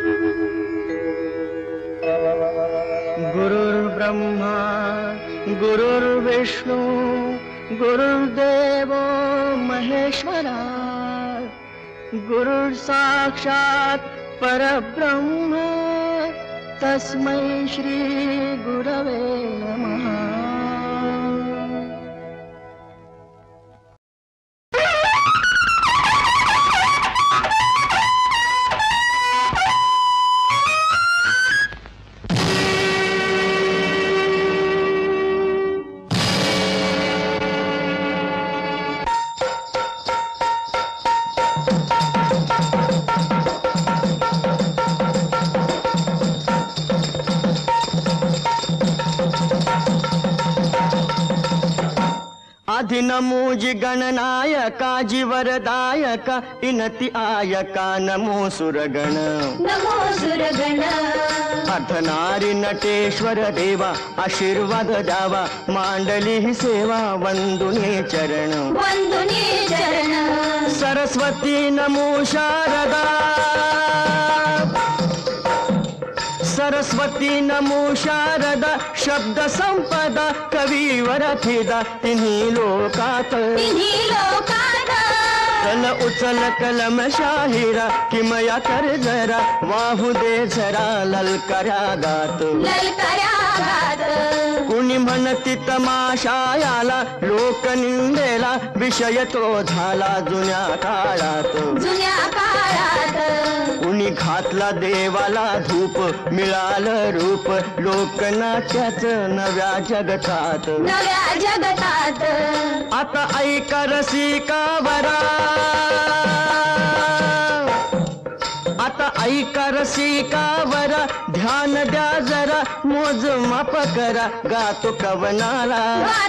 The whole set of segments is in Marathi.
गुरुर्ब्रह्मा गुरुर्विष्णू गुरुर्देव महेश्वरा गुरुर् साक्षात् परब्रह्म तस्मै श्री गुरवे नमः। अधिनमोजि गणनायका जीवरदायका इनति आयका नमो सुरगण नमो सुरगण। अर्धनारी नटेश्वर देवा आशीर्वाद द्यावा मांडली ही सेवा वंदुनी चरण वंदुनी चरण। सरस्वती नमो शारदा सरस्वती नमो शारदा शब्द संपदा कवीवर थिदा तिन्ही लोकात चल उचल कलम शाहिरा किमया कर जरा वाहू दे जरा ललकऱ्या गात कुणी म्हणती तमाशायाला लोक निंदेला विषय तो झाला जुन्या काळात कुणी घातला देवाला धूप मिळालं रूप लोकनाट्याच नव्या जगतात आता ऐका रसिकावरा आता ऐका रसिकावरा ध्यान द्या जरा मोज माप करा गातो कवनाला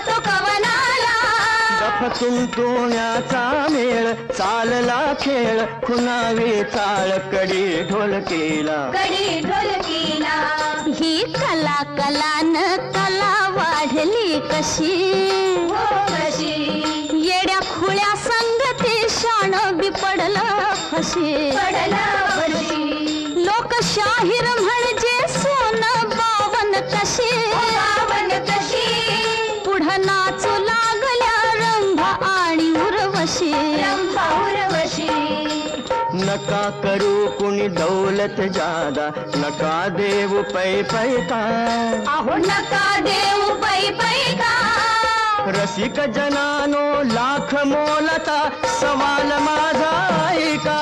तुंतुण्याचा मेळ चालला खेळ खुनावी चाळ कडी ढोलकीला ही कला कलान कला वाढली कशी येड्या खुळ्या संगती शाण बिपडलं फशी लोकशाहीर म्हणजे सोन बावन कशी पुढं नाचू लागल्या रंभा आणि उर्वशी नका करू कुणी दौलत जादा नका देऊ पै पैका अहो नका देऊ पै पैका रसिक जनानो लाख मोलता सवाल माझा ऐका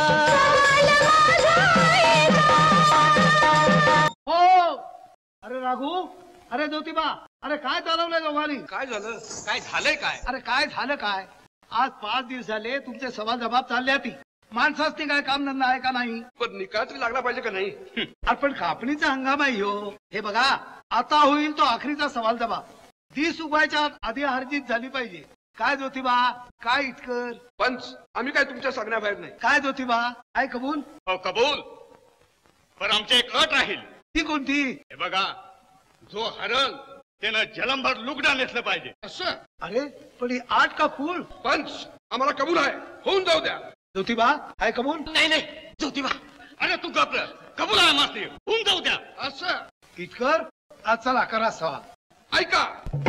हो अरे राघू अरे ज्योतिबा अरे काय चालवलंय दोघांनी काय झालं काय झालंय काय अरे काय झालं काय आज 5 दिवस झाले तुमचे सवाल जबाब चालले ती माणसाच काय काम धंदा आहे का नाही पण निकाल तरी लागला पाहिजे का नाही आपण कापणीचा हंगाम आहे हो हे बघा आता होईल तो आखरीचा सवाल जबाब दिस उगवायच्या आधी हरजीत झाली पाहिजे काय ज्योतिबा काय इतकर पंच आम्ही काय तुमच्या सांगण्याबाहेर नाही काय ज्योतिबा काय कबूल हो कबूल पण आमची एक अट राहील ती कोणती हे बघा जो हरल त्यानं जलंभर लुगडा नेसलं पाहिजे असं अरे पण ही आठ का फूल पंच आम्हाला कबूल आहे होऊन जाऊ द्या ज्योतिबा काय कबूल नाही नाही ज्योतिबा अरे तू गप्र कबूल आहे मास्ती होऊन जाऊ द्या असं इतकर आज चला करा सवाल ऐका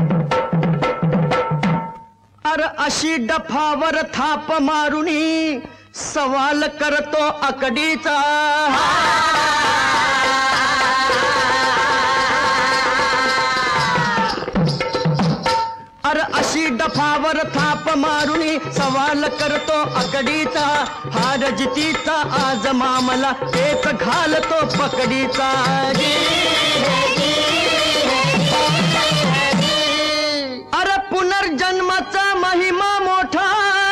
अर अशी डफावर थाप मारुनी सवाल करतो अकडीचा अर अशी डफावर थाप मारुनी सवाल करतो अकडीचा हार जितीचा आज मामला एक घालतो पकडीचा अरे पुनर्जन्माचा महिमा मोठा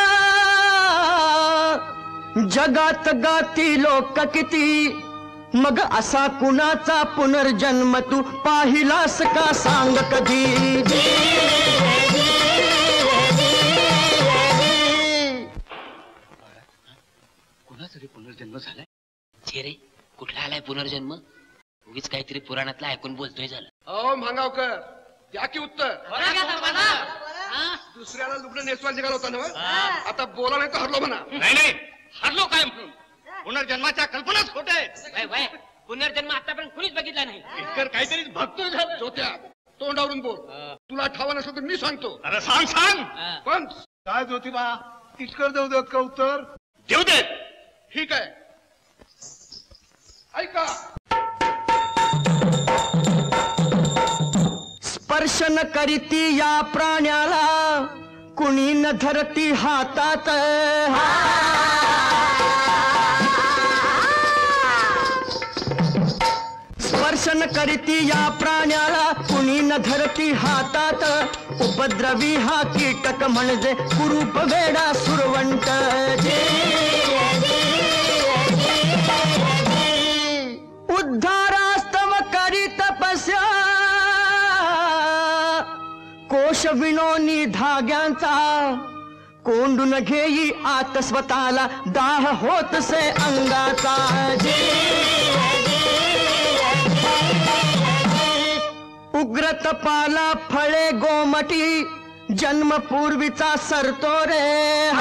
जगात गाती लोक किती मग असा कुणाचा पुनर्जन्म तू पाहिलास का सांग कधी कुणाचा पुनर्जन्म झालाय छे रे कुठला आलाय पुनर्जन्म उगीच काहीतरी पुराणातलं ऐकून बोलतोय झालं अहो भांगावकर द्या की उत्तर दुसऱ्याला लुगडं नेसवायला निघाला होता ना आता बोला नाही तर हरलो म्हणा नाही नाही हरलो काय म्हणून पुनर्जन्माच्या कल्पनाच खोट्या आहेत. वय वय पुनर्जन्म आतापर्यंत कुणीच बघितला नाही. इतकर काहीतरी भक्तो झालं. जोत्या तोंडावरून बोल. तुला ठावा नसलं तर मी सांगतो. अरे सांग सांग. पण काय ज्योतिबा इतकर देऊ देत का उत्तर? देऊ देत. ठीक आहे, ऐका. स्पर्श न करीती या प्राण्याला कुणी न धरती हातात. स्पर्श न करीती या प्राण्याला कुणी न धरती हातात. उपद्रवी हा कीटक म्हणजे कुरूप वेडा सुरवंट. उद्धारास्तव करी तपस्या कोश विनोनी धाग्यांचा. कोंडून घेई आत स्वतःला दाह होतसे अंगाचा. उग्र तपाला फळे गोमटी जन्मपूर्वीचा सरतो रे.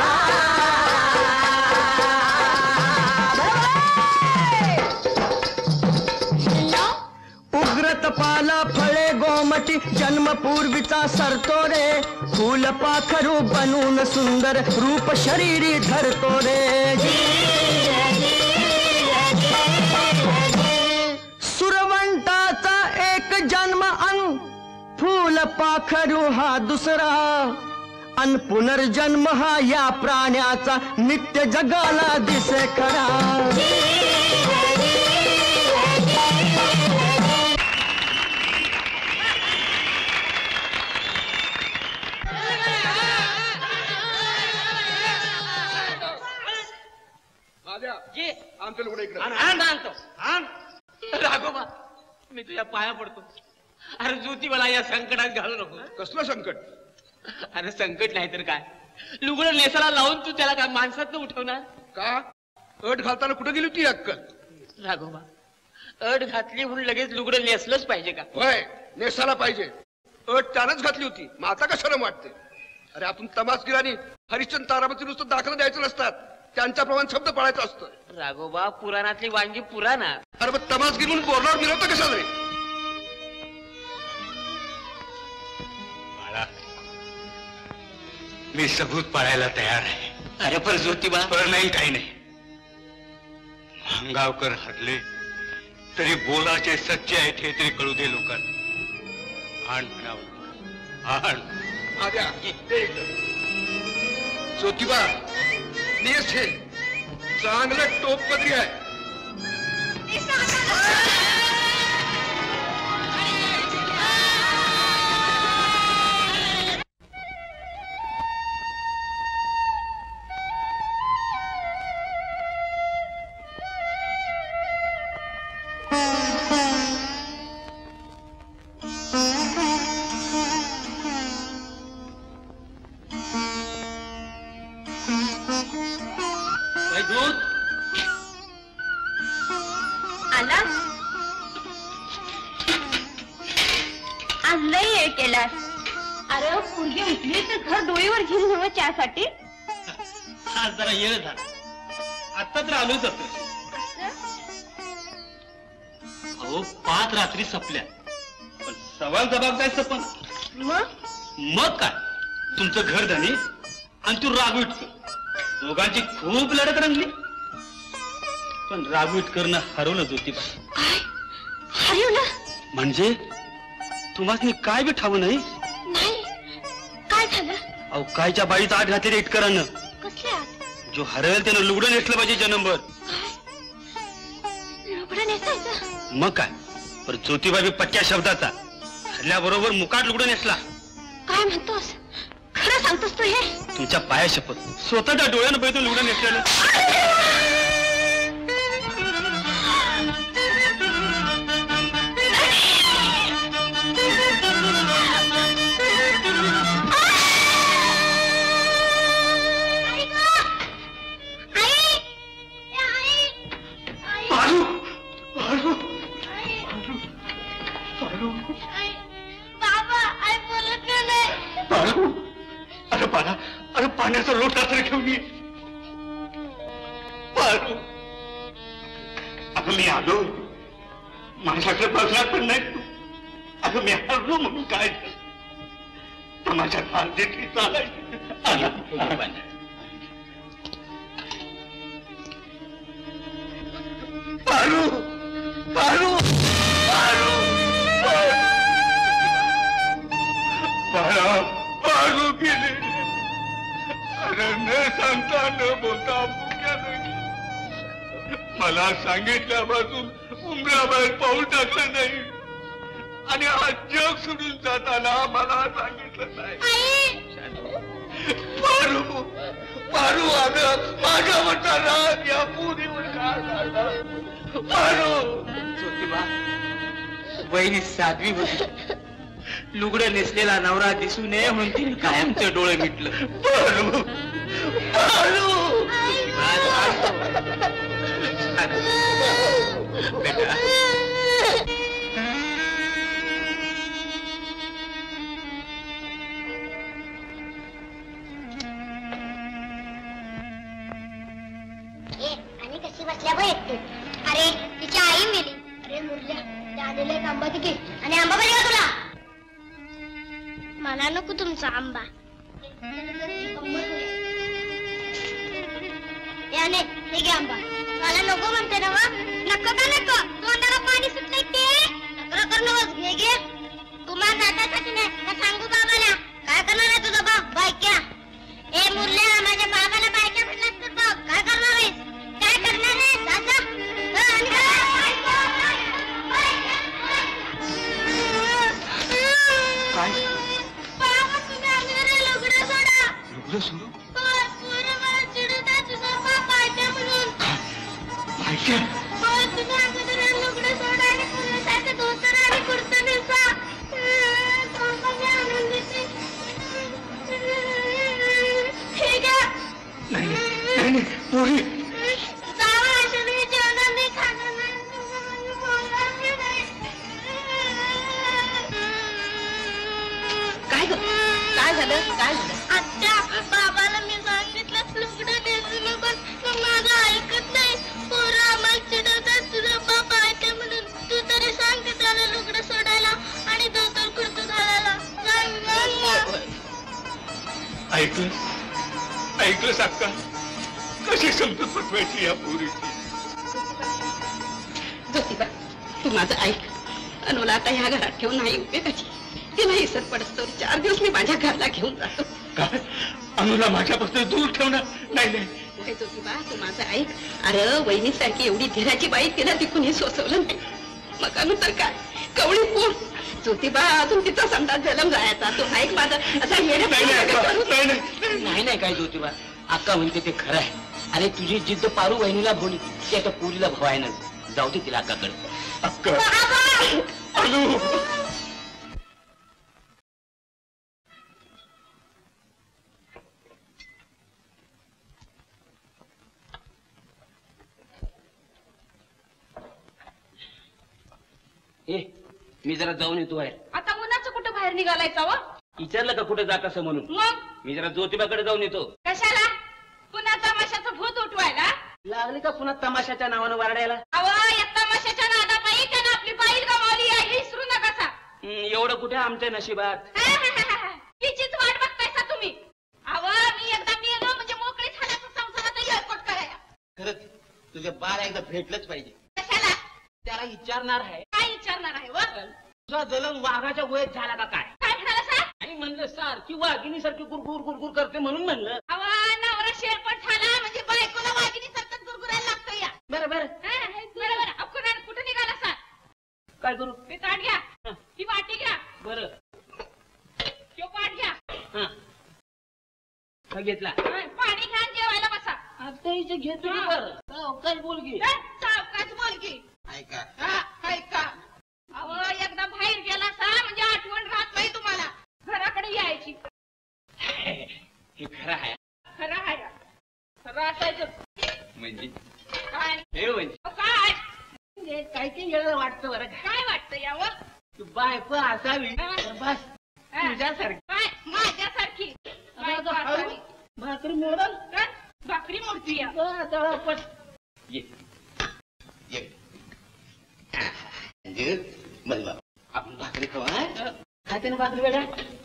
उग्र तपाला फळे गोमटी जन्मपूर्वीचा सरतो रे. फूल पाखरू बनून सुंदर रूप शरीरी धरतो रे. सुरवंटाचा एक जन्म अन फूल पाखरू हा दुसरा. अन पुनर्जन्म हा या प्राण्याचा नित्य जगाला दिसे खरा. जी आमच्या लोक इकडे. आणतो. राघोबा मी तुझ्या पाया पडतो. अरे ज्योती मला या संकटात घालू नको. कसलं संकट? अरे संकट नाही तर काय, लुगडं नेसाला लावून तू त्याला काय माणसात उठवणार का? अट घालताना कुठे गेली होती अक्कल? राघोबा अट घातली म्हणून लगेच लुगडं नेसलंच पाहिजे का? होय, नेसायला पाहिजे. अट त्यानंच घातली होती, मग आता का शरम वाटते? अरे आपण तमासगिरांनी हरिश्चंद्र तारामती नुसतं दाखला द्यायचं नसतात, त्यांच्याप्रमाणे शब्द पाळायचं असतं. राघोबा पुराणातली वांगी पुराणात. अरे मग तमासगिरी म्हणून बोर्डावर मिळवतं कशाला रे? मी सबूत पाळायला तयार आहे. अरे पर ज्योतिबा पण नाही, काही नाही. भांगावकर हरले तरी बोलाचे सच्चे आहेत हे तरी कळू दे लोकांना. आण म्हणावं, आण. आद्या, दे इकडं. ज्योतिबा नेस हे चांगलं टोपपदरी आहे. आला आज लई वेळ केलास. अरे पुरगी उठली तर घर डोळीवर घेऊन हवं चहासाठी. आज जरा येळ झाला, आता तर आलोच. अहो 5 रात्री संपल्या, पण सवाल जबाब काय सपन. मग काय, तुमचं घर धनी आणि तू राघविटकर दोघांची खूप लढत रंगली. पण राघविटकरनं हरवलं ज्योतिबा. हरवलं म्हणजे तुम्हाला काय बी ठाव नाही? नाही. काय झालं? अहो कायच्या बाईचा आठ घातली रे इटकरांनं. कसले आत? जो हरवेल त्यानं लुगडं नेसलं पाहिजे जन्मभर. लुगडं नेसायचं? मग काय, पण ज्योतिबा बी पक्क्या शब्दाचा. हरल्याबरोबर मुकाट लुगडं नेसला. काय म्हणतोस? खरं सांगतोस तू हे? तुमच्या पाया शपथ, स्वतःच्या डोळ्यानं बघितलं लुगडं नेसलेलं. पाण्याचा लोटा तर घेऊन ये. पारू अगं मी आलो, माझ्याकडे बघणार पण नाही तू. अगं मी हरलो म्हणून काय माझ्या फार देखील चालायचं. पारू पारू पारू पारू गेले. अरे न सांगता न बोलता मुक्या नाही. मला सांगितल्यापासून उमराबाहेर पाऊल टाकलं नाही आणि हा जग सोडून जाताना मला सांगितलं नाही. पारू पारू अगं माझ्या म्हणताना या पुरीवर काय झालं. पारू ज्योतिबा, वहिनी साध्वी होती. लुगडं नेसलेला नवरा दिसू नये म्हणून तिने कायमचं डोळे मिटलं. पारू पारू बेटा, आणि कशी बसल्या बघ एकटी. अरे तिची आई मेली. अरे मुरल्या, त्या आलेला एक आंबा किती आणि आंबा पाहिजे का तुला? मला नको तुमचा आंबा. याने हे घे आंबा. मला नको म्हणते ना. नको का नको? तोंडाला पाणी सुटलंय ते. नकर करणं घे घे. तुम्हाला नाटासाठी नाही का सांगू बाबाला? काय करणार आहे तुझा बाप? बायक्या. ए मुरल्या, माझ्या बाबाला बायक्या म्हटलं तर बघ काय करणार आहेस? काय करणार आहे? दादा काय बाबा, तुम्ही आम्ही लुगडं सोडा. लुगडं सोडू? पोरं मला चिडत आहे तुझा बाप बायक्या म्हणून. बायक्या? तुम्ही अगोदर लुगडं सोडा आणि पूर्वीसारखं धोतर आणि कुर्ता नेसा. मी आणून देते. ठीक आहे. नाही नाही पोरी. जावा, अशा मी जेवणार नाही, खाणार नाही. तुम्ही बोलणार बी नाही. काय ग? काय झालं? काय झालं? आत्या, बाबाला मी सांगितलं लुगडं नेसू नको, पण माझं ऐकत नाही. पोरं आम्हाला चिडवतात तुझा बाप ऐकते म्हणून. तू तरी सांग की त्याला लुगडं सोडायला आणि धोतर कुर्ता घालायला. ऐकलं ऐकलं साक्का, कशी समजूत पटवायची या पोरीची. ज्योतिबा, तू माझं ऐक. अनुला आता ह्या घरात ठेवून नाही उपयोगाची. तिला इसर पडतो. 4 दिवस मी माझ्या घराला घेऊन जातो. काय अनुला माझ्यापासून दूर ठेवणार? नाही नाही. ज्योतिबा, तू माझं ऐक. अरे वहिनीसारखी एवढी धीराची बाई तिला ती कुणी सोसवलं नाही. मग अनु तर काय कवळी कोण. ज्योतिबा, अजून तिचा संडास जलम जायचा. तू ऐक माझं. असा नाही नाही काय ज्योतिबा, अक्का म्हणते ते खरं आहे. अरे तुझी जिद्द पारू वहिनीला भोवली, ती आता पुरीला भवाय ना. जाऊ दे तिला अक्काकडे. अक्का अनु. मी जरा जाऊन येतो बाहेर. आता उन्हाचं कुठं बाहेर निघालायचा व? विचारलं का कुठे जात असं म्हणून? मग मी जरा ज्योतिबाकडे जाऊन येतो. कशाला? पुन्हा तमाशाचं भूत उठवायला? लागली का पुन्हा तमाशाच्या नावानं वारडायला? अहो, या तमाशाच्या नादापायी त्यानं आपली बाईल गमावली आहे, हे विसरू नका. एवढं कुठे आमच्या नशिबात. तिचीच वाट बघतायसा तुम्ही. अहो, मी एकदा मेलो म्हणजे मोकळी झाल्याचं संसारात येळकोट करायला. खरंच तुझ्या बाळ एकदा भेटलंच पाहिजे. कशाला? त्याला विचारणार आहे, काय विचारणार आहे व? तुझा जलम वाघाच्या वयात झाला का काय? काय म्हणाला सा? आणि म्हणलं सारखी वाघिणी सारखी गुरगुर गुरगुर करते म्हणून म्हणलं. अहो, नवरा शेरपट झाला म्हणजे बायकोला वाघिणी सारखं गुरगुरायला लागतं या. बरं बरं बरोबर. कुठं निघाला सा? काय करू? ते ताट घ्या, ही वाटी घ्या, बरं तो पाट घ्या. हा घेतला. पाणी घ्या आणि जेवायला बसा. आता इथे घेतो की बरं. काय बोल की. सावकाश बोल की. ऐका ऐका. अहो, एकदा बाहेर गेला सा म्हणजे आठवण राहत नाही तुम्हाला. घराकडे यायची. हे खरं आहे. खरं आहे. खरं असायचं म्हणजे काय? हे म्हणजे काय काय काय वेळेला वाटतं बरं. काय वाटतं यावं? तू बायको असावी तर बस तुझ्यासारखी. काय माझ्यासारखी बायको असावी. भाकरी मोडल काय? भाकरी मोडती या. तळापट. ये ये आपण भाकरी खावा. खाते ना भाकरी बेटा?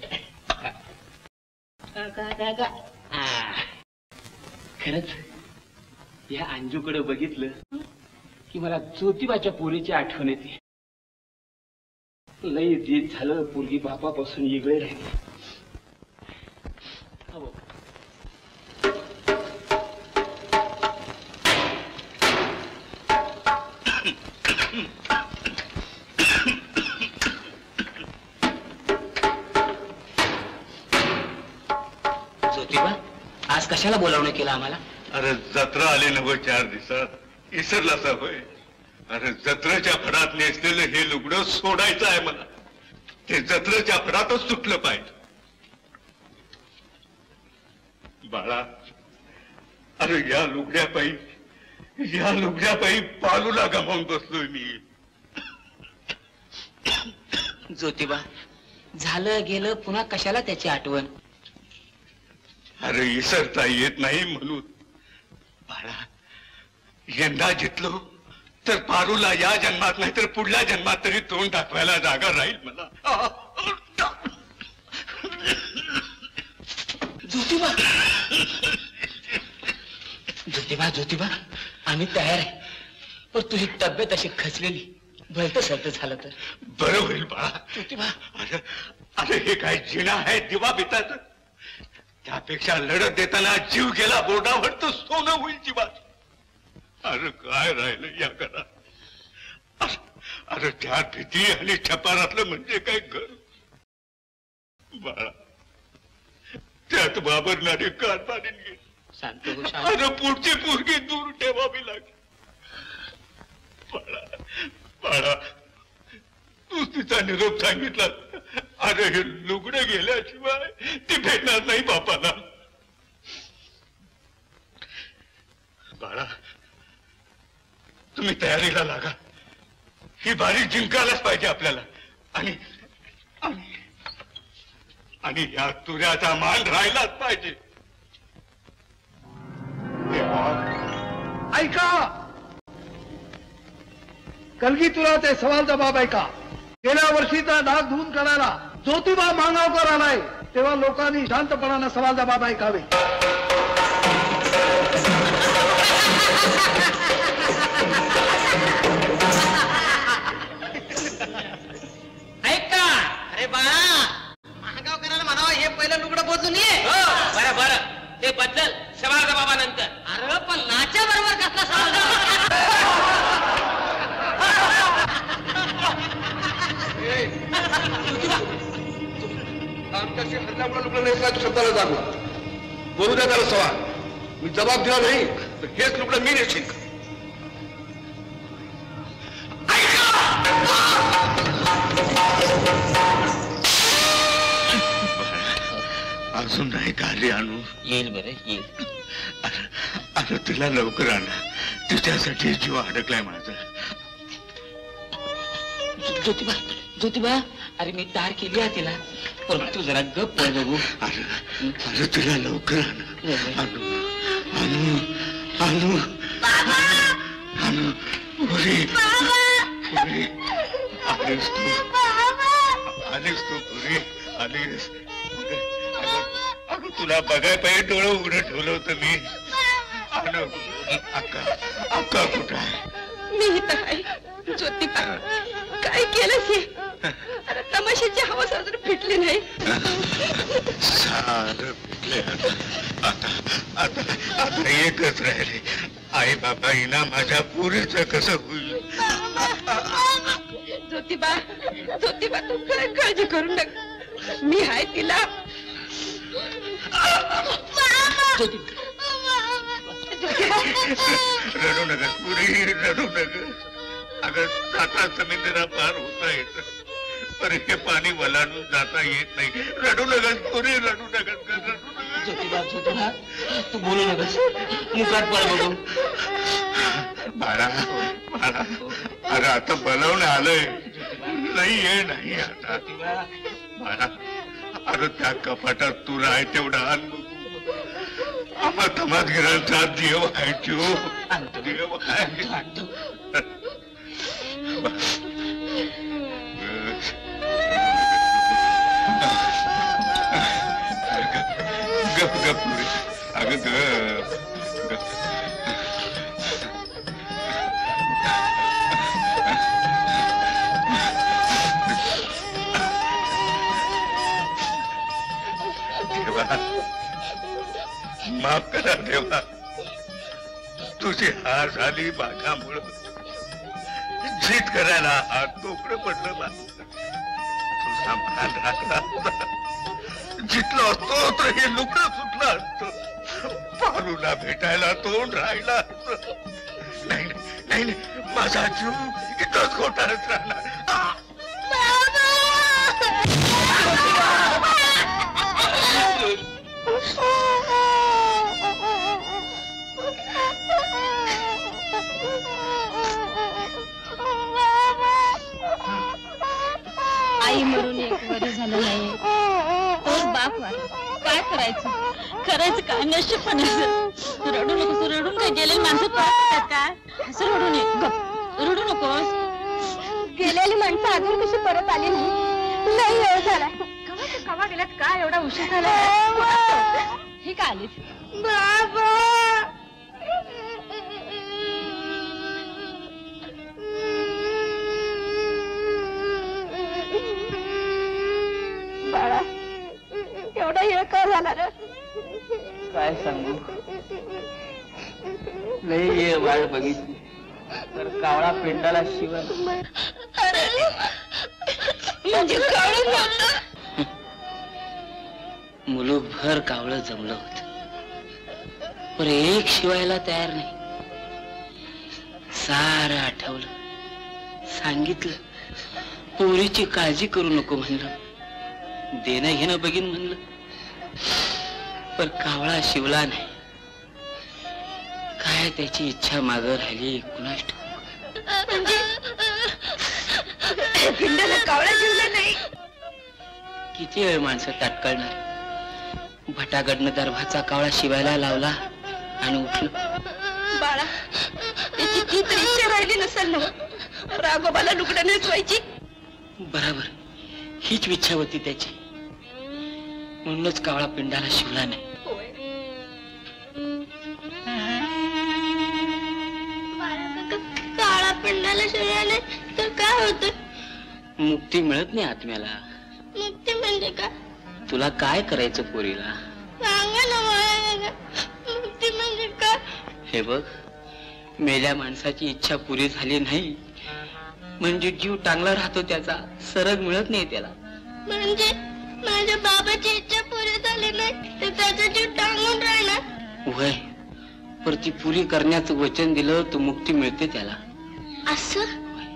खरंच या अंजूकडे बघितलं की मला ज्योतिबाच्या पोरीची आठवण येते. लई दिस झालं पोरगी बापापासून वेगळे राहिली. ज्योतिबा, आज कशाला बोलावणं केलं आम्हाला? अरे जत्रा आली नव 4 दिवसात इसरलासा होय. अरे जत्रेच्या फडात नेसलेलं हे लुगडं सोडायचं आहे मला. ते जत्रेच्या फडातच सुटलं पाहिजे. बाळा, अरे या लुगड्यापायी पालूला गमावून बसलोय मी. ज्योतिबा, झालं गेलं पुन्हा कशाला त्याची आठवण? अरे इसरता येत नाही म्हणून. बाळा, यंदा जितलो तर पारूला या जन्मात नाही तर पुढल्या जन्मात तरी तोंड दाखवायला जागा राहील मला. ज्योतिबा, ज्योतिबा, ज्योतिबा, आम्ही तयार आहे. पण तुझी तब्येत अशी खचलेली, भलत सलत झालं तर बरं होईल बाळा. ज्योतिबा, अरे हे काय जिना आहे दिवा बिताच. त्यापेक्षा लढत देताना जीव गेला बोर्डावर तर सोनं होईल जीवात. अरे काय राहिलं या घरात? अरे त्यात भीती आणि छपारातलं म्हणजे काय घर. बाळा, त्यात बाबरणारी कान पाडून गेली. शांत हो, शांत. अरे पुढची पोरगी दूर ठेवावी लागली. बाळा, तू तिचा निरोप सांगितला. अरे हे लुगडे गेल्याशिवाय ती भेटणार नाही बापाला. बाळा, तुम्ही तयारीला लागा. ही बारी जिंकायलाच पाहिजे आपल्याला. आणि आणि या तुऱ्याचा मान राहिलाच पाहिजे. ऐका, कलगी तुला ते सवाल जबाब ऐका. गेल्या वर्षीचा डाग धुवून करायला ज्योतिबा मांगावकर आलाय, तेव्हा लोकांनी शांतपणानं सवाल जबाब ऐकावे. ऐका. अरे बाळा, महागावकरांना म्हणावं हे पहिलं लुगडं बदलून ये. बरं बरं, ते बदल सवाल जबाबानंतर. अरे पण नाच्या बरोबर कसला सवाल जबाब? आमच्याशी हल्ल्यामुळे लुगडं नेसला तू शब्दाला जागो. बोलू द्या त्याला सवाल. मी जबाब दिला नाही तर हेच लुगडं मी नेशील. अजून नाही का आली आणू? येईल बरं, येईल. अरे तिला लवकर आणा. तिच्यासाठी जीव अडकलाय माझा. ज्योतिबा, ज्योतिबा, अरे मी तार केली आहे तिला, पण तू जरा गप्प पळ बघू. अरे तिला लवकर आणा. आणू आणू आणू. पुरी पुरी, आलीस तू पुरी, आलीस. अगं तुला बघाय पाहिजे डोळं उघडं ठेवलं होतं मी. अक्का कुठं आहे? मी इथं आहे. ज्योतिबा, काय केलंस हे? अरे तमाशाची हवा साजरी फिटली नाही. सारं फिटले. आता एकच राहिले. आई बाबा हिना माझ्या पुरीचं कसं होईल? ज्योतिबा, ज्योतिबा, तू काय काळजी करू नका. मी आहे तिला. रडू नका पुरी, रडू नका. अगं साता समुद्रा पार होता येत, पण हे पाणी वलांडून जाता येत नाही. रडू नका पुरी, रडू नका. ज्योतिबा, ज्योतिबा, तू बोलू नकस. मुखात पळ बघू. बाळा, अरे आता बोलावणं आलंय. नाही ये नाही आता. बाळा, अरे त्या कपाटात तुला आहे तेवढा आण बघू. आम्हा तमासगिरांचा देव आहे. देव आहे. गप गप पुरे अगं गप देवा माफ करा देवा तुझी हार झाली माझ्यामुळं जीत करायला हात तोकडं पडलं बा तुझा मान राखला जितलं असतो तर हे लुकडं सुटलं असतं पारूला भेटायला तोंड राहिला असतं नाही नाही नाही माझा जीव इथंच घोटाळत राहणार आई मरून एक वरी झालं नाही तोच बाप वारला. काय करायचं काय नशीबपणाचं. रडू नकोस रडून काय गेलेली माणसं परत काय असं रडू नये गप रडू नकोस. गेलेली माणसं अजून कशी परत आली नाही वेळ झाला. कवा गेल्यात काय एवढा उशीर झाला हे काय आली बाबा बाळा एवढा वेळ का झाला रे. काय सांगू लई ये वाट बघितली तर कावळा पिंडाला शिवाय म्हणजे कावळं बोललं. मुलूकभर कावळं जमलं होत पण एक शिवायला तयार नाही. सारं आठवलं सांगितलं पोरीची काळजी करू नको म्हणलं देणं घेणं बघीन म्हणलं पण कावळा शिवला नाही. काय त्याची इच्छा मागं राहिली कुणास ठाऊक. पिंडाला कावळा शिवला नाही. किती वेळ माणसं ताटकळणार. भटाकडनं दरभाचा कावळा शिवायला लावला आणि उठलं. बाळा त्याची ती तर इच्छा राहिली नसेल ना राघोबाला लुगडं नेसवायची. बरोबर हीच इच्छा होती त्याची म्हणूनच कावळा पिंडाला शिवला नाही. काळा पिंडाला शिवल्याने तर काय होत. मुक्ती मिळत नाही आत्म्याला. मुक्ती म्हणजे का तुला काय करायचं पोरीला सांगा ना मला. मुक्ती म्हणजे का. हे बघ मेल्या माणसाची इच्छा पुरी झाली नाही म्हणजे जीव टांगला राहतो त्याचा सरग मिळत नाही त्याला. म्हणजे माझ्या बाबाची इच्छा पुरी झाली नाही तर त्याचा जीव टांगून राहणार. वय पर ती पुरी करण्याचं वचन दिलं तर मुक्ती मिळते त्याला. असं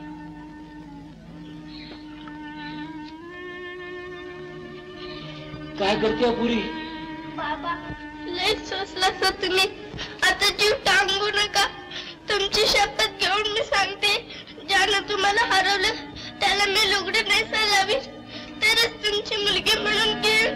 काय करते पुरी. बाबा लय सोसला तुम्ही आता जीव टांगू नका. तुमची शपथ घेऊन मी सांगते ज्यानं तुम्हाला हरवलं त्याला मी लुगडे नेसायला लावी तरच तुमची मुलगी म्हणून घेईल.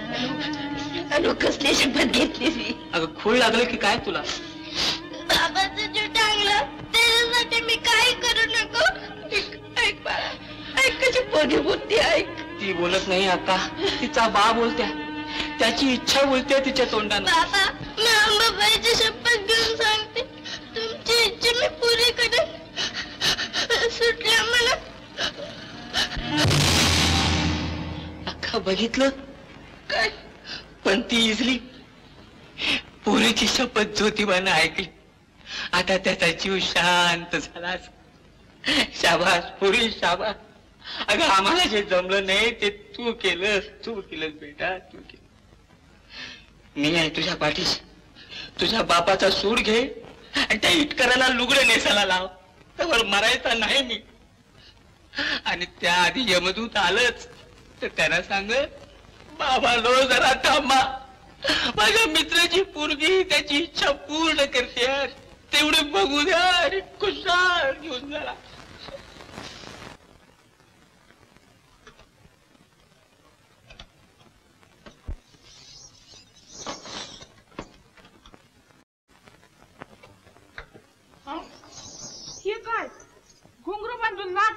कसली शपथ घेतली. अगं खूळ लागलं की काय तुला. बाबाचा जीव टांगला त्याच्यासाठी मी काही करू नको. ऐक बाळा ऐक कशी पोरी बोलते ऐक. ती बोलत नाही आता तिचा बा बोलत्या त्याची इच्छा बोलते तिच्या तोंडानं. बाबा मी अंबाबाईची शपथ घेऊन सांगते तुमची इच्छा मी पुरी करेन. सुटल्या मला. अख्खा बघितलं काय पण ती इजली पुरीची शपथ ज्योतिबानं ऐकली. आता त्याचा जीव शांत झाला. शाबास पुरी शाबास. अगं आम्हाला जे जमलं नाही ते तू केलंस बेटा तू केलं. मी आहे तुझ्या पाठीस. तुझ्या बापाचा सूड घे आणि त्या इटकराला लुगडं नेसायला लाव तर मरायचा नाही मी. आणि त्याआधी यमदूत आलंच तर त्यांना सांग बाबा लो जरा थांबा माझ्या मित्राची पोरगी त्याची इच्छा पूर्ण करते तेवढे बघू द्या आणि खुशाल घेऊन जा. हे काय घुंगरू बांधून नाक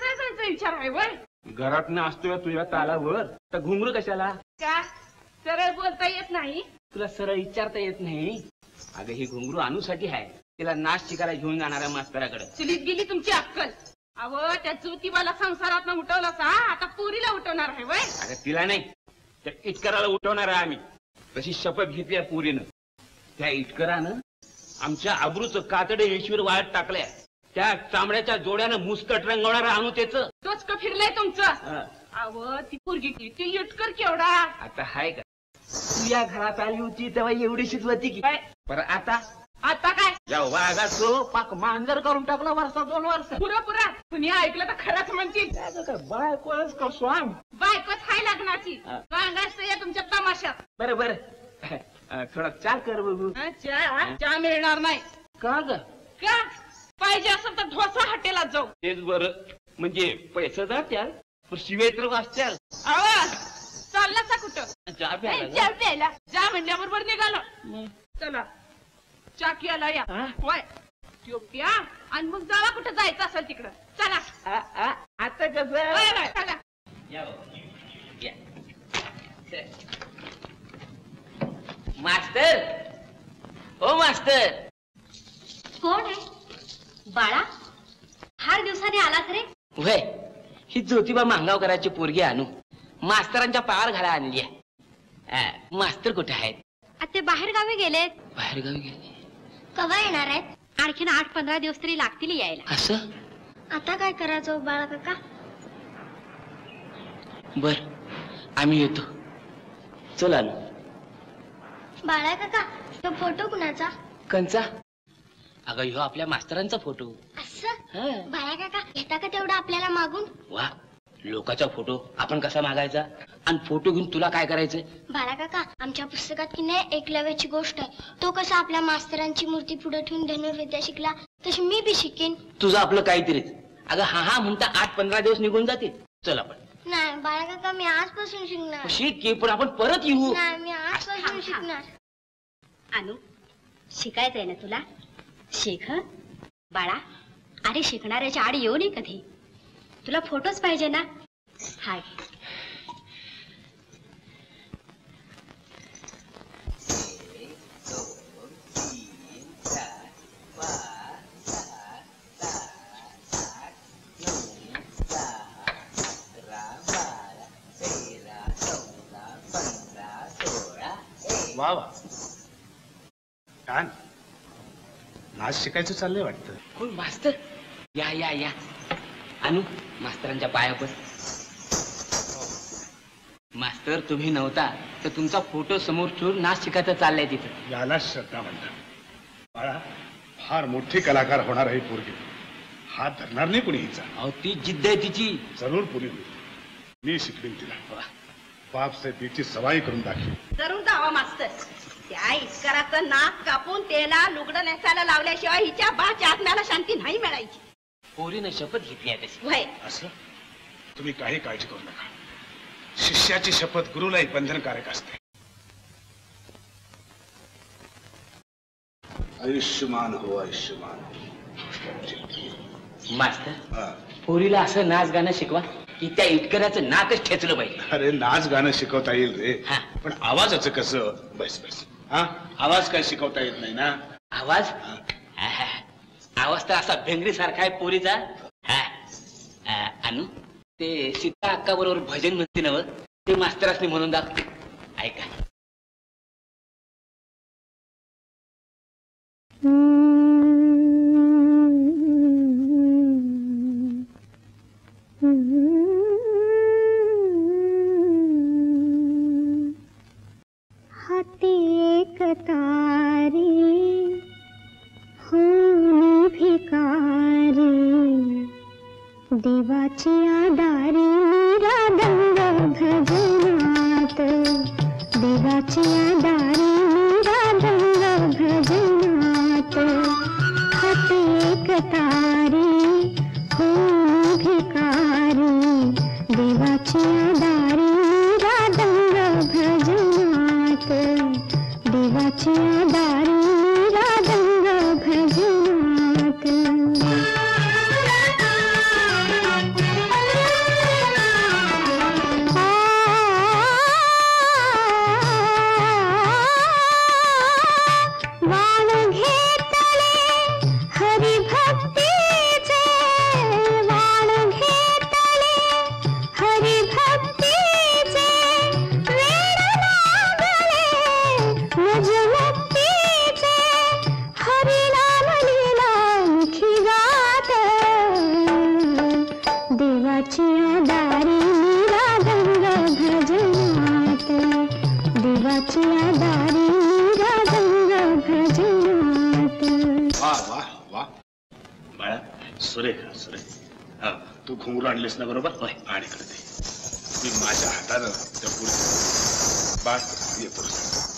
विचार आहे वय घरात ना असतोय तुझ्या तालावर तर घुंगरू कशाला? का सरळ बोलता येत नाही? तुला सरळ विचारता येत नाही? अगं ही घुंगरू आणूसाठी आहे, तिला नाच शिकायला घेऊन जाणाऱ्या मास्तराकडे. चुलीत गेली तुमची अक्कल. अव त्या ज्योतिबाला संसारात उठवला सा, आता पुरीला उठवणार आहे वय? अरे तिला नाही, त्या इटकराला उठवणार आहे आम्ही. तशी शपथ घेतली आहे पुरीनं. त्या इटकरानं आमच्या आबरूचं कातडे ईश्वर वाळत टाकलंय. त्या चामड्याच्या जोड्यानं मुस्कट रंगवणार आणू त्याच डोचकं फिरलंय तुमचं. अव ती पोरगी ती इटकर केवढा. आता हाय का? तू या घरात आली होती तेव्हा एवढीशीच होती की काय? पर आता काय या वाघाचं पाक मांजर करून टाकलं वर्षा 2 वर्ष. पुरा कुणी ऐकलं तर खरंच म्हणतील बायकोच का स्वांग? बायकोच हाय लग्नाची. सांगायचं या तुमच्या तमाशात. बरं बरं थोडा चहा कर बघू. चहा मिळणार नाही. का ग? का पाहिजे असेल तर ढोसा हॉटेलात जाऊ. तेच बरं, म्हणजे पैसे जात्याल पण शिवाय तर वाचत्याल. चालला का कुठं? चहा चहा प्यायला जा म्हणल्याबरोबर निघालो. चला चहा प्यायला या. होय त्यो प्या आणि मग जावा कुठं जायचं असेल तिकडं. चला आता कसं चला. मास्तर, हो मास्तर. कोण आहे? बाळा, फार दिवसांनी आलात रे. वय ही ज्योतिबा मांगावकराची पोरगी आणू मास्तरांच्या पायावर घाला आणली आहे. मास्तर कुठे आहेत? ते बाहेर गावी गेलेत. बाहेर गावी गेले. कवा येणार आहेत? आणखीन 8-15 दिवस तरी लागतील यायला. असं? आता काय करायचं बाळा काका? बर आम्ही येतो. चला ना. बाळा काका, तो फोटो कुणाचा? कंचा? अगं ह्यो आपल्या मास्तरांचा फोटो. असं? बाळा काका, घेता का तेवढा आपल्याला मागून? वा, लोकांचा फोटो आपण कसा मागायचा आणि फोटो घेऊन तुला काय करायचं? बाळा काका, आमच्या पुस्तकात की नाही एकलव्याची गोष्ट आहे. तो कसा आपल्या मास्तरांची मूर्ती पुढे ठेवून धनुर्विद्या शिकला, तशी मी बी शिकेन. तुझं आपलं काहीतरीच. अगं हा म्हणता 8-15 दिवस निघून जातील. चल आपण. नाही बाळा काका, मी आजपासून शिकणार. शिक की, पण आपण परत येऊ. नाही, मी आजपासून शिकणार. अनु, शिकायचंय ना तुला? शिक हं बाळा. अरे शिकणाऱ्याच्या आड येऊ नये कधी. तुला फोटोच पाहिजे ना? हाय. वा वा, छान. नाच शिकायचं चाललंय वाटतं. कोण मास्तर? या या या. अनु, मास्तरांच्या पायावर. मास्तर तुम्ही नव्हता तर तुमचा फोटो समोर ठेवून नाच शिकायचं चाललंय तिथं. याला श्रद्धा म्हणतात. बाळा, फार मोठी कलाकार होणार आहे पोरगी. हात धरणार नाही कुणी हिचा. अहो ती जिद्द आहे तिची. जरूर पुरी होईल. मी शिकवीन तिला. बाप से तिची सवाई करून दाखवी. जरूर जावा मास्तर. त्या इस्कराचं नाक कापून त्याला लुगडं नेसायला लावल्याशिवाय हिच्या बाच्या आत्म्याला शांती नाही मिळायची. पोरीनं शपथ घेतली आहे तशी. वय असं तुम्ही काही काळजी करू नका. शिष्याची शपथ गुरुलाही बंधनकारक असते. आयुष्यमान हो, आयुष्यमान. मास्तर, पोरीला असं नाच गाणं शिकवा की त्या इटकराचं नाकच ठेचलं पाहिजे. अरे नाच गाणं शिकवता येईल रे, हा. पण आवाजाचं कसं? बस बस. हा, आवाज काय शिकवता येत नाही ना. आवाज? आवाज तर असा भेंगरी सारखा आहे पोरीचा. अनु, ते सीता अक्का बरोबर भजन म्हणते नव, ते मास्तरासनी म्हणून दाखव. ऐका. हाती एक तारी होऊन भिकारी, देवाची आदारी मीरा दंग भजनात. देवाची आदारी मीरा दंग भजनात. तू घुंगरू आणलीस ना बरोबर? होय. आणि करते मी माझ्या हातानं त्या पुढे बाळ येतो.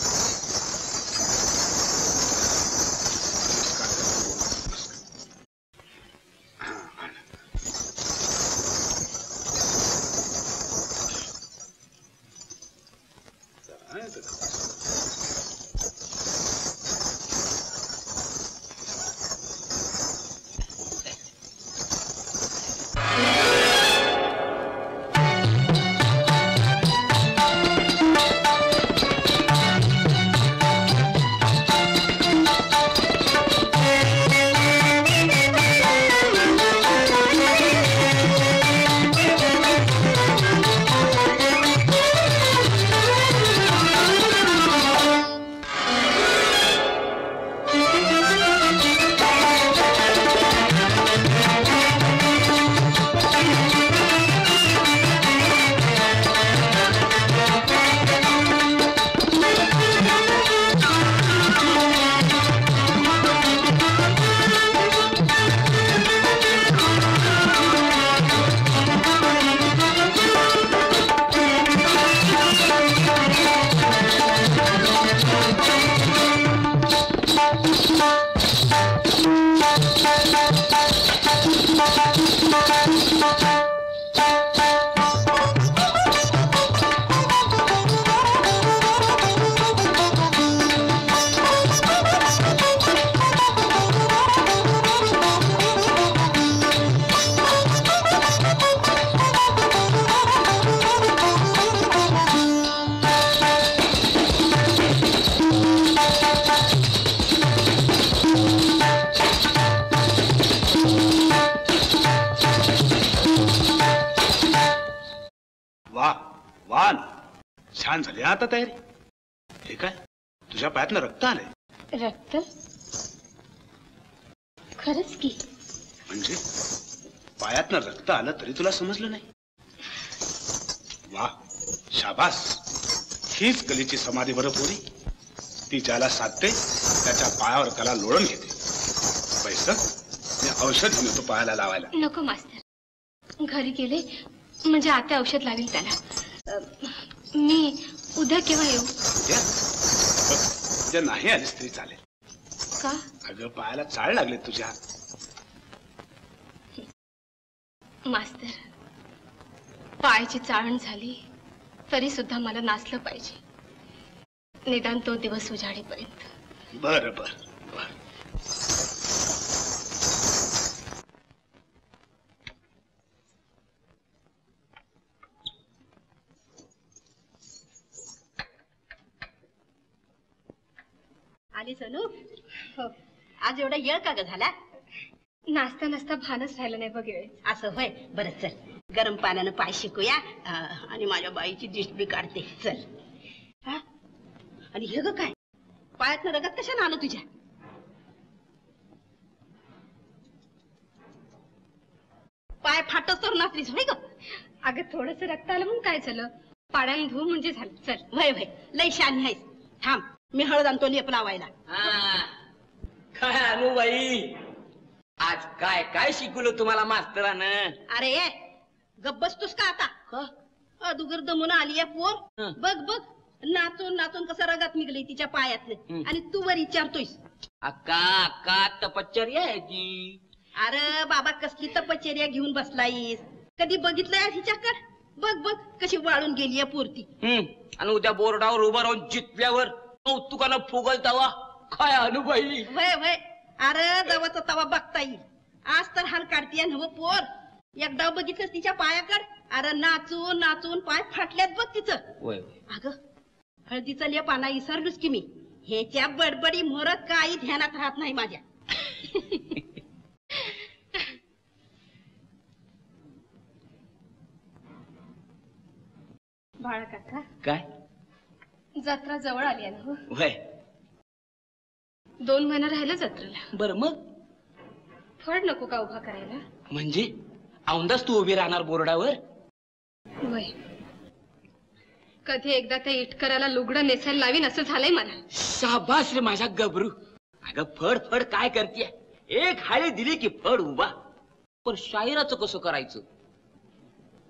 छान झाली आता तयारी. हे काय तुझ्या पायातनं रक्त आलंय? रक्त? खरंच की? म्हणजे पायातनं रक्त आलं तरी तुला समजलं नाही? वा, शाबास. हीच कलेची समाधी बरं पोरी. ती ज्याला साधते त्याच्या पायावर त्याला लोळण घेते. पैसा मी औषध घेतो पायाला लावायला. नको मास्तर, घरी गेले म्हणजे आता औषध लावेल त्याला. मी उद्या केव्हा येऊ? उद्या नाही आलीस तरी चालेल. का? अगं पायाला चाळ लागले तुझ्या. मास्तर, पायाची चाळण झाली तरी सुद्धा मला नाचलं पाहिजे, निदान तो दिवस उजाडेपर्यंत. बर बर बर. आली सनू? हो. आज एवढा येळ का ग झाला? नाचता नाचता भानच राहिलं नाही बघ. असं होय. बरं चल, गरम पाण्यानं पाय शिकूया आणि माझ्या बाईची दिष्ट बी काढते. चल. हा? आणि हे ग काय पायातनं रगत कशानं आलं तुझ्या? पाय फाटच तर नाचलीस होय ग? अगं थोडस रक्त आलं म्हणून काय झालं, पाण्याने धुवून म्हणजे झालं. चल. वय वय, लय शानी आहेस. थांब, मी हळद आणतो लेप लावायला. काय आणू बाई? आज काय काय शिकवलं तुम्हाला मास्तरानं? अरे गप बसतोस का आता? अदुगर दमून आली आहे पोर. बघ बघ, नाचून नाचून कसं रगत निघली तिच्या पायातलं, आणि तू वर विचारतोयस. अक्का अक्का तपश्चर्या आहे ती. अरे बाबा, कसली तपश्चर्या घेऊन बसलायस? कधी बघितलंय हिच्याकडे? बघ बघ कशी वाळून गेली आहे पोरती. आणि उद्या बोर्डावर उभं राहून जितल्यावर कौतुकानं फुगलतावा काय अनुबाई? वय वय, अरे जवळचा तवा बघता येईल. आज तर हाल काढतीये नव पोर. एकदा बघितलंस तिच्या पायाकड? अरे नाचून नाचून पाय फाटल्यात बघ तिचं. अगं हळदीचा लेप आणा विसरलोच की मी. ह्याच्या बडबडी मोरत काही ध्यानात राहत नाही माझ्या. बाळा काका, काय जत्रा जवळ आली आहे ना? वय 2 महिने राहिलं जत्रेला. बर मग फड नको का उभा करायला? म्हणजे औंदाच तू उभी राहणार बोर्डावर? वय, कधी एकदा त्या इटकराला लुगडं नेसायला लावीन असं झालंय मला. शाबास रे माझ्या गबरू. अगं फड फड काय करतीये? एक हाळी दिली की फड उभा. पण शायराचं कसं करायचं?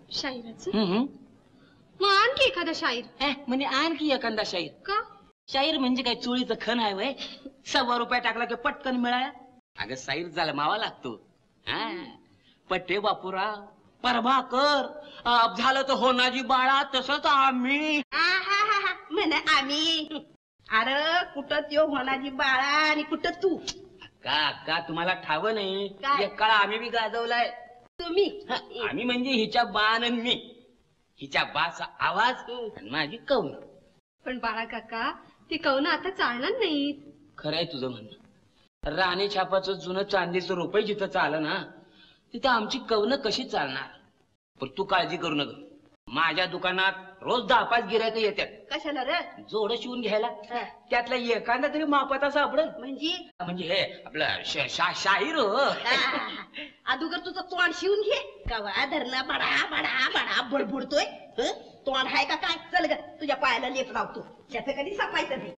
शाहिराचं मग आणखी एखादा शाहीर म्हणजे आणखी एखादा शाहीर का? शाहीर म्हणजे काय चोळीचं खण आहे वय? ₹100 टाकला की पटकन मिळाला. अगं शाहीर झाला मावा लागतो. पट्टे बापूराव, प्रभाकर, झालं तर होनाजी बाळा, तसंच आम्ही. म्हणे आम्ही. अरे कुठं त्यो होनाजी बाळा आणि कुठं तू. का तुम्हाला ठाव नाही? काय? एक काळ आम्ही बी गाजवलाय. तुम्ही आम्ही म्हणजे हिच्या बाण आणि मी. हिच्या बाचा आवाज आणि माझी कौन. पण बाळा काका ती कवनं आता चालणार नाहीत. खरंय तुझं म्हणणं. राणी छापाचं जुनं चांदीचं रुपये जिथं चालं ना तिथं आमची कवनं कशी चालणार? पण तू काळजी करू नका. माझ्या दुकानात रोज 10-5 गिऱ्हाईक येतात. कशाला रे? जोड शिवून घ्यायला. त्यातला एखादा तरी मापाचा सापडेल. म्हणजे हे आपलं शाहीर हो. अगोदर तुझं तोंड शिवून घे. कवा धरणा बडा बडा बडा बडबडतोय. तोंड आहे का काय? चल ग तुझ्या पायाला लेप लावतो. त्याचं कधी सापायचं नाही.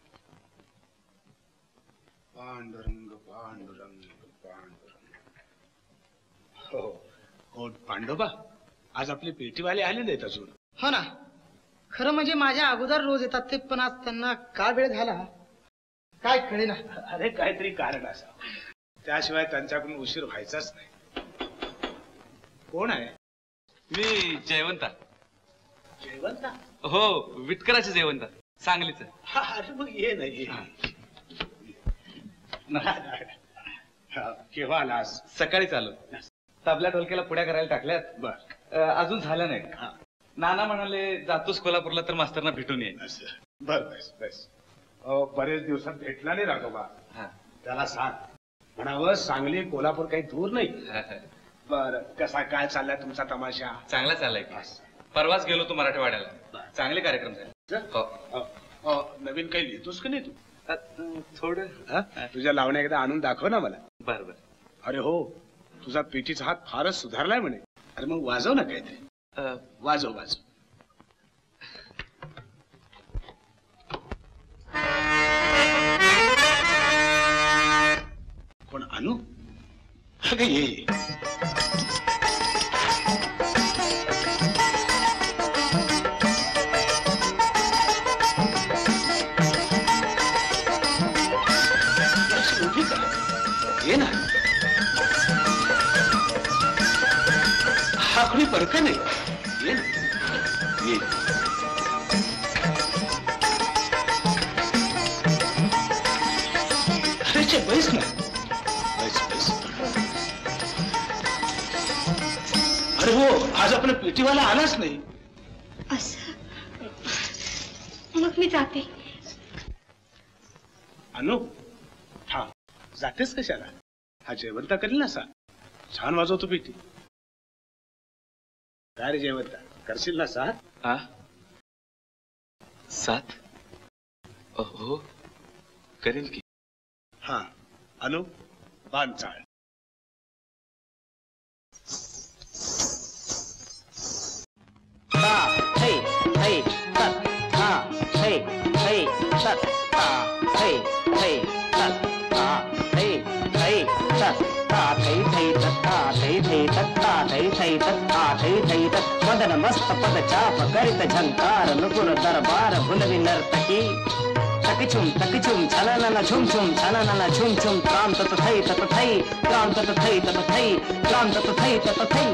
पांडुरंग पांडुरंग पांडुरंग. हो पांडोबा, आज आपले पेटीवाले आले नाहीत अजून. हो ना, खरं म्हणजे माझ्या अगोदर रोज येतात ते, पण आज त्यांना का वेळ झाला काय कळेना. अरे काहीतरी कारण असावं, त्याशिवाय त्यांच्याकडून उशीर व्हायचाच नाही. कोण आहे? मी जयवंता. जयवंता? हो, विटकराचे जयवंता, सांगलीच. अरे मग ये नाही. केव्हा आलास? सकाळीच आलो. तबल्या ढोलक्याला पुढ्या करायला टाकल्यात. बर. अजून झालं नाही. नाना म्हणाले जातोस कोल्हापूरला तर मास्तरना भेटून ये. बर बस बस. बरेच दिवसात भेटला नाही राघोबा. त्याला सांग म्हणावं सांगली कोल्हापूर काही दूर नाही. बर, कसा काय चाललाय तुमचा तमाशा? चांगला चाललाय. परवाच गेलो तो मराठवाड्याला. चांगले कार्यक्रम झाले. नवीन काही लिहितोस का नाही तू? थोडं. तुझ्या लावण्या एकदा आणून दाखव ना मला. बर बर. अरे हो, तुझा पेटीचा हात फारच सुधारलाय म्हणे. अरे मग वाजव ना काहीतरी. वाजव वाजव. कोण? अनु? अगं ये. ये ना. हा कोणी परका नाही. ये ना ये. अरे बैस ना. बैस बैस. अरे हो, आज आपला पेटीवाला आलाच नाही. असं मग मी जाते. अनु, हा जातेस कशाला? हा जयवंता करेल ना सा. छान वाजवतो पेटी. काय रे जयवंता, करशील ना साथ? साथ? हो करेल की. हा अनु, बाण चाळ. मदन मस्त पद चाप करित झंकार नुपुर दरबार भुलवी नर्तकी. तक छुम छननन छुम छुम छननन छुम छुम त्राम तत थई त्राम तत थई त्राम तत थई.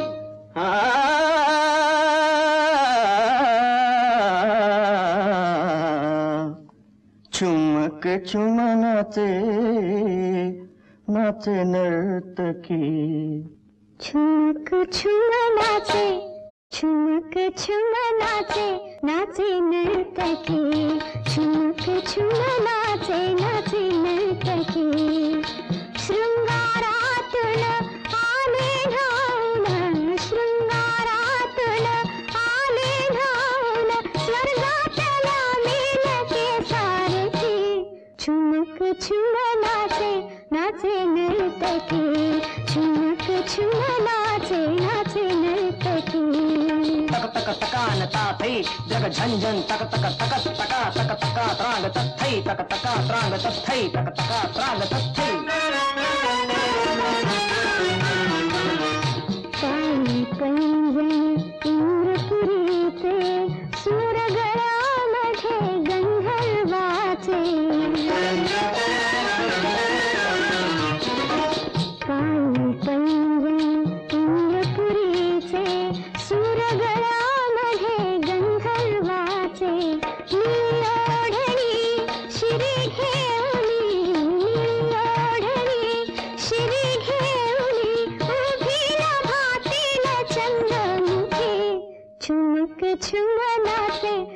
चुमक चुम नाचे नाचे नर्तकी. छुमक छुम नाचे छुमक छुम नाचे नाचे नर्तकी. छुमक छुम नाचे नाचे नर्तकी. शृंगारातून आले धावून शृंगारातून आले धावून स्वर्गातला मेलके सारखी. छुमक छुम नाचे नाचे नर्तकी. छुमक छुम नाचे नाचे नर्तकी. तक तक तकान ताथई जग झंझन तक तक तक तका तक तका त्रांग तत्थई तक तका त्रांग तत्थई तक तका त्रांग तत्थई. काळी पैंजण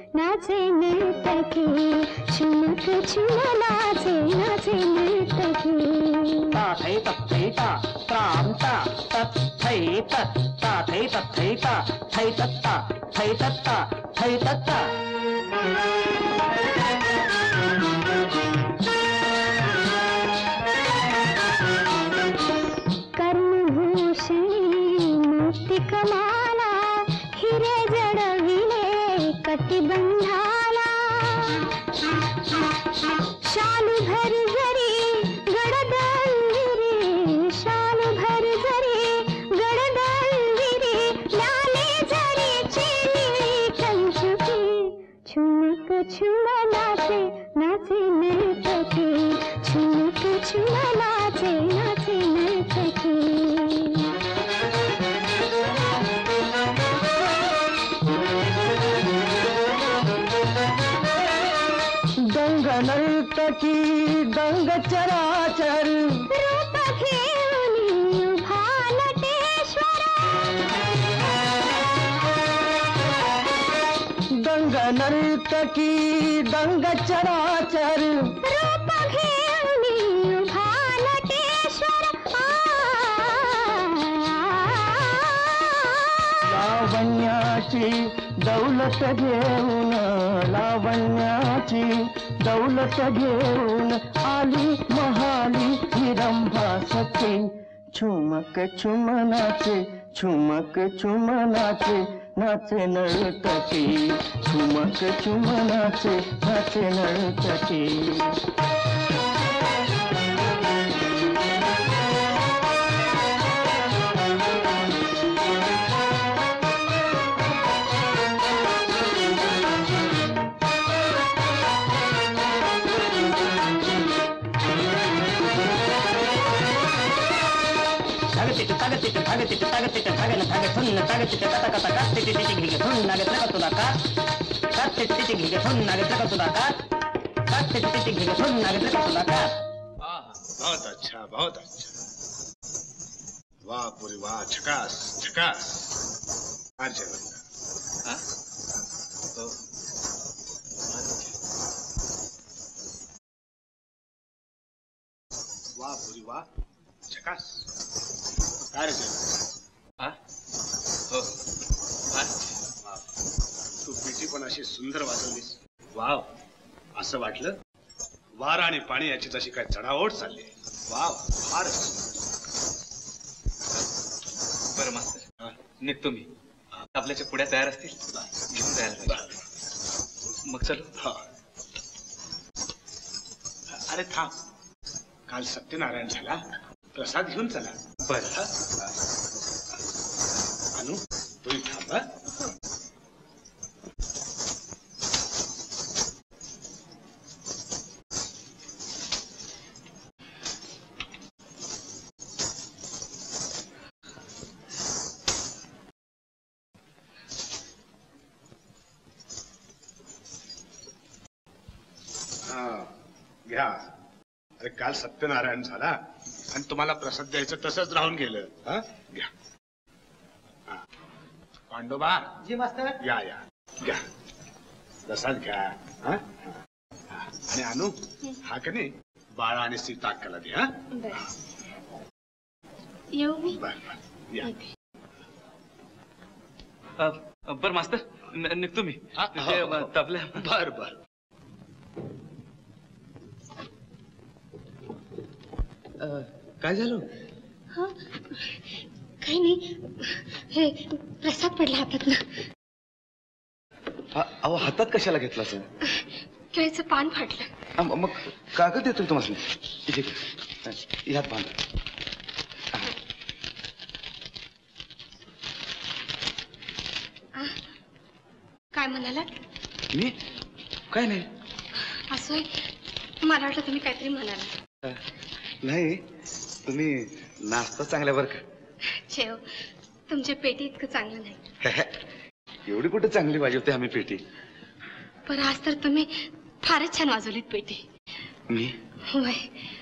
नाचे नर्तकी चुमक चुम नाचे नाचे नर्तकी ता थै तत्थै ता त्राम ता तत्थै तत् ता थै तत्थै ता थै तत्ता थै तत्ता थै तत्ता कमाला हिरे जडविले कटिबंधाला शालू भर जरी गडदंविरी शालू भर जरी गडदंविरी लाले जरी चिली कंचुकी चुमक चुम नाचे नाचे नर्तकी चुमक चुम नाचे नाचे नर्तकी नर्तकी दंग चराचर रूप घेऊनी उभा नटेश्वरा दंग नर्तकी दंग चराचर रूप घेऊनी उभा नटेश्वरा लावण्याची दौलत घेऊन लावण्याची दौलत घेऊन आली महाली हिरंभा सखी झुमक झुम नाचे झुमक झुम नाचे नाचे नर्तकी झुमक झुम नाचे नाचे नर्तकी तागतिट तागतिट तागन ताग थुन्न तागतिट तता कता कातिट तिटिक घिग थुन्न नागत तुदा का कातिट तिटिक घिग थुन्न नागत तुदा का कातिट तिटिक घिग थुन्न नागत तुदा का बहुत अच्छा वाह पूरी वाह झकास झकास आर्जन वाह पूरी वाह झकास तू पेटी पण अशी सुंदर वाजवलीस वाव असं वाटलं वार आणि पाणी याची जशी काय चढाओढ चालली वाव फारच बरं मास्तर निघतो मी आपल्याच्या पुढ्या तयार असतील घेऊन जायला पाहिजे मग चलो अरे थांब काल सत्यनारायण झाला प्रसाद घेऊन चला बर अनु तुम्ही थांबा घ्या अरे काल सत्यनारायण झाला आणि तुम्हाला प्रसाद द्यायचं तसंच राहून गेलं घ्या पांडोबा जी मास्तर या घ्या प्रसाद घ्या आणि अनु हा का नाही बाळा आणि सीता अक्काला दे येऊ मी बर या बर मास्तर निघतो मी तबल्या बर काय झालं काही नाही हे प्रसाद पडला हातातनं अहो हातात कशाला घेतला सर केळीचं पान फाटलं मग कागद देतोय तुम्हाला इथे ह्यात बांध काय म्हणाला मी काय नाही असं मला वाटलं तुम्ही काहीतरी म्हणाला नाही तुम्ही नाश्ता चांगल्या बरं का शेव तुमच्या पेटी इतकं चांगलं नाही एवढी कुठे चांगली वाजवते आम्ही पेटी पण आज तर तुम्ही फारच छान वाजवलीत पेटी मी होय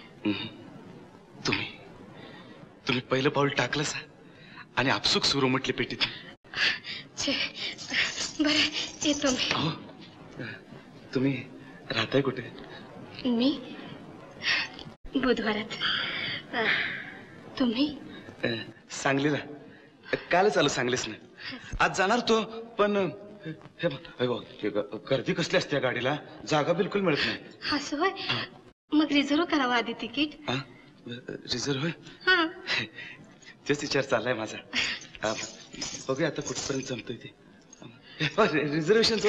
तुम्ही पहिलं पाऊल टाकलं सा आणि आपसुक सुरू म्हटली पेटीत बरं येतो मी तुम्ही राहताय कुठे? मी बुधवारात. तुम्ही? सांगलीला. कालच आलो सांगलीच ना. आज जाणार तो पण हे बघ गर्दी कसली असते गाडीला, जागा बिलकुल मिळत नाही. असं होय? मग रिझर्व करावं आधी तिकीट. रिझर्व होय? तेच विचार चाललाय माझा. बघूया आता कुठपर्यंत जमतोय ते. रिझर्वेशन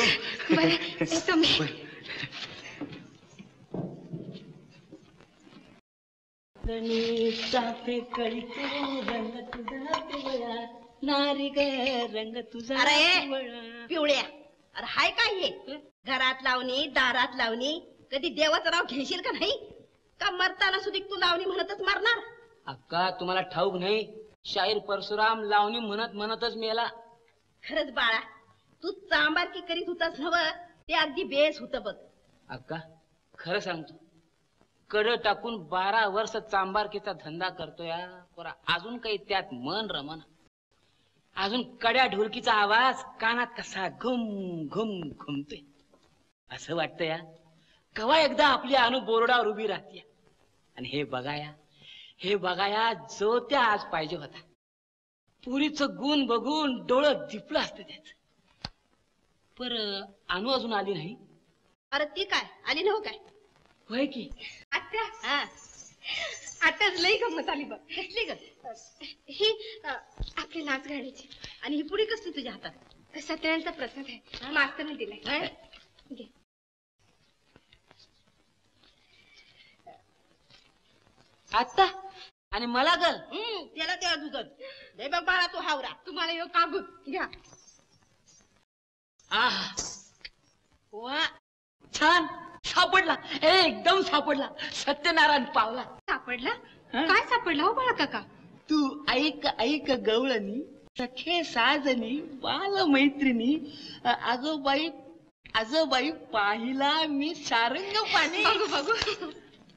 नारी ग रंग तुझा. अरे पिवळ्या, अरे हाय काय हे? घरात लावणी दारात लावणी, कधी देवाचं नाव घेशील का नाही? का मरताना सुद्धा तू लावणी म्हणतच मरणार? अक्का तुम्हाला ठाऊक नाही, शाहीर परशुराम लावणी म्हणत म्हणतच मेला. खरंच बाळा, तू चांबारकी करीत होतास नव, ते अगदी बेस होत बघ. अक्का खरं सांगतो, कड टाकून 12 वर्ष चांबारकीचा धंदा करतोय, पोरा अजून काही त्यात मन रमना. अजून कड्या ढोलकीचा आवाज कानात कसा घुम घुम घुमतोय. असं वाटतंय कवा एकदा आपली अनु बोर्डावर उभी राहते. आणि हे बघाया जो त्या आज पाहिजे होता. पुरीचं गुण बघून डोळं दिपलं असतं त्याच. पर अनु अजून आली नाही. अरे ती काय आली नव्ह काय? होय की आत्या. आत्याच लई गंमत आली बघ. कसली ग? ही आपली नाच गाण्याची. आणि ही पुडी कसली तुझ्या हातात? सत्यनारायणचा प्रसाद आहे, मास्तरने दिलाय. घे. आत्ता आणि मला गल त्याला त्या दुधन दे बघ बाळा तू हावरा. तुम्हाला यो कागद घ्या. वा छान सापडला, एकदम सापडला. सत्यनारायण पावला. सापडला? काय सापडला हो बाळा काका? तू ऐक गवळणी, सखे साजनी, बाल मैत्रिणी, आजोबाई पाहिला मी सारंग पाणी. बघू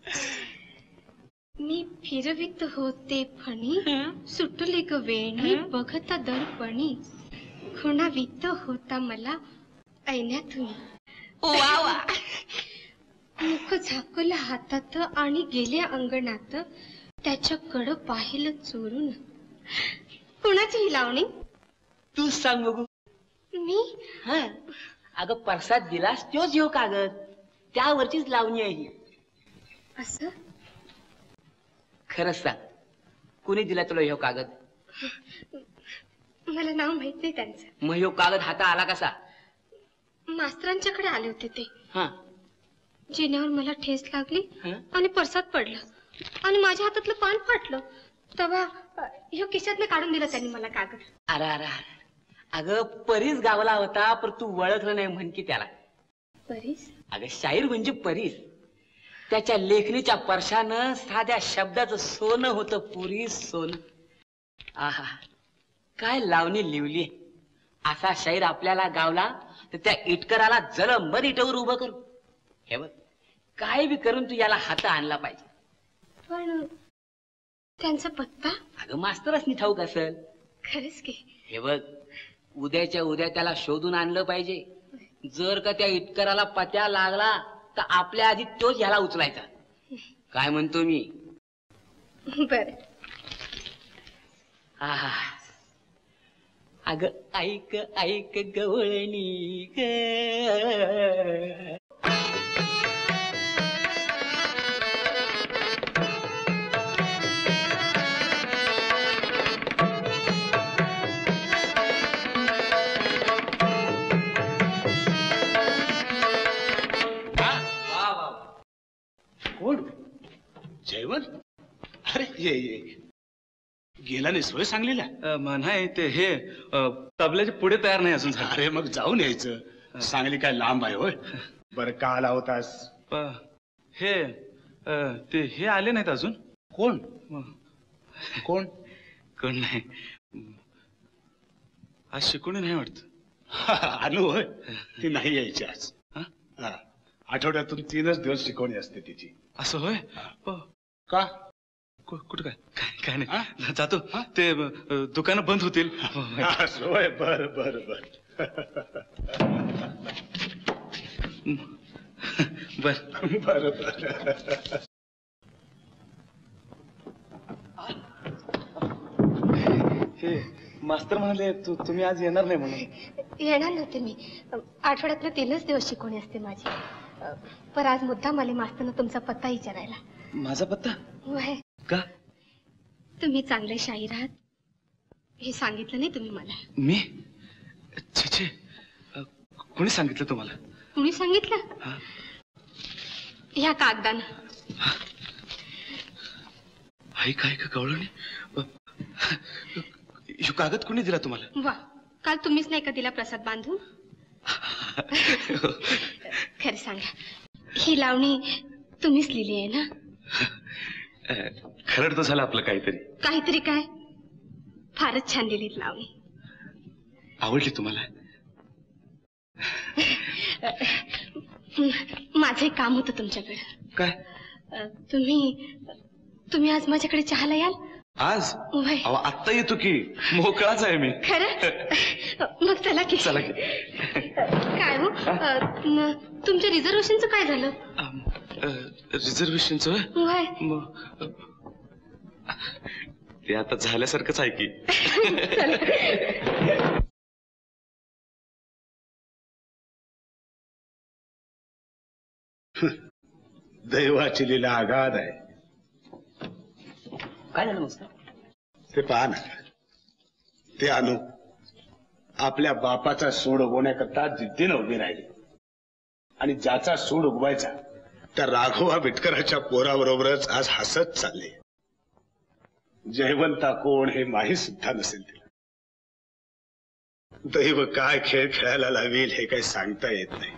मी फिरवित होते फणी, सुटले ग वेणी बघता दर्पणी, खुणावित होता मला ऐण्यातून. वा वा. मुख झाकलं हातात आणि गेले अंगणात, त्याच्याकडं पाहिलं चोरून. कुणाची ही लावणी? तू सांग बघू. मी? अगं प्रसाद दिलास तोच ह्यो कागद, त्यावरचीच लावणी आहे. असं? खरंच सांग, कुणी दिला तुला ह्यो कागद? मला नाव माहित नाही त्यांचं. मग ह्यो कागद हाता आला कसा? मास्तरांच्याकडे आले होते ते. जिन्यावर मला ठेस लागली आणि परसात पडलं आणि माझ्या हातातलं पान फाटलं. तेव्हा ह्यो खिशातनं काढून दिलं त्यांनी मला कागद. अरे अरे अगं परीस गावला होता, पण तू ओळखलं नाही म्हण की त्याला. परीस? अगं शाहीर म्हणजे परीस. त्याच्या लेखणीच्या परशानं साध्या शब्दाचं सोनं होतं, पुरी सोनं. आहा काय लावणी लिवली. असा शाहीर आपल्याला गावला तर त्या इटकराला जलमर इटवर उभं करू. हे बघ काय बी करून तू याला हात आणला पाहिजे. पण त्यांचा पत्ता? अगं मास्तरच नाही ठाऊक असेल. खरंच की? हे बघ उद्याच्या उद्या त्याला शोधून आणलं पाहिजे. जर का त्या इटकराला पत्या लागला तर आपल्या आधी तोच ह्याला उचलायचा. काय म्हणतो मी? बर. आहा अग ऐक गवळणी ग. कोण? जयवंत? अरे ये गेला नाही सोय सांगलीला? नाही ते हे तबल्याचे पुढे तयार नाही अजून झाले. अरे मग जाऊन यायचं. सांगली काय लांब आहे होय? बरं का आला होतास? हे ते हे आले नाहीत अजून. कोण? कोण? कोण नाही. आज शिकवणी नाही वाटत. अनु होय? ती नाही यायची आज. आठवड्यातून 3च दिवस शिकवणी असते तिची. असं होय? का? कुठं काय नाही जातो. ते दुकानं बंद होतील. होय बर बर बर. बर बरोबर. हे मास्तर म्हणाले तुम्ही आज येणार नाही म्हणून. येणार नव्हते मी. आठवड्यातले 3च दिवस शिकवणी असते माझी. पर आज मुद्दाम आले मास्तरनं तुमचा पत्ता विचारायला. माझा पत्ता? वय का? तुम्ही चांगले शाहीर आहात हे सांगितलं नाही तुम्ही मला. मी? छे कोणी सांगितलं तुम्हाला? कुणी सांगितलं? ह्या कागदानं. आई काय का कळलं नाही. ह्यो कागद कोणी दिला तुम्हाला? वा, काल तुम्हीच नाही का दिला प्रसाद बांधून? खरं सांगा, ही लावणी तुम्हीच लिहिली आहे ना? खरं तर झालं आपलं काहीतरी. काहीतरी काय? फारच छान लिहिलीत लावणी. आवडली तुम्हाला? माझं एक काम होतं तुमच्याकडे. काय? तुम्ही आज माझ्याकडे चहाला याल? आज? वय. अहो आत्ता येतो की, मोकळाच आहे मी. खरं? मग चला की. चला की. काय हो, तुमच्या रिझर्वेशनचं काय झालं? रिझर्वेशनचं? वय. ते आता झाल्यासारखंच आहे की. दैवाची लीला आगाध आहे. काय झालं मस्त? ते पहा ना, ते अनु आपल्या बापाचा सूड उगवण्याकरता जिद्दीनं उभी राहिली आणि ज्याचा सूड उगवायचा त्या राघवा बिटकराच्या पोराबरोबरच आज हसत चालले. जयवंता कोण हे माहीत सुद्धा नसेल तिला. दैव काय खेळ खेळायला लावेल हे काही सांगता येत नाही.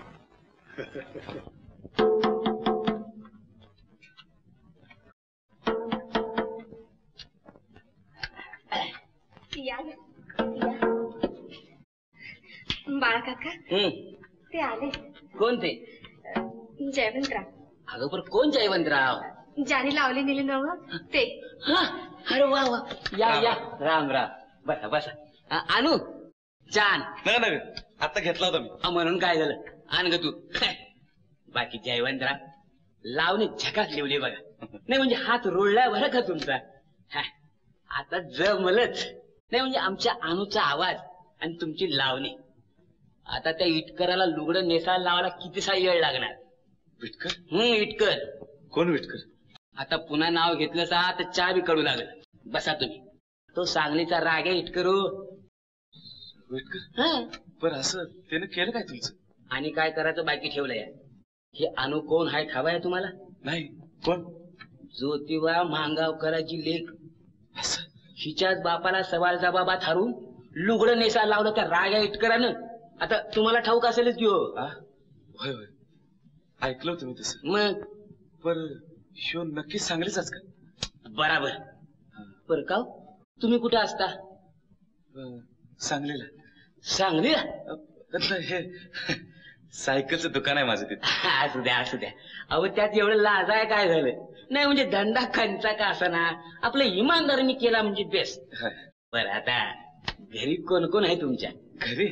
बाळा काका ते आले. कोण ते? जयवंतराव. अगं पण कोण जयवंतराव? ज्याने लावले नेले नव ते. अरे वा वा, या या, राम राम. बसा बसा. आणू छान. नाही आता घेतला होता मी. म्हणून काय झालं? आण ग तू. बाकी जयवंतराव लावणी झकास लिवली बघा. नाही म्हणजे हात रोळला बरं का तुमचा. आता जमलंच. नाही म्हणजे आमच्या अनुचा आवाज आणि तुमची लावणी. आता त्या इटकराला लुगडं नेसायला लावायला कितीसा वेळ लागणार. विटकर? इटकर. कोण विटकर? आता पुन्हा नाव घेतलं सा तर चहा बी कडू लागलं. बसा तुम्ही. तो सांगलीचा राग आहे इटकरू. विटकर? पण असं त्यानं केलं काय तुमचं? आणि काय करायचं बाकी ठेवलंय. हे अनु कोण हाय ठाव आहे तुम्हाला? नाही. कोण? ज्योतिबा मांगावकराची लेख. हिच्याच बापाला सवालचा बाबा थारून लुगडं नेसायला लावलं त्या राग्या इटकरानं. आता तुम्हाला ठाऊक असेलच की हो. होय होय, ऐकलं होतं मी तसं. मग पर शो नक्कीच सांगलीचाच का? बराबर. बर का तुम्ही कुठे असता? सांगलीला. सांगलीला? हे सायकलचं दुकान आहे माझं तिथे. असू द्या असू द्या. अहो त्यात एवढं लाजाय काय झालं? नाही म्हणजे धंदा खंचा का असाना आपलं इमानदारीने केला म्हणजे बेस्ट. बरं आता घरी कोण कोण आहे तुमच्या? घरी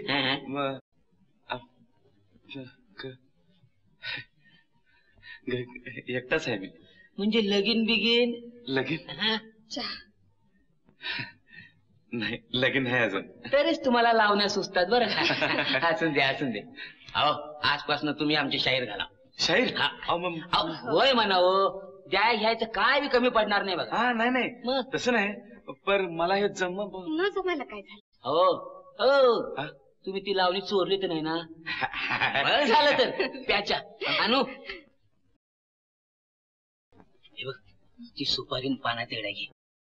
एकटाच आहे मी. म्हणजे लगीन बिगीन? लगीन नाही, लगीन नाही अजून. तरीच तुम्हाला लावण्या सुचतात बरं का. असून दे असून दे. अहो आजपासून तुम्ही आमची शाहीर घाला. शाहीर? होय म्हणा हो. द्या घ्यायचं काय बी कमी पडणार नाही बघा. नाही नाही तसं नाही. पर मला हे न जमायला काय झालं? हो हो, तुम्ही ती लावणी चोरली तर नाही ना? बरं झालं तर त्याच्या. आणू हे बघ, ती सुपारी पानात येड्या घे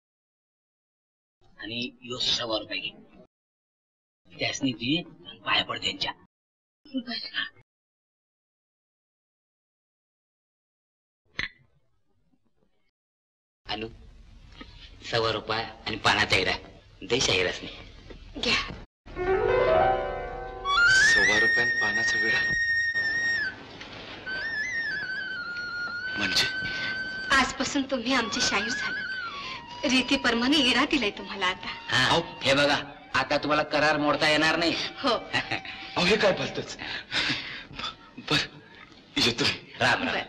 आणि यो 100 रुपये घे. त्यासनी ती पाया पड त्यांच्या. आणू 100 रुपये आणि पानात येड्या दे शाहीरच नाही. घ्या. 100 रुपये पानाचा विडा म्हणजे? आजपासून तुम्ही आमचे शाहीर झालात. रीती परमाने इरा दिलाय तुम्हाला आता. हे बघा, आता तुम्हाला करार मोडता येणार नाही. हो. अहो हे काय बोलतच? बर येतो. राम राम.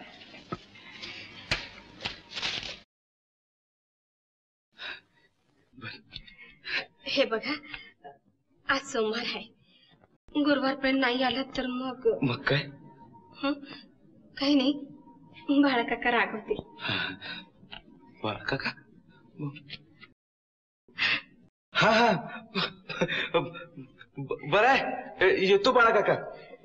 हे बघा, आज सोमवार आहे. गुरुवारपर्यंत नाही आला तर मग काय? काही नाही, बाळा काका रागवतील. बाळा काका? हा हा, बरं आहे, येतो बाळा काका.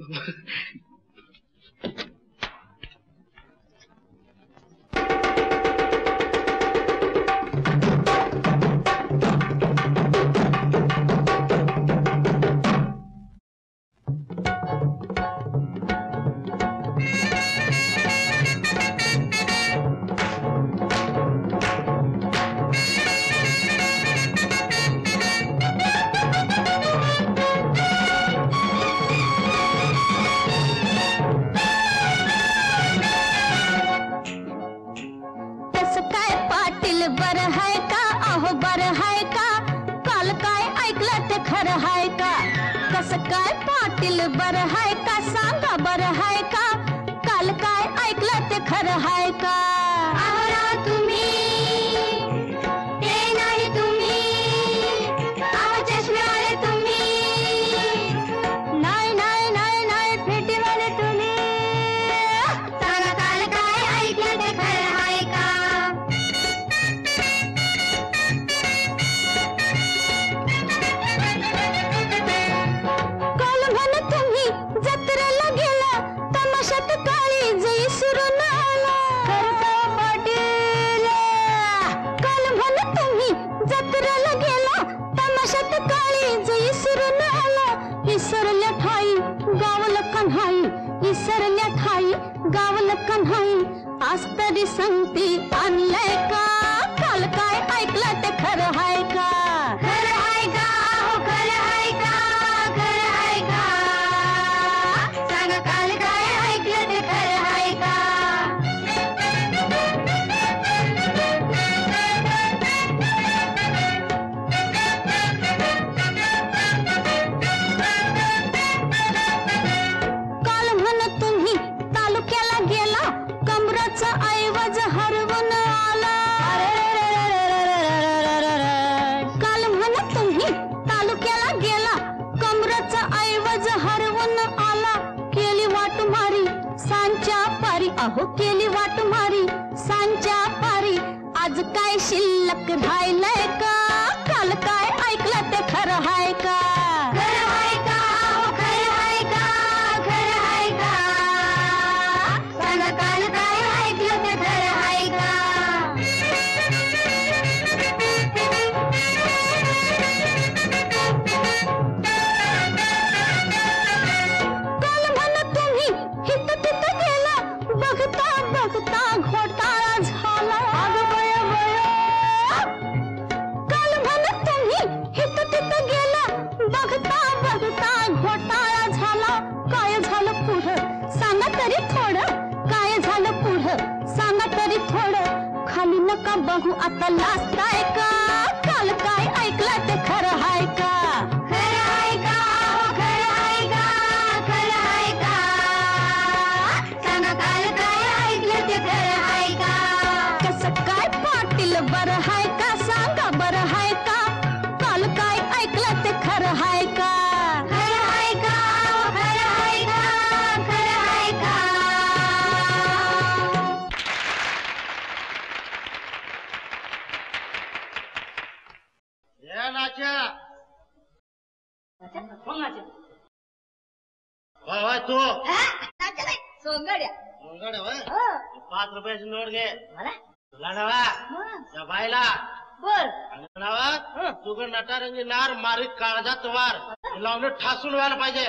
नटारंगी नार मारीत काळजात वार लावून ठासून व्हायला पाहिजे.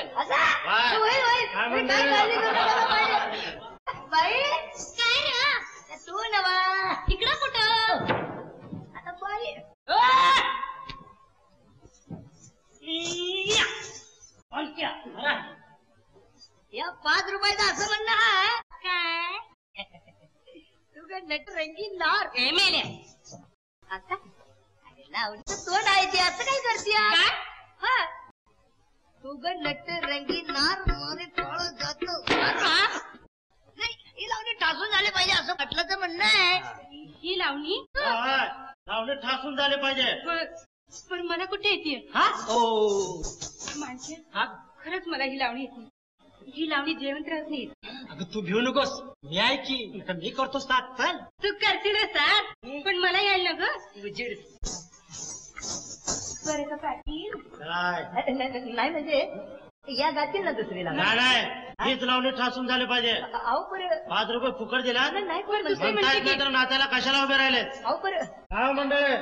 तू नवा इकडं कुठं आता बाई या 5 रुपयाचं असं म्हणणं आहे काय? तू काय नटरंगी नार मेल्या आता आवडीचं तोंड आहे ते असं काय करते? हा तू ग नटरंगी नार मारे थोडं जातो ही लावणी लावणी ठासून झाले पाहिजे. पण मला कुठे येते माणसे? खरंच मला ही लावणी येते. ही लावणी जयवंतराव नाही. अगं तू भिऊ नकोस, मी आहे की मी करतो साथ. चल तू करशील साथ, पण मला यायला ना ग उजेड. बरं का पाटील? नाही म्हणजे या गातील ना दुसरीला. नाही हीच लावणी ठासून झाले पाहिजे. अहो बरं 5 रुपये फुकट दिला नाही तर नात्याला कशाला उभे राहिले. अहो बरं हा मंडळी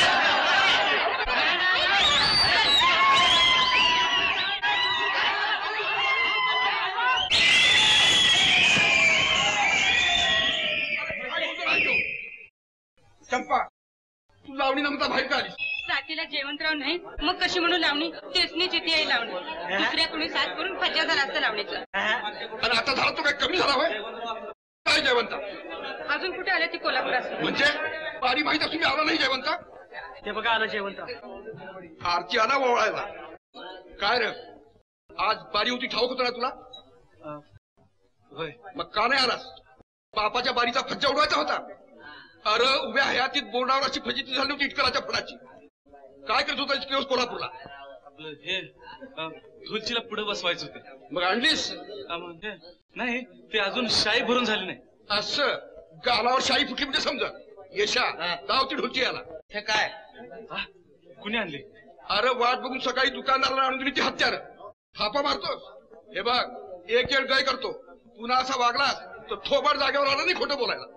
चंपा, तू लावणी नमता बाहेर का आलीस? साथीला जयवंतराव नाही मग कशी म्हणून लावणी? तेचनीच येते आहे लावणी. दुसऱ्या कोणी साथ करून फज्जा झाला असतं लावणीचा. आणि आता झाला तो काय कमी झाला होय? काय जयवंता? अजून कुठे आले ती कोल्हापुरात? म्हणजे बारी माहित असून मी आला नाही जयवंता? ते बघा आलं जयवंत. आरची आला ओवळायला. काय रे आज बारी होती ठाऊक होतं ना तुला? होय. मग का नाही आलास? बापाच्या बारीचा फज्जा उडवायचा होता. अरे उभ्या हयातीत बोर्डावर अशी फजिती झाली होती इटकराच्या फडाची. काय करत होता इतके दिवस कोल्हापूरला? आपलं हे धुलचीला पुढे बसवायचं होतं. मग आणलीस? नाही ते अजून शाई भरून झाली नाही. असं गालावर शाई फुटली म्हणजे समजा. यशा गावती ढोलची याला. हे काय कुणी आणली? अरे वाट बघून सकाळी दुकानदाराला आणून दिली ती हत्यार. थापा मारतोस. हे बघ एक वेळ गय करतो. पुन्हा असा वागलास तर थोबाड जागेवर आला नाही खोटं बोलायला.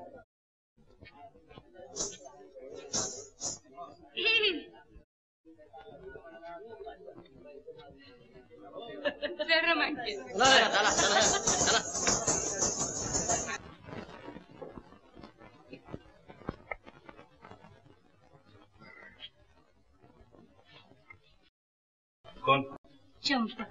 जरा माहिती कोण? चंपा.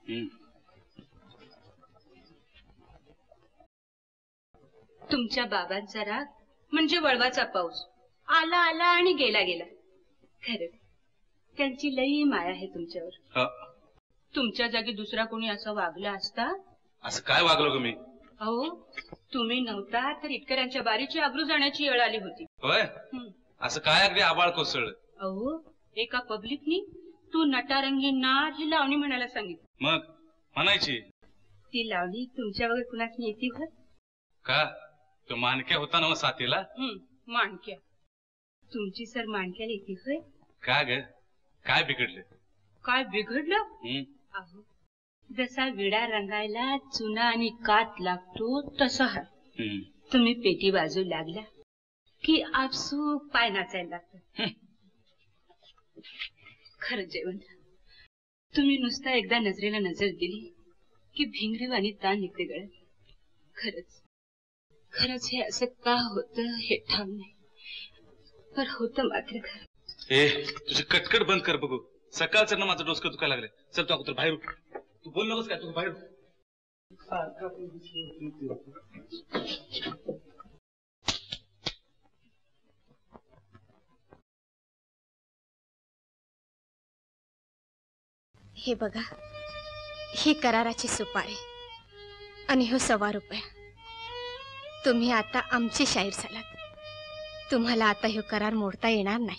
तुमच्या बाबांचा राग म्हणजे वळवाचा पाऊस. आला आला आणि गेला गेला. खरंच त्यांची लई माया आहे तुमच्यावर. तुमच्या जागी दुसरा कोणी असं वागला असता? असं काय वागलो ग मी? अहो तुम्ही नव्हता तर इतकऱ्यांच्या बारीची आबरू जाण्याची वेळ आली होती. होय. असं काय अगदी आबाळ कोसळलं. अहो एका पब्लिकनी तू नटारंगी नार ही लावणी म्हणायला सांगितलं. मग म्हणायची ती लावणी तुमच्या वगैरे कुणाची येते होत का? तो मानक्या होता ना साथीला. माणक्या. तुमची सर माणक्याला येते होय? का ग काय बिघडलं? काय बिघडलं? अहो जसा विडा रंगायला चुना आणि कात लागतो तसं आहे. तुम्ही पेटी बाजू लागला की आपसूक पाय नाचायला लागतो. खरं जेवण तुम्ही नुसता एकदा नजरेला नजर दिली की भिंगरेवाणी ताण निघते गळ्यात. खरंच खरंच हे असं का होतं हे ठाम नाही, पण होतं मात्र खरं. तुझी कटकट बंद कर बघू. सकाळचं ना माझं डोसकं दुखायला लागले. चल तू अगोदर बाहेर. तू बोल नकोस काय? तू बाहेर. हे बघा ही कराराची सुपारी आणि हो 1.25 रुपया. तुम्ही आता आमची शाहीर झालात. तुम्हाला आता हे करार मोडता येणार नाही.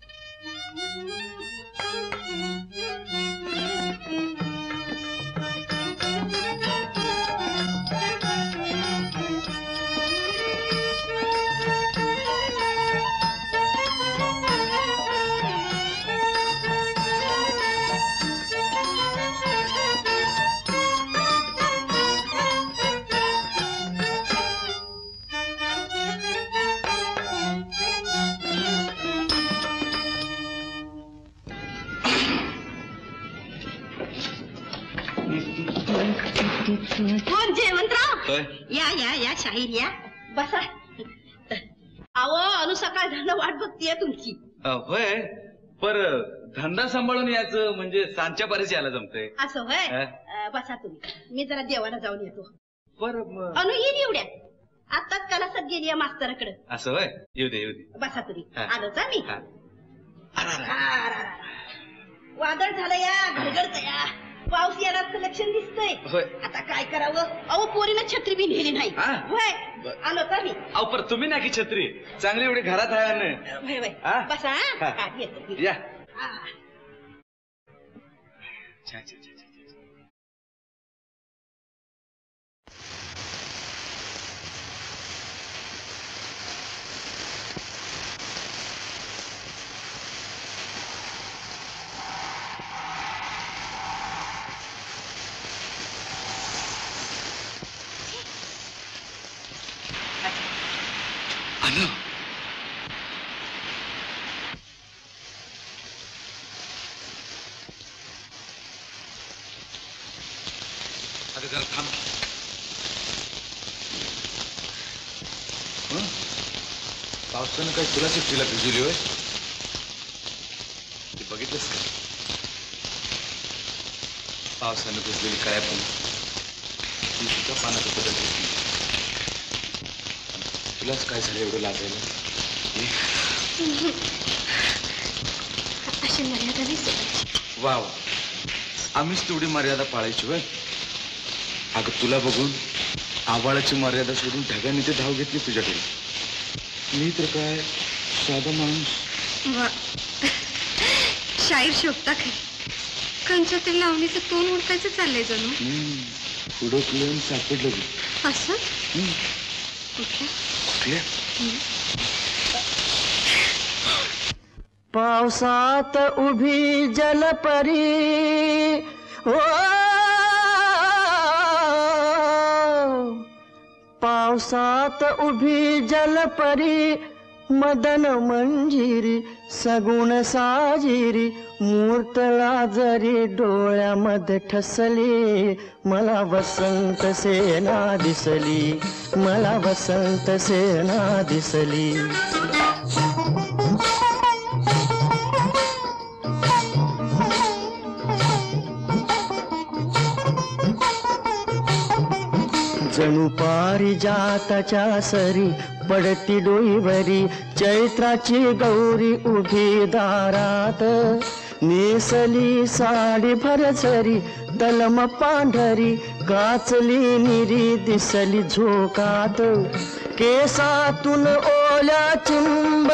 जयवंतराव या या या शाहीर या बसा. अहो अनु सकाळ झालं वाट बघतीये तुमची. होय पर धंदा सांभाळून यायचं म्हणजे सांच्या पारीच यायला जमतंय. असं होय. बसा तुम्ही. मी जरा देवाला जाऊन येतो. पर अनु येईल एवढ्या आताच कलासात गेली या मास्तराकडे. असं होय. येऊ दे येऊ दे. बसा तुम्ही. आलोच मी. वादळ झालं या घडघडत या. पाऊस येणार लक्षण दिसतंय. आता काय करावं? अहो पोरीनं छत्री बी नेली नाही. होय आलो का मी? अहो पर तुम्ही ना की छत्री चांगली एवढी घरात आहे ना. होय होय बसा. येतो या. पावसानं काही तुला सुट्टीला भिजवली होय? ते बघितलंस का? पावसानं भिजलेली काळ्या पण ती सुद्धा पानाचं बदल दिसली. तुलाच काय झालं एवढं लाजायला? अशी मर्यादा नाही सोडायची. वा वा, आम्हीच तेवढी मर्यादा पाळायची होय. अगं तुला बघून आबाळाची मर्यादा सोडून ढगाने ते धाव घेतली तुझ्याकडे. मी तर काय साधा माणूस. शाहीर शोभता काय? कंचातील लावणीचं तोंड उडकायचं चाललंय जणू. उडकलं सापडलं बी. असं कुठल्या कुठल्या? पावसात उभी जलपरी ओ पावसात उभी जलपरी मदन मंजिरी सगुण साजिरी मूर्तला जरी डोळ्यामध्ये ठसली मला वसंत सेना दिसली मला वसंत सेना दिसली. जणू पारिजाताच्या सरी पडती डोईवरी चैत्राची गौरी उभी दारात नेसली साडी भरझरी तलम पांढरी काचली निरी दिसली झोकात केसातून ओल्या चिंब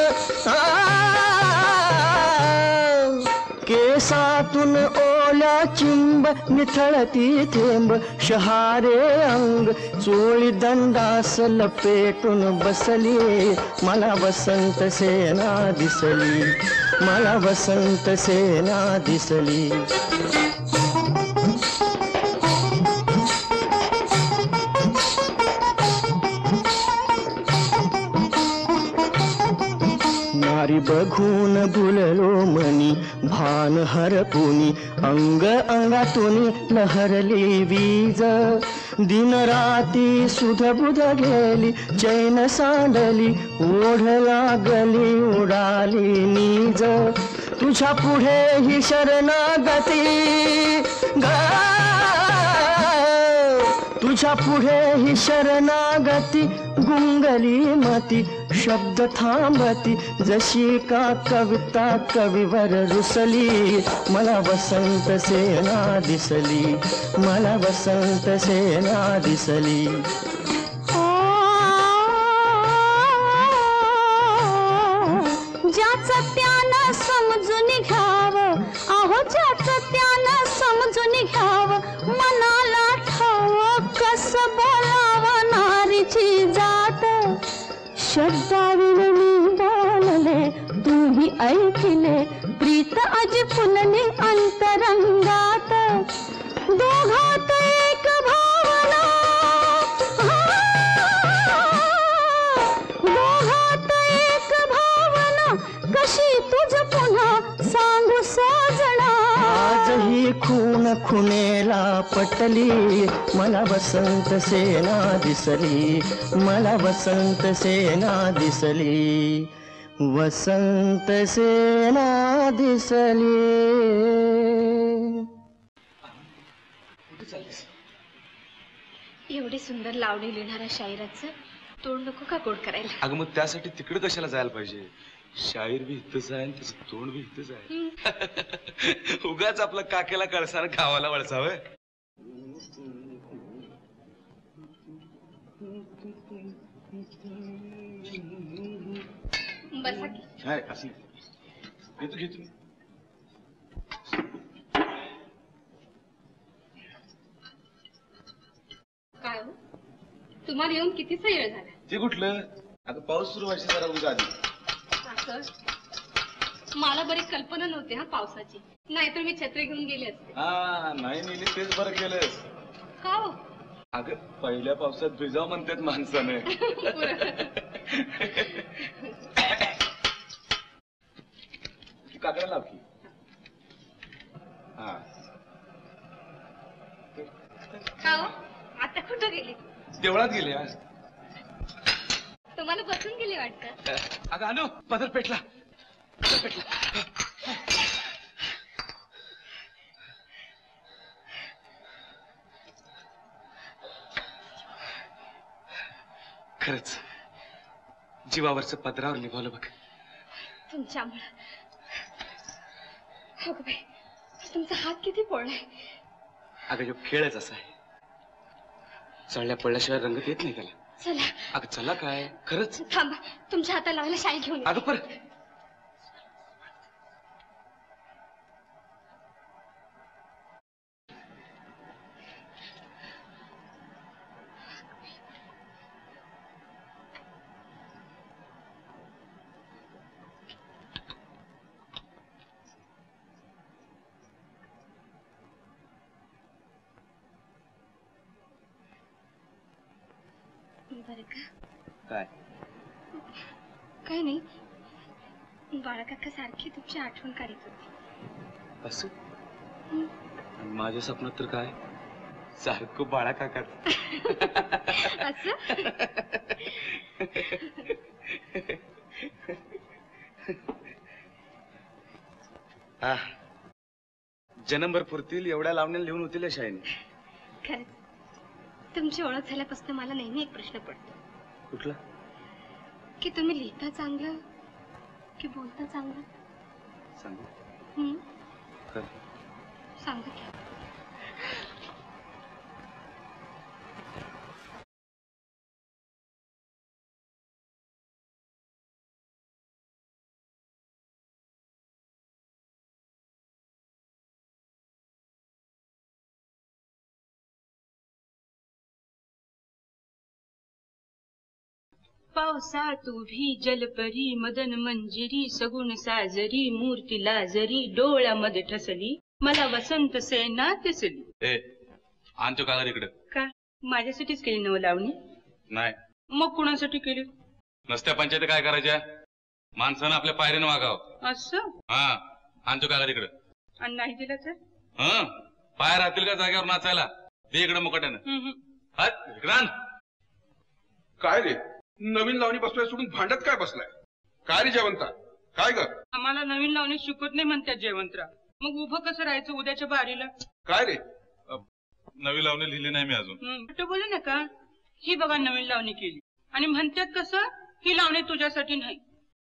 केसातून ओल्या चिंब निथळती थेंब शहारे अंग चोळी दंडास लपेटून बसली मला वसंत सेना दिसली मला वसंत सेना दिसली. नारी बघून भुललो मनी भान हरपुनी अंग अंगातून लहरली वीज दिन राती सुध बुध गेली चैन सांडली ओढ लागली उडाली नीज तुझ्या पुढे ही शरणागती तुझ्या पुढे ही शरणागती गुंगली मती शब्द थांबती जशी का कविता कवीवर रुसली मला वसंत सेना दिसली मला वसंत सेना दिसली. ज्याचं त्यानं समजून घ्यावं अहो ज्याचं त्यानं समजून घ्यावं मनाला ठावं कसं बोलावं नारीची जात शब्दाविरणी बोलले तुम्ही ऐकले प्रीत अजी फुलली अंतरंगात दोघात एक भावना दोघात एक भावना कशी तुझ पुन्हा सांगू सजना आजही खून खुनेला पटली मला वसंत सेना दिसली मला वसंत सेना दिसली वसंत सेना दिसली. एवढी सुंदर लावणी लिहिणाऱ्या शायराचं तोंड नको का गोड करायला? अगं मग त्यासाठी तिकडे कशाला जायला पाहिजे? शाहीर बी इथंच आहे आणि त्याचं तोंड बी इथंच आहे. उगाच आपला काकेला कळसार गावाला वळसावं. काय असं घेतो घेतो. काय हो तुम्हाला येऊन कितीचा वेळ झाला? ते कुठलं आता पाऊस सुरू व्हायचा जरा उद्या आधी. मला बरी कल्पना नव्हती हा पावसाची, नाहीतर मी छत्री घेऊन गेले असते. हा नाही नेली तेच बरं केलंस. का हो? अगं पहिल्या पावसात भिजाव म्हणतात माणसाने. काकडा लाव की. हा का हो आता कुठं गेली? देवळात गेले. तुम्हाला बसून गेली वाटतं. अगं अनु पदर पेटला. खरंच जीवावरचं पदरावर निभावलं बघ. तुमच्यामुळं. हो बाई तुमचा हात किती पोळलाय. अगं जो खेळच असा आहे, चढल्या पडल्याशिवाय रंगत येत नाही त्याला. चला. अगं चला काय खरंच. थांबा तुमच्या हाताला लावायला शाई घेऊन. अगं पर बरं का? काय काय नाही, बाळकाका सारखी तुमची आठवण काढत होती. असं आणि माझ्या स्वप्नात तर काय सारखं बाळा काका. असं हा जन्मभर पुरतील एवढ्या लावण्या लिहून होतील या शाळेने. खरंच तुमची ओळख झाल्यापासून मला नेहमी एक प्रश्न पडतो. कुठला? की तुम्ही लिहिता चांगलं की बोलता चांगलं? सांगू सांगा की. पावसात उभी जलपरी मदन मंजिरी सगुण साजरी मूर्ती लाजरी डोळ्यामध्ये ठसली मला वसंत सेना दिसली. आणतो का इकडे? का माझ्यासाठीच केली नव लावणी? नाही. मग कुणासाठी केली? नसत्या पंचायती काय करायच्या? माणसानं आपल्या पायरीनं वागावं. असं? हा आणतो का इकडे? आणि नाही दिला तर? हा पाय राहतील का जागेवर नाचायला? दे इकडे मुकाट्यानं. काय रे नवीन लावणी बसलाय सोडून भांडत काय बसलाय? काय रे जयवंता काय ग? आम्हाला नवीन लावणी शिकवत नाही म्हणतात जयवंतराव. मग उभं कसं राहायचं उद्याच्या बारीला? काय रे नवी लावणी लिहिली नाही मी अजून. बोलू नका. ही बघा नवीन लावणी केली आणि म्हणतात कसं ही लावणी तुझ्यासाठी नाही.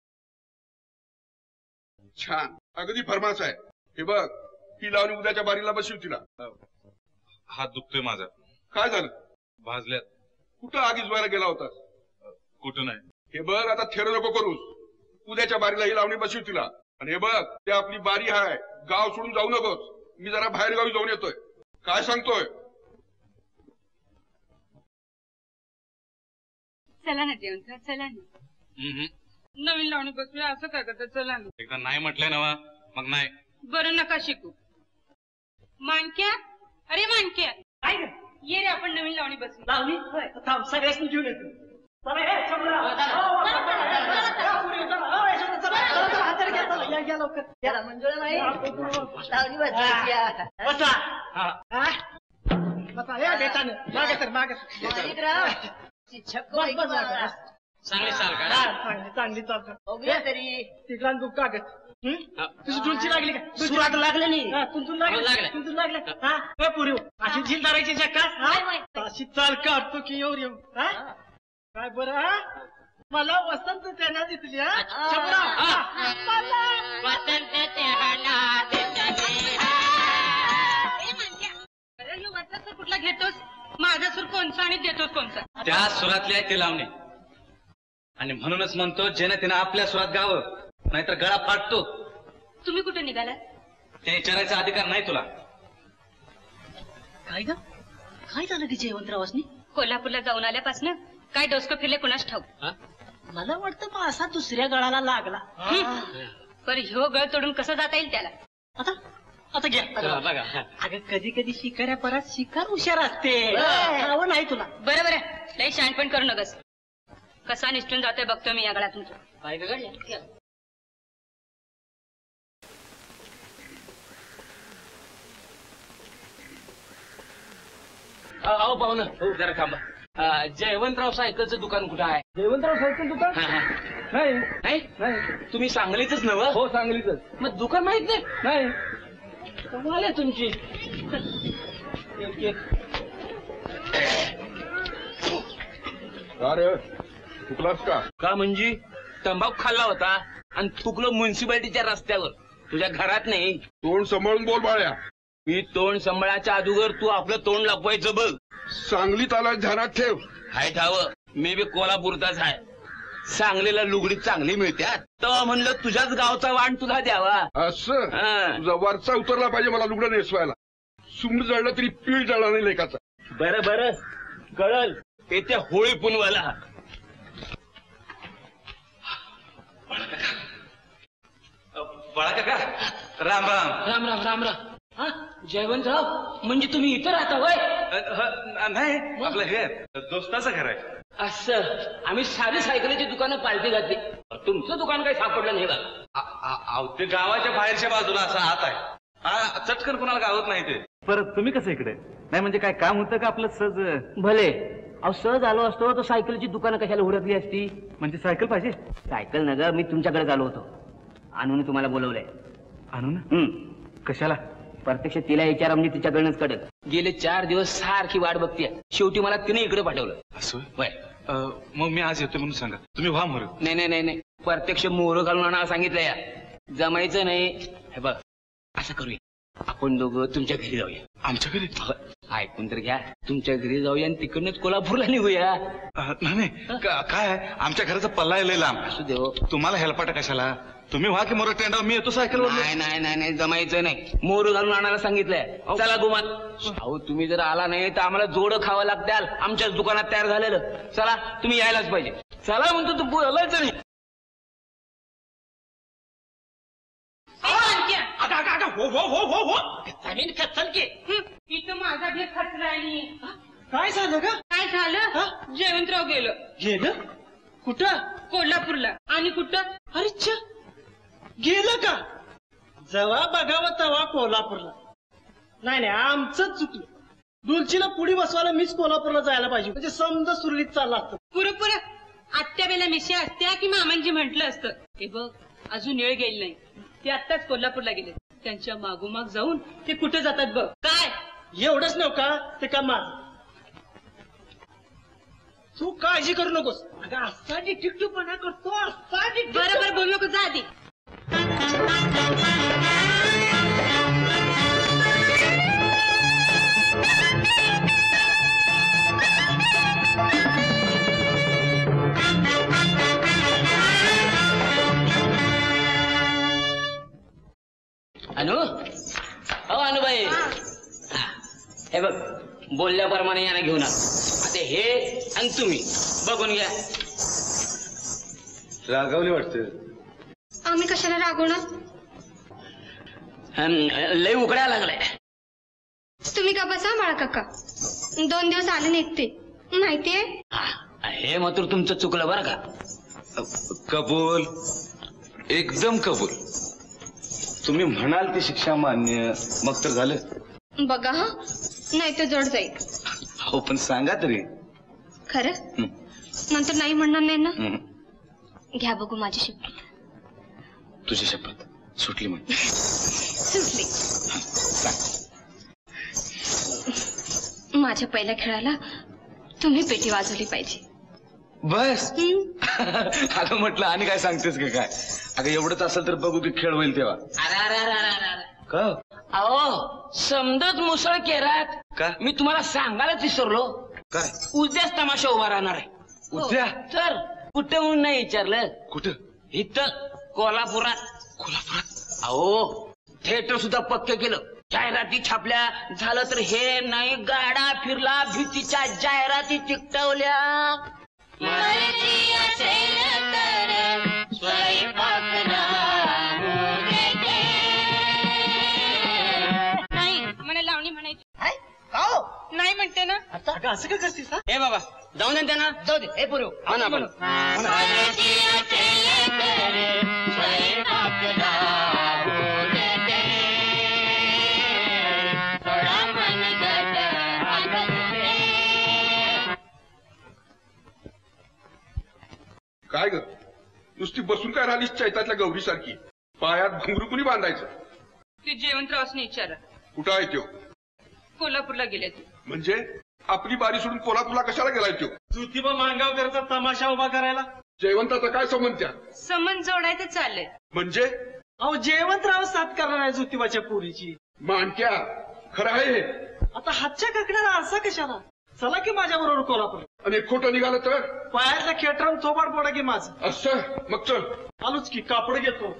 छान अगदी फरमास आहे. हे बघ ही लावणी उद्याच्या बारीला बसव तिला. हात दुखतोय माझा. काय झालं? भाजल्यात. कुठं आगीच व्हायला गेला होतास? कुठं नाही. हे बघ आता थेर नको करूस. उद्याच्या बारीला ही लावणी बसव तिला. आणि हे बघ ते आपली बारी आहे, गाव सोडून जाऊ नकोस. मी जरा बाहेर गावी जाऊन येतोय. काय सांगतोय? चला ना जयवंतराव चला ना. नवीन लावणी बसूया असं काय करता? चला ना. एकदा नाही म्हटलंय ना मग नाही. बरं नका शिकू. मानक्या अरे मानक्या ये रे आपण नवीन लावणी बसू. लावणी थांब सगळ्याच घेऊन येतो. चांगली तिकडा तू कागद तुझी झुलची लागली का? सुरात लागले नाही. तुमतून लागलं हा पुरी अशी झील धरायची चक्का अशी चाल काढतो की येऊ येऊ. काय बरं मला वसंत त्यांना दिसली वसंत वसंत कुठला घेतोस? माझा सूर कोणचा आणि देतोस कोणचा? त्या सुरातली आहे ते लावणे, आणि म्हणूनच म्हणतो जेने तिने आपल्या सुरात गावं, नाहीतर गळा फाटतो. तुम्ही कुठे निघाला? ते विचारायचा अधिकार नाही तुला. काय ग, काय झालं की जयवंतरावासनी? कोल्हापूरला जाऊन आल्यापासून काय डोसकं फिरले कुणास ठाऊक. मला वाटतं मग असा दुसऱ्या गळाला लागला. पर ह्यो गळ तोडून कसं जाता येईल त्याला? आता घ्या बघा. अगं कधी कधी शिकाऱ्या परत शिकार हुशार असते. नाही तुला. बरं बरं, लई शहाणपण करू नकस. कसा निष्ठून जातोय बघतो मी या गळात तुमचं. काय बिघडलं? अहो पाहुणं, जरा थांबा. जयवंतराव सायकलचं दुकान कुठं आहे? जयवंतराव सायकल दुकान? नाही नाही नाही, तुम्ही सांगलीतच नव? हो सांगलीतच. मग दुकान माहित नाही? नाही. कमाल आहे तुमची. अरे चुकलास का? का म्हणजे तंबाखू खाल्ला होता आणि थुकलो म्युन्सिपाल्टीच्या रस्त्यावर, तुझ्या घरात नाही. तोंड सांभाळून बोल बाळ्या. मी तोंड सांभाळाच्या अगोदर तू आपलं तोंड लपवायचं बघ. सांगलीत आला ध्यानात ठेव. हाय ठावं, मी बी कोल्हापूरचाच आहे. सांगलीला लुगडी चांगली मिळत्यात, तेव्हा म्हणलं तुझ्याच गावचा वाण तुला द्यावा. असं तुझा वरचा उतरला पाहिजे मला लुगडं नेसवायला. सुंड जळलं तरी पीळ जळला नाही लेकाचा. बरं बरं कळल येत्या होळी पुनवाला. बाळा काका, राम राम. राम राम राम राम. जयवंतराव, म्हणजे तुम्ही इथं राहता वय? नाही, आपलं हे दोस्ताचं घर आहे. असं, आम्ही सारी सायकलीची दुकानं पालटी घातली. तुमचं दुकान काही सापडलं नाही बघा. ते गावाच्या बाहेरच्या बाजूला असं आत आहे. चटकन कोणाला गावत नाही ते. परत तुम्ही कसं इकडे? नाही म्हणजे काय काम होतं का आपलं सहज? भले अहो, सहज आलो असतो तर सायकलची दुकानं कशाला उडकली असती? म्हणजे सायकल पाहिजे? सायकल न ग, मी तुमच्याकडे आलो होतो. आणून तुम्हाला बोलवलंय. आणून? कशाला? प्रत्यक्ष तिला विचार, म्हणजे तिच्याकडनंच कडक. गेले 4 दिवस सारखी वाट बघतीये. शेवटी मला तिने इकडे पाठवलं. असं? वय मग मी आज येतो म्हणून सांगा. तुम्ही व्हा मोर. नाही नाही नाही नाही, प्रत्यक्ष मोहर घालून आणायला सांगितलं या. जमायचं नाही. हे बघ, असं करूया, आपण दोघं तुमच्या घरी जाऊया. आमच्या घरी? ऐकून तर घ्या, तुमच्या घरी जाऊया आणि तिकडनंच कोल्हापूरला निघूया. नाही काय आमच्या घराचा पल्ला लय लांब. असू देव, तुम्हाला हेलपाटा कशाला? तुम्ही व्हा की मोर टेंडा, मी येतो सायकलवर. नाही नाही नाही नाही, जमायचं नाही. मोहर घालून आणायला सांगितलंय. चला गुमान. अहो, तुम्ही जर आला नाही तर आम्हाला जोडं खावं लागत्याल. आमच्याच दुकानात तयार झालेलं. चला, तुम्ही यायलाच पाहिजे. चला म्हणतो, तू बोलायचं नाही. जमीन खचल की. इथं माझा घेत खचला. काय झालं का? काय झालं? जयवंतराव गेलं. कुठं? कोल्हापूरला. आणि कुठं? अरे गेलं का? जेव्हा बघावं तेव्हा कोल्हापूरला. नाही नाही, आमचं चुकलं. डुलचीला पुढी बसवायला मीच कोल्हापूरला जायला पाहिजे, म्हणजे समजा सुरळीत चालला असतं. पुरं आत्या बेला मिश्या असत्या की मामांजी म्हटलं असतं. हे बघ, अजून वेळ गेली नाही. ते आत्ताच कोल्हापूरला गेले. त्यांच्या मागोमाग जाऊन ते कुठे जातात बघ. काय एवढंच नव्ह का? ते का माझं. तू काळजी करू नकोस. अगं असा डिटेक्टिव्हपणा करतो, असा बरोबर बोलू नको, जा आधी. अनु, हो अनुबाई, हे बघ, बोलल्याप्रमाणे यांना घेऊन आता हे आणि तुम्ही बघून घ्या. रागावली वाटते. आम्ही कशाला रागवणार? लय उकड्या लागलाय. तुम्ही का बसा बाळा काका. 2 दिवस आले नाहीत ते, माहितीये? हे मात्र तुमचं चुकलं बरं का. कबूल, एकदम कबूल. तुम्ही म्हणाल ती शिक्षा मान्य, मग तर झालं. बघा हा, नाही तर जड जाईल. हो पण सांगा तरी. खरं? नंतर नाही म्हणणार नाही ना? घ्या बघू माझी शपथ. तुझी शपथ सुटली म्हण. सुटली. माझ्या पहिल्या खेळाला तुम्ही पेटी वाजवली पाहिजे. बस अगं म्हटलं आणि काय सांगतेस का काय? अगं एवढंच असेल तर बघू की खेळ होईल तेव्हा. का अहो समजत मुसळ केरात का मी तुम्हाला सांगायलाच विसरलो. काय? उद्याच तमाशा उभा राहणार आहे. उद्या? तर कुठं म्हणून नाही विचारलं. कुठं? इथं कोल्हापुरात. कोल्हापुरात? अहो थिएटर सुद्धा पक्क केलं, जाहिराती छापल्या. झालं तर हे नाही गाडा फिरला, भीतीच्या जाहिराती चिकटवल्या. नाही मला लावणी म्हणायची. नाही म्हणते ना. असं का करतेस? हे बाबा जाऊन दे त्यांना. जाऊ दे. हे पुरव म्हणा आपण. काय ग नुसती बसून काय राहिलीस चैतातल्या गौरीसारखी? पायात घुंगरू कुणी बांधायचं? ते जयवंतरावसने विचारा. कुठं आहे तो? कोल्हापूरला गेले ते. म्हणजे आपली बारी सोडून कोल्हापूरला कशाला गेलाय तो? ज्योतिबा मांगावकरचा तमाशा उभा करायला. जयवंताचा काय संबंध त्या? संबंध जोडायचं चाललंय. म्हणजे? अहो जयवंतराव साथ करणार आहे ज्योतिबाच्या पोरीची. मानक्या खरं आहे हे? आता हातच्या काकड्याला आरसा कशाला? चला की माझ्या बरोबर कोल्हापूर. आणि खोटं निघालं तर? पायातल्या खेटरावून थोबाड पोडा की माझं. असं मग चल. आलोच की कापड घेतो.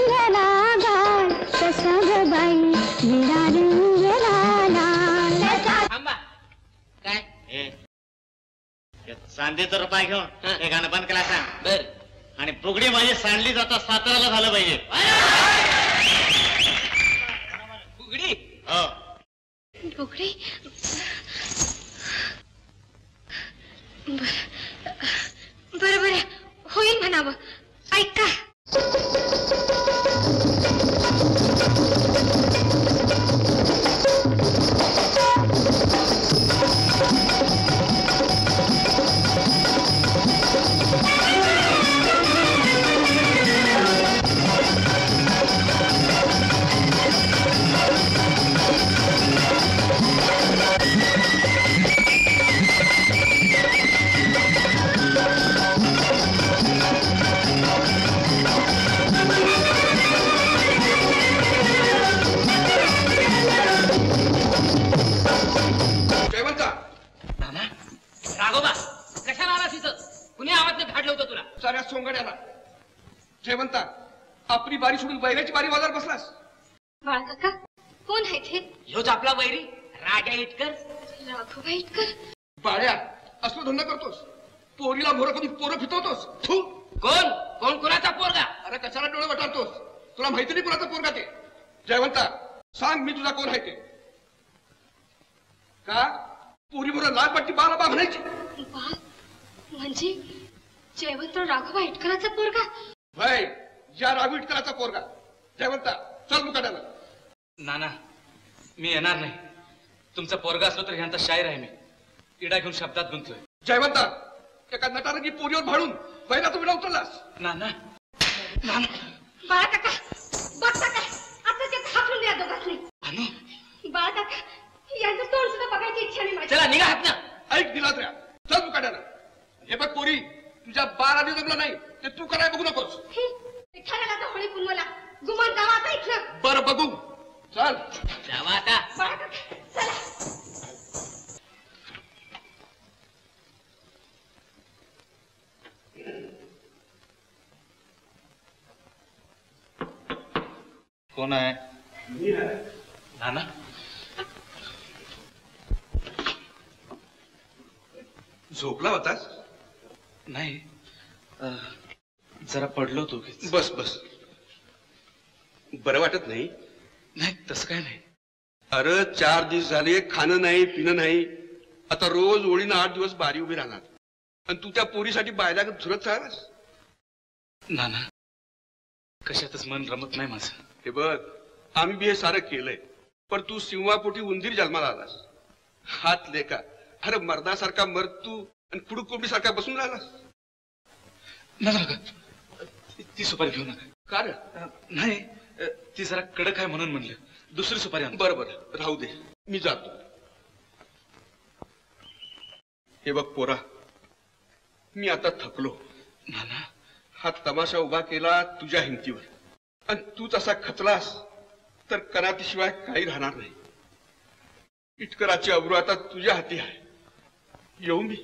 कसा ग बाई विडा रंग लाला सांदेचा रुपया घेऊन हे गाणं बंद केला सांग. बर. आणि बुगडी माझी सांडली जाता साताराला झालं पाहिजे. बुगडी? हो. बुगडी? बरं बरं होईल म्हणावं. ऐका. राघोबा कशाला आलास इथं? कुणी आवाज घातलं होतं तुला? साऱ्या सोंगड्याला. जयवंता, आपली बारी सोडून बैलाची बारी वाजायला बसलास. बाळा काका कोण आहे ते? ह्योच आपला वैरी राजा इटकर. राघोबा इटकर? बाळ्या, असलो धंदा करतोस. पोरीला मोर करून पोरं फितवतोस. कोण कोण कुणाचा पोरगा? अरे कशाला डोळे वटारतोस? तुला माहिती नाही कुणाचा पोरगा ते? जयवंता, सांग मी तुझा कोण आहे ते? का पोरी मोर लाल पट्टी बाला बा म्हणायची? म्हणजे जयवंत राघोबा इटकराचा पोरगा? भाई, या राघू इटकराचा पोरगा. जयवंता, चल मुकाट्याला. नाना, मी येणार नाही. तुमचा पोरगा असलो तर ह्यांचा शायर आहे मी. इडा घेऊन शब्दात गुंतलोय. जयवंता, एका नटारंगी पोरीवर भाडून बैला तुम्ही उतरलास. नाना, बाळा काका बघता काय आता ते हाकलून द्या दोघांनी. बाळा काका यांचं तोंड सुद्धा बघायची इच्छा नाही माझी. चला निघा हात ना. ऐक दिलात्र्या, चल मुकाट्याला. हे बघ पोरी, तुझ्या 12 आधी जमलं नाही ते तू कराय बघू नकोस. ठरायला तर होळी पुनवला गुमान जावा आता इथलं. बरं बघू. चल जावा आता. बाळा काका चला. कोण आहे? नाना, झोपला होतास? नाही, जरा पडलो होतो. बस बस. बरं वाटत नाही? नाही तसं काय नाही. अरे 4 दिवस झाले खाणं नाही पिणं नाही. आता रोज ओळीनं 8 दिवस बारी उभी राहणार. आणि तू त्या पोरीसाठी बायला झुरत राहलास. नाना, कशातच मन रमत नाही माझं. हे बघ, आम्ही बी हे सारं केलंय, पण तू सिंहापोटी उंदीर जन्माला आलास. हात लेका. अरे मर्दासारखा मर तू आणि कुडूक कोंबडी सारखा बसून राहिलास. नका ती सुपारी घेऊ नका. का रे? नाही, ती जरा कडक आहे म्हणून म्हणलं. दुसरी सुपारी आण. बरं बरं, राहू दे, मी जातो. हे बघ पोरा, मी आता थकलो. नाना, हा तमाशा उभा केला तुझ्या हिमतीवर, आणि तूच असा खचलास तर कनातीशिवाय काही राहणार नाही. इटकराची अब्रू आता तुझ्या हाती आहे. येऊ मी?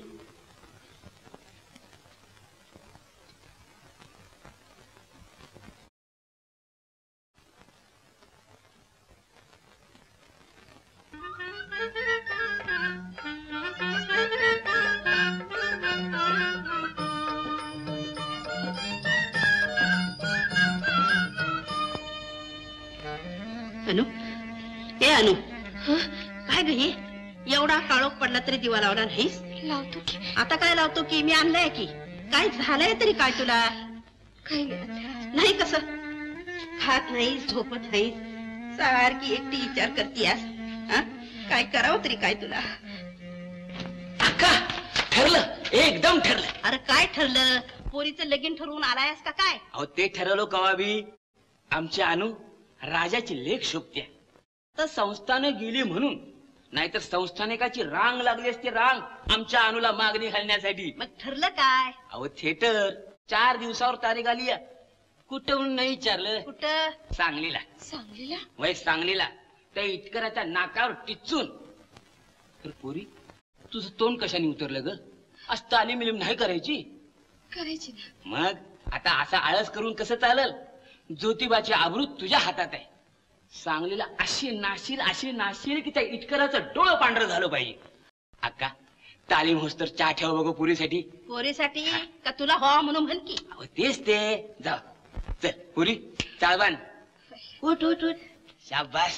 अनु, ए अनु, काय ग हे? एवढा काळोख पडला तरी दिवा लावला नाहीस? लावतो की. आता काय लावतो की? मी आणलंय की. काय झालंय तरी काय तुला? काही नाही. नाही कसं? खात नाहीस, झोपत नाहीस, सारखी एकटी विचार करतीयास. काय करावं तरी काय तुला? अक्का, ठरलं, एकदम ठरलं. अरे काय ठरलं? पोरीचं लगीन ठरवून आलायस का काय? अहो ते ठरवलं कवा बी. आमची अनु राजाची लेख शोभत्या, तर संस्थानं गेली म्हणून. नाहीतर संस्थानिकाची रांग लागली असती, रांग आमच्या अनुला मागणी घालण्यासाठी. मग ठरलं काय? अहो थिएटर 4 दिवसावर तारीख आली. कुठं नाही विचारलं? कुठं? सांगलीला. सांगलीला? वय सांगलीला. त्या इटकराच्या नाकावर टिचून. तर पोरी, तुझं तोंड कशाने उतरलं ग? असं तालीम मिलीम नाही करायची? करायची ना. मग आता असा आळस करून कसं चालल? ज्योतिबाची आबरू तुझ्या हातात आहे. सांगलीला अशी नाशील की त्या इटकराचं डोळं पांढरं झालं पाहिजे. अक्का, तालीम होस तर चहा ठेवा बघू पुरीसाठी. पोरीसाठी का तुला हो म्हणून म्हण की. तेच ते. जा चल पुरी चाळबान. उठ उठ उठ. शाबास.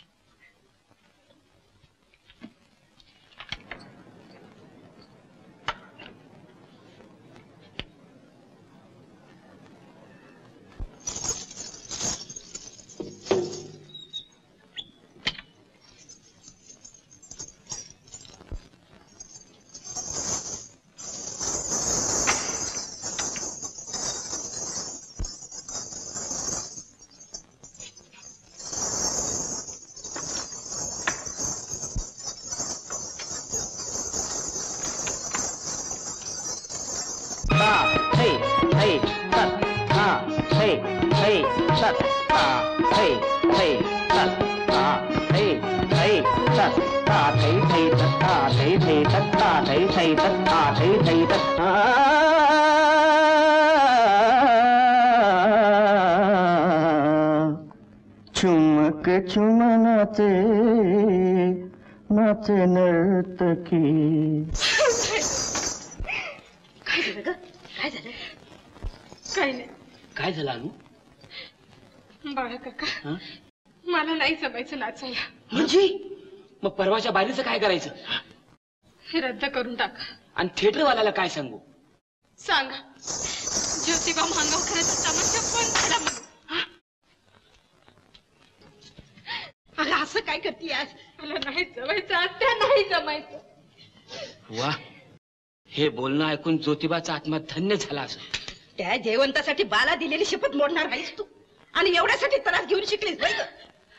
चुमक चुमनाचे नाचे नर्तकी. काय झालं ग? काय झालं? काय नाही. काय झालं अनु? बाळा काका मला नाही जमायचं नाचायला. म्हणजे मग परवाच्या बारीचं काय करायचं? हे रद्द करून टाका. आणि थिएटरवाल्याला काय सांगू? सांगा ज्योतिबा मांगावकरांचा तमाशा बंद झाला म्हणून. अगं असं काय करते आज? मला नाही जमायचं आत्या, नाही जमायचं. वा, हे बोलणं ऐकून ज्योतिबाचा आत्मा धन्य झाला असं. त्या जयवंतासाठी बाला दिलेली शपथ मोडणार नाहीस तू, आणि एवढ्यासाठी त्रास घेऊन शिकलीस बाई ग.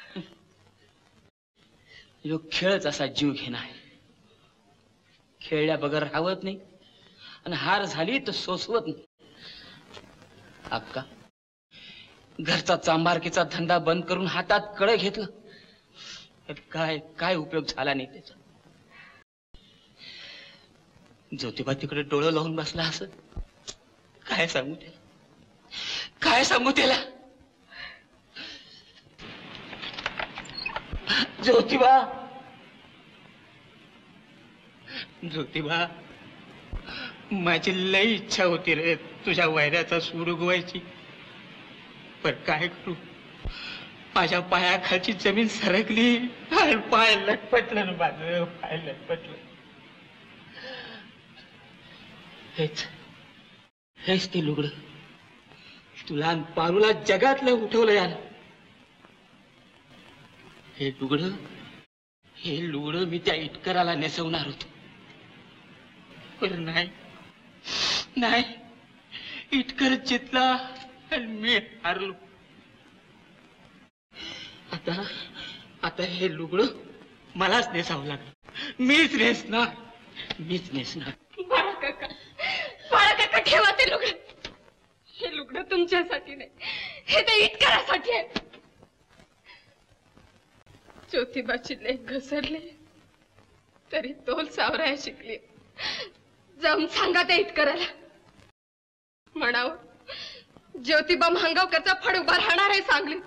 यो खेळच असा जीव घेणा आहे. खेळल्या बगर राहत नाही आणि हार झाली तर सोसवत नाही. अक्का, घरचा चांबारकीचा धंदा बंद करून हातात कळ घेतलं, काय काय उपयोग झाला नाही त्याचा. ज्योतिबा तिकडे डोळं लावून बसला असं. काय सांगू त्याला, काय सांगू त्याला. ज्योतिबा, ज्योतिबा, माझी लई इच्छा होती रे तुझ्या वैराचा सूर उगवायची, पण काय करू, माझ्या पायाखालची जमीन सरकली, पाय लटपटलं ना माझं, पाय लटपटलं. हेच ते लुगडं तुला आणि पारूला जगातलं उठवलं यानं. हे लुगडं मी त्या इटकराला नेसवणार होतो, पण नाही, इटकर जितला आणि मी हारलो. आता हे लुगडं मलाच नेसावं लागलं. मीच नेसणार. बाळा काका ठेवा ते लुगडं. हे लुगडं तुमच्यासाठी नाही, हे ते इटकरासाठी आहे. ज्योतिबाची लेक घसरले तरी तोल सावराया शिकली. जाऊन सांगा त्या इटकराला, म्हणावं ज्योतिबा मांगावकरचा फड उभा राहणार आहे सांगलीत.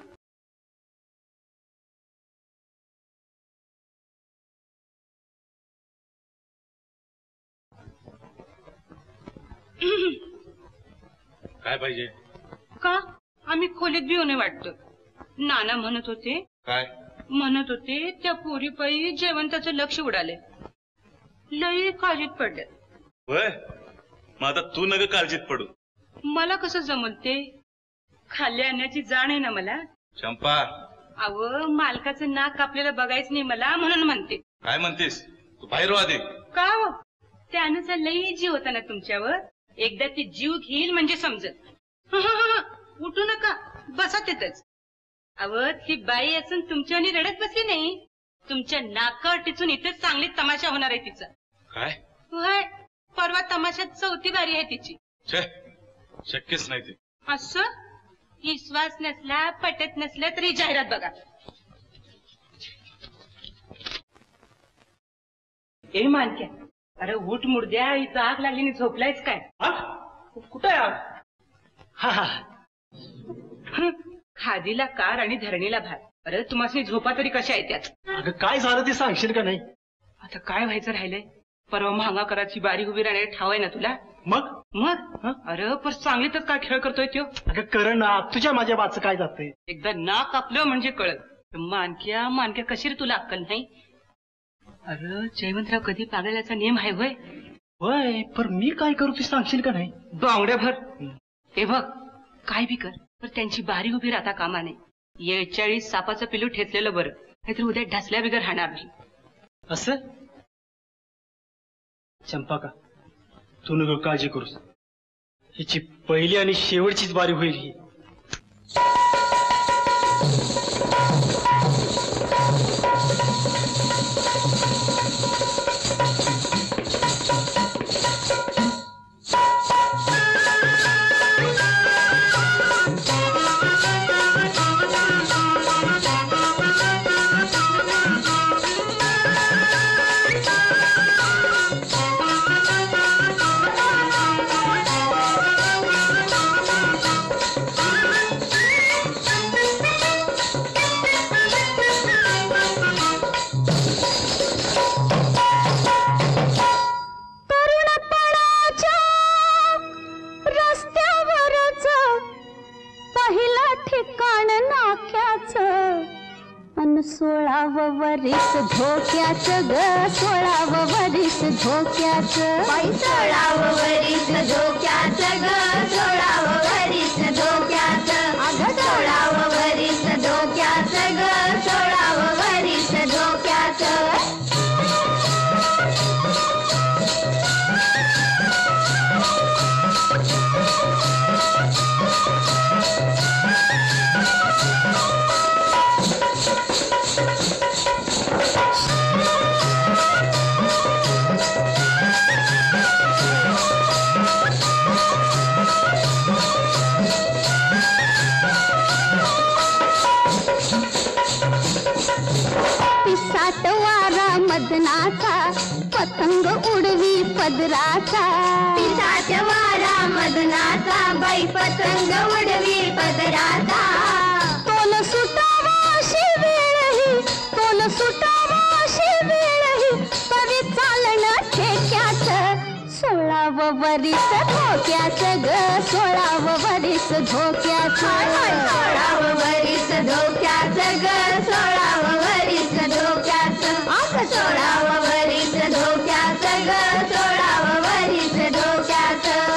काय पाहिजे? का आम्ही खोलीत बी होणे वाटतं. नाना म्हणत होते त्या पोरीपायी जयवंताचं लक्ष उडाले, लई काळजीत पडले. वय, मग आता तू नग काळजीत पडू. मला कसं जमल ते? खाल्ल्या आणण्याची जाण आहे ना मला. चंपा, अव मालकाचं नाक आपल्याला बघायचं नाही मला, म्हणून म्हणते. काय म्हणतेस तू? बाहेर आधी का हो? त्यानुसार लई जीव होता ना तुमच्यावर. एकदा ते जीव घेईल म्हणजे समजत. उठू नका, बसा तिथंच. अव ती बाई असून तुमच्यावर रडत बसली नाही, तुमच्या नाकावर टिचून इथेच चांगली तमाशा होणार आहे तिचा. काय? होय, परवा तमाशात चौथी बारी आहे तिची. शक्यच नाही ते. असं विश्वास नसला, पटत नसलं तरी जाहिरात बघा. ए मानक्या, अरे उठ मुर्द्या, इथं आग लागली झोपलायच काय? कुठे आग? खादीला कार आणि धरणीला भात. अरे तुम्हाला झोपा तरी कशा येतात? अगं काय झालं ते सांगशील का नाही? आता काय व्हायचं राहिलंय? परवा महागा कराची बारी उभी राहणे ठाव आहे ना तुला? मग अरे पण चांगली तर काय खेळ करतोय त्यो? अगं कर ना, तुझ्या माझ्या बाचं काय जातंय? एकदा नाक कापलं म्हणजे कळत. मानक्या कशी रे तुला अक्कल नाही? अरे जयवंतराव कधी पागल्याचा नियम आहे होय? होय, पण मी काय करू ते सांगशील का नाही? बांगड्या भर. हे बघ काय बी कर पण त्यांची बारी उभी राहता कामा नये. 41 सापाचं पिलू ठेचलेलं बरं, नाहीतर उद्या ढासल्या बिगर राहणार नाही. असं चंपाका, तू नको काळजी करूस. हिची पहिली आणि शेवटचीच बारी होईल ही. वरीस धोक्याचं ग, 16 वरीस धोक्याचं. बाई 16 वरीस धोक्याचं ग, 16 वरीस धोक्याचं. अगं 16 वरीस धोक्याचं ग, 16 वरीस धोक्याचं. मदनाचा पतंग उडवी पदराचा. पिसाच्या वारा मदनाचा, बाई पतंग उडवी पदराचा. तोल सुटावाशी वेळही, तोल सुटावाशी वेळही, तरी चालणं ठेक्याचं. 16 वरीस धोक्याचं ग, 16 वरीस धोक्याचं. 16 वरीस धोक्याचं ग, 16 वरीस धोक्याचं. 16 वरीस धोक्याचं ग, 16 वरीस धोक्याचं.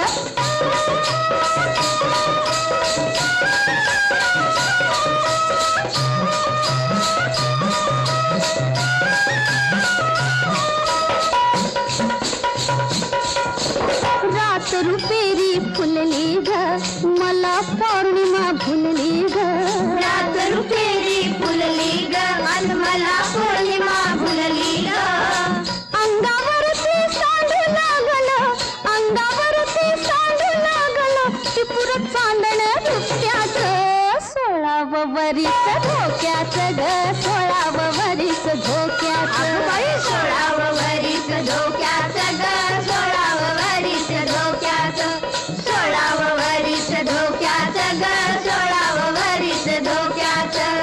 रात रुपेरी फुलली ग, मला पौर्णिमा भुलली ग. रात रुपेरी फुलली ग, आणि मला पौर्णिमा भुलली ग. अंगावरती सांडू लागलं, अंगावरती सांडू लागलं, टिपूर चांदण रुपट्याचं. 16 वरीस धोक्याचं ग, 16 वरीस धोक्याचं. 16 वरीस धोक्याचं ग, 16 वरीस धोक्याचं. 16 वरीस धोक्याचं ग, 16 वरीस धोक्याचं.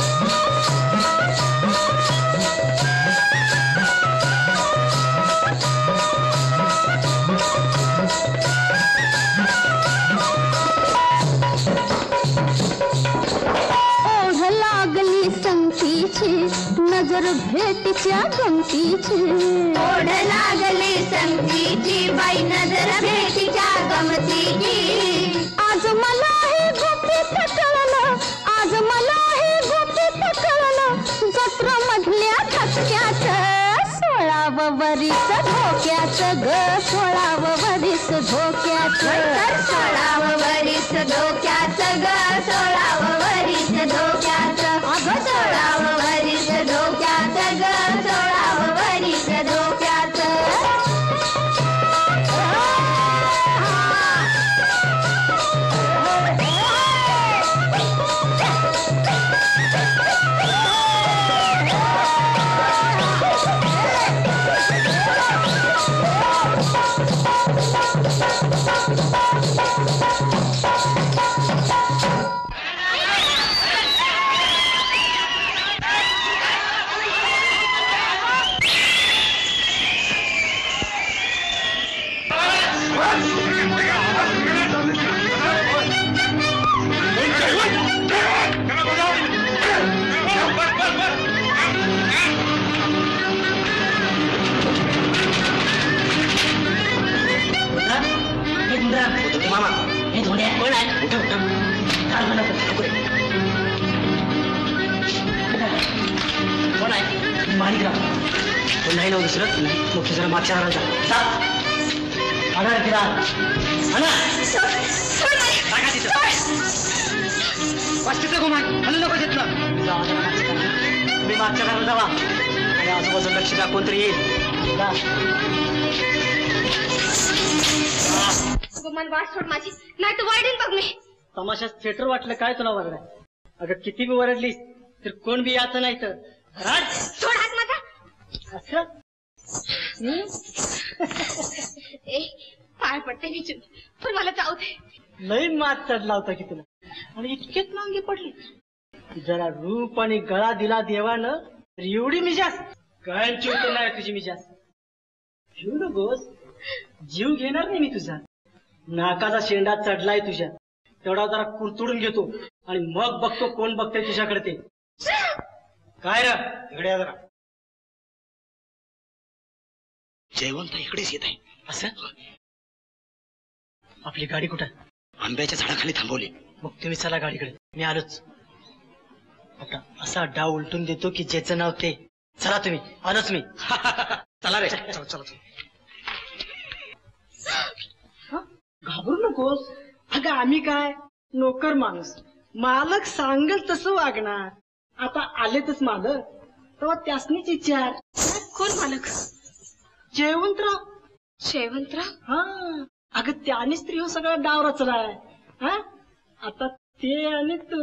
ओढ लागली संगतीची, नजर भेटीच्या गमतीची. ओढ लागली संगतीची, बाई नजर भेटीच्या गमतीची. आज मला हे गुपित कळलं, आज मला हे गुपित कळलं, जत्रा मधल्या धक्क्याचं. 16 वरीस धोक्याचं ग, 16 वरीस धोक्याचं. 16 वरीस धोक्याचं ग, 16 वरीस धोक्याचं. अगं 16 वरीस धोक्याचं ग, 16 वरीस धोक्याचं. नाही ना दुसरं मोठी जरा मागच्या घरात जा. आणा तिला आणा टाका तिथं वाचतीचं गुमान म्हणून नको घेतलं. तुम्ही मागच्या घरात जावा आणि आजूबाजूला लक्ष द्या कोणतरी येईल. गुमान वाट सोड माझी नाही तर वाढेल बघ मी. तमाशा थिएटर वाटलं काय तुला वरडाय? अगं किती बी वरडलीस तर कोण बी याचं नाही तर सोड हात माझा. असं ए पाय पडते मी चुन पण मला जाऊ दे. लई मात चढला होता की तुला आणि इतकेच मांगी पडली. जरा रूप आणि गळा दिला देवानं तर एवढी मिजास कायमची होत नाही तुझी मिजास. घेऊ नकोस जीव घेणार नाही मी तुझा. नाकाचा शेंडा चढलाय तुझ्या तेवढा जरा कुरतुडून घेतो आणि मग बघतो कोण बघतोय तुझ्याकडे ते. काय रे इकडे जरा. जयवंत इकडेच येत आहे. असं आपली गाडी कुठं? आंब्याच्या झाडाखाली थांबवली. मग तुम्ही चला गाडीकडे मी आलोच. आता असा डाव उलटून देतो की ज्याचं नाव ते. चला तुम्ही आलोच मी. चला रे. चला चला घाबरू नकोस. अगं आम्ही काय नोकर माणूस मालक सांगेल तसं वागणार. आता आलेतच मालक तेव्हा त्यासनीच विचार. कोण मालक? जयवंतराव. जयवंतराव? हा अगं त्याने स्त्री हो सगळा डाव रचलाय. हा आता ते आणि तू.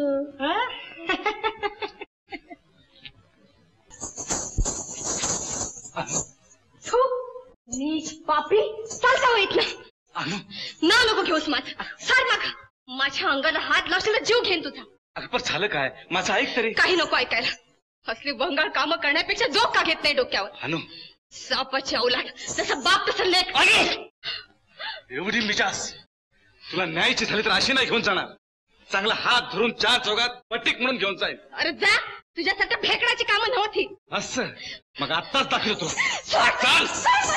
नीच पापी चालता होईत ना नको घेऊस माझ सार मागा. माझ्या अंगाला हात लावशील जीव घेईन तुझा. अगं पण झालं काय माझं ऐक तरी. काही नको ऐकायला. असली भंगार कामं करण्यापेक्षा जो का घेत नाही डोक्यावर. अनु सापाची अवलाद जसं बाप तसं लेक. एवढी मिजास तुला न्यायची झाली तर अशी नाही घेऊन जाणार. चांगला हात धरून 4 चौघात पटीक म्हणून घेऊन जाईल. अरे जा तुझ्यासारख्या भेकडाची कामं नव्हती. असं मग आत्ताच दाखवतो. चाल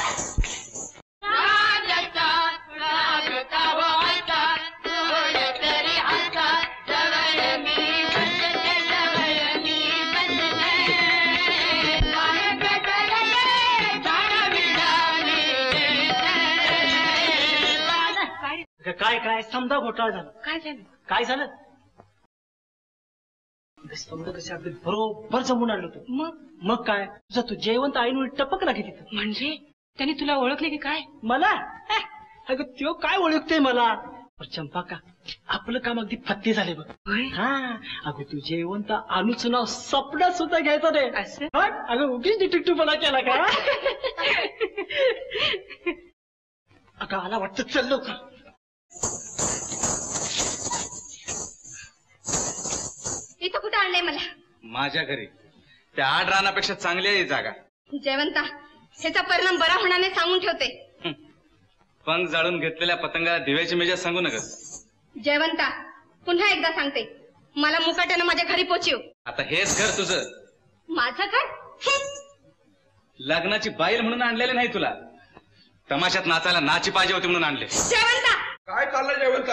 काय काय समजा घोटाळा झाला. काय झालं? काय झालं? समजा कसे अगदी बरोबर जमून आणलं होतं. मग काय तुझा तू जयवंत आईन टपकला की तिथं. म्हणजे त्याने तुला ओळखले की काय? मला अगं त्यो काय ओळखते मला. चंपा का आपलं काम अगदी फत्ते झाले बघ. हा अगं तू जयवंत अनुचं नाव सपना सुद्धा घ्यायचं रे. अगं उगीच डिटेक्टिव्हपणा केला का? अगं आला वाटतं चाललो का. इथं कुठं आणलंय मला? माझ्या घरी. त्या 8 रानापेक्षा चांगली आहे जागा. जयवंता ह्याचा परिणाम बरा होणार नाही सांगून ठेवते. पंख जाळून घेतलेल्या पतंगाला दिव्याची मेजा सांगू नका. जयवंता पुन्हा एकदा सांगते मला मुकाट्यानं माझ्या घरी पोचव. आता हेच घर तुझं. माझं घर? लग्नाची बाईल म्हणून आणलेले नाही तुला. तमाशात नाचायला नाची पाहिजे होती म्हणून आणले. जयवंता काय चाललंय जयवंता?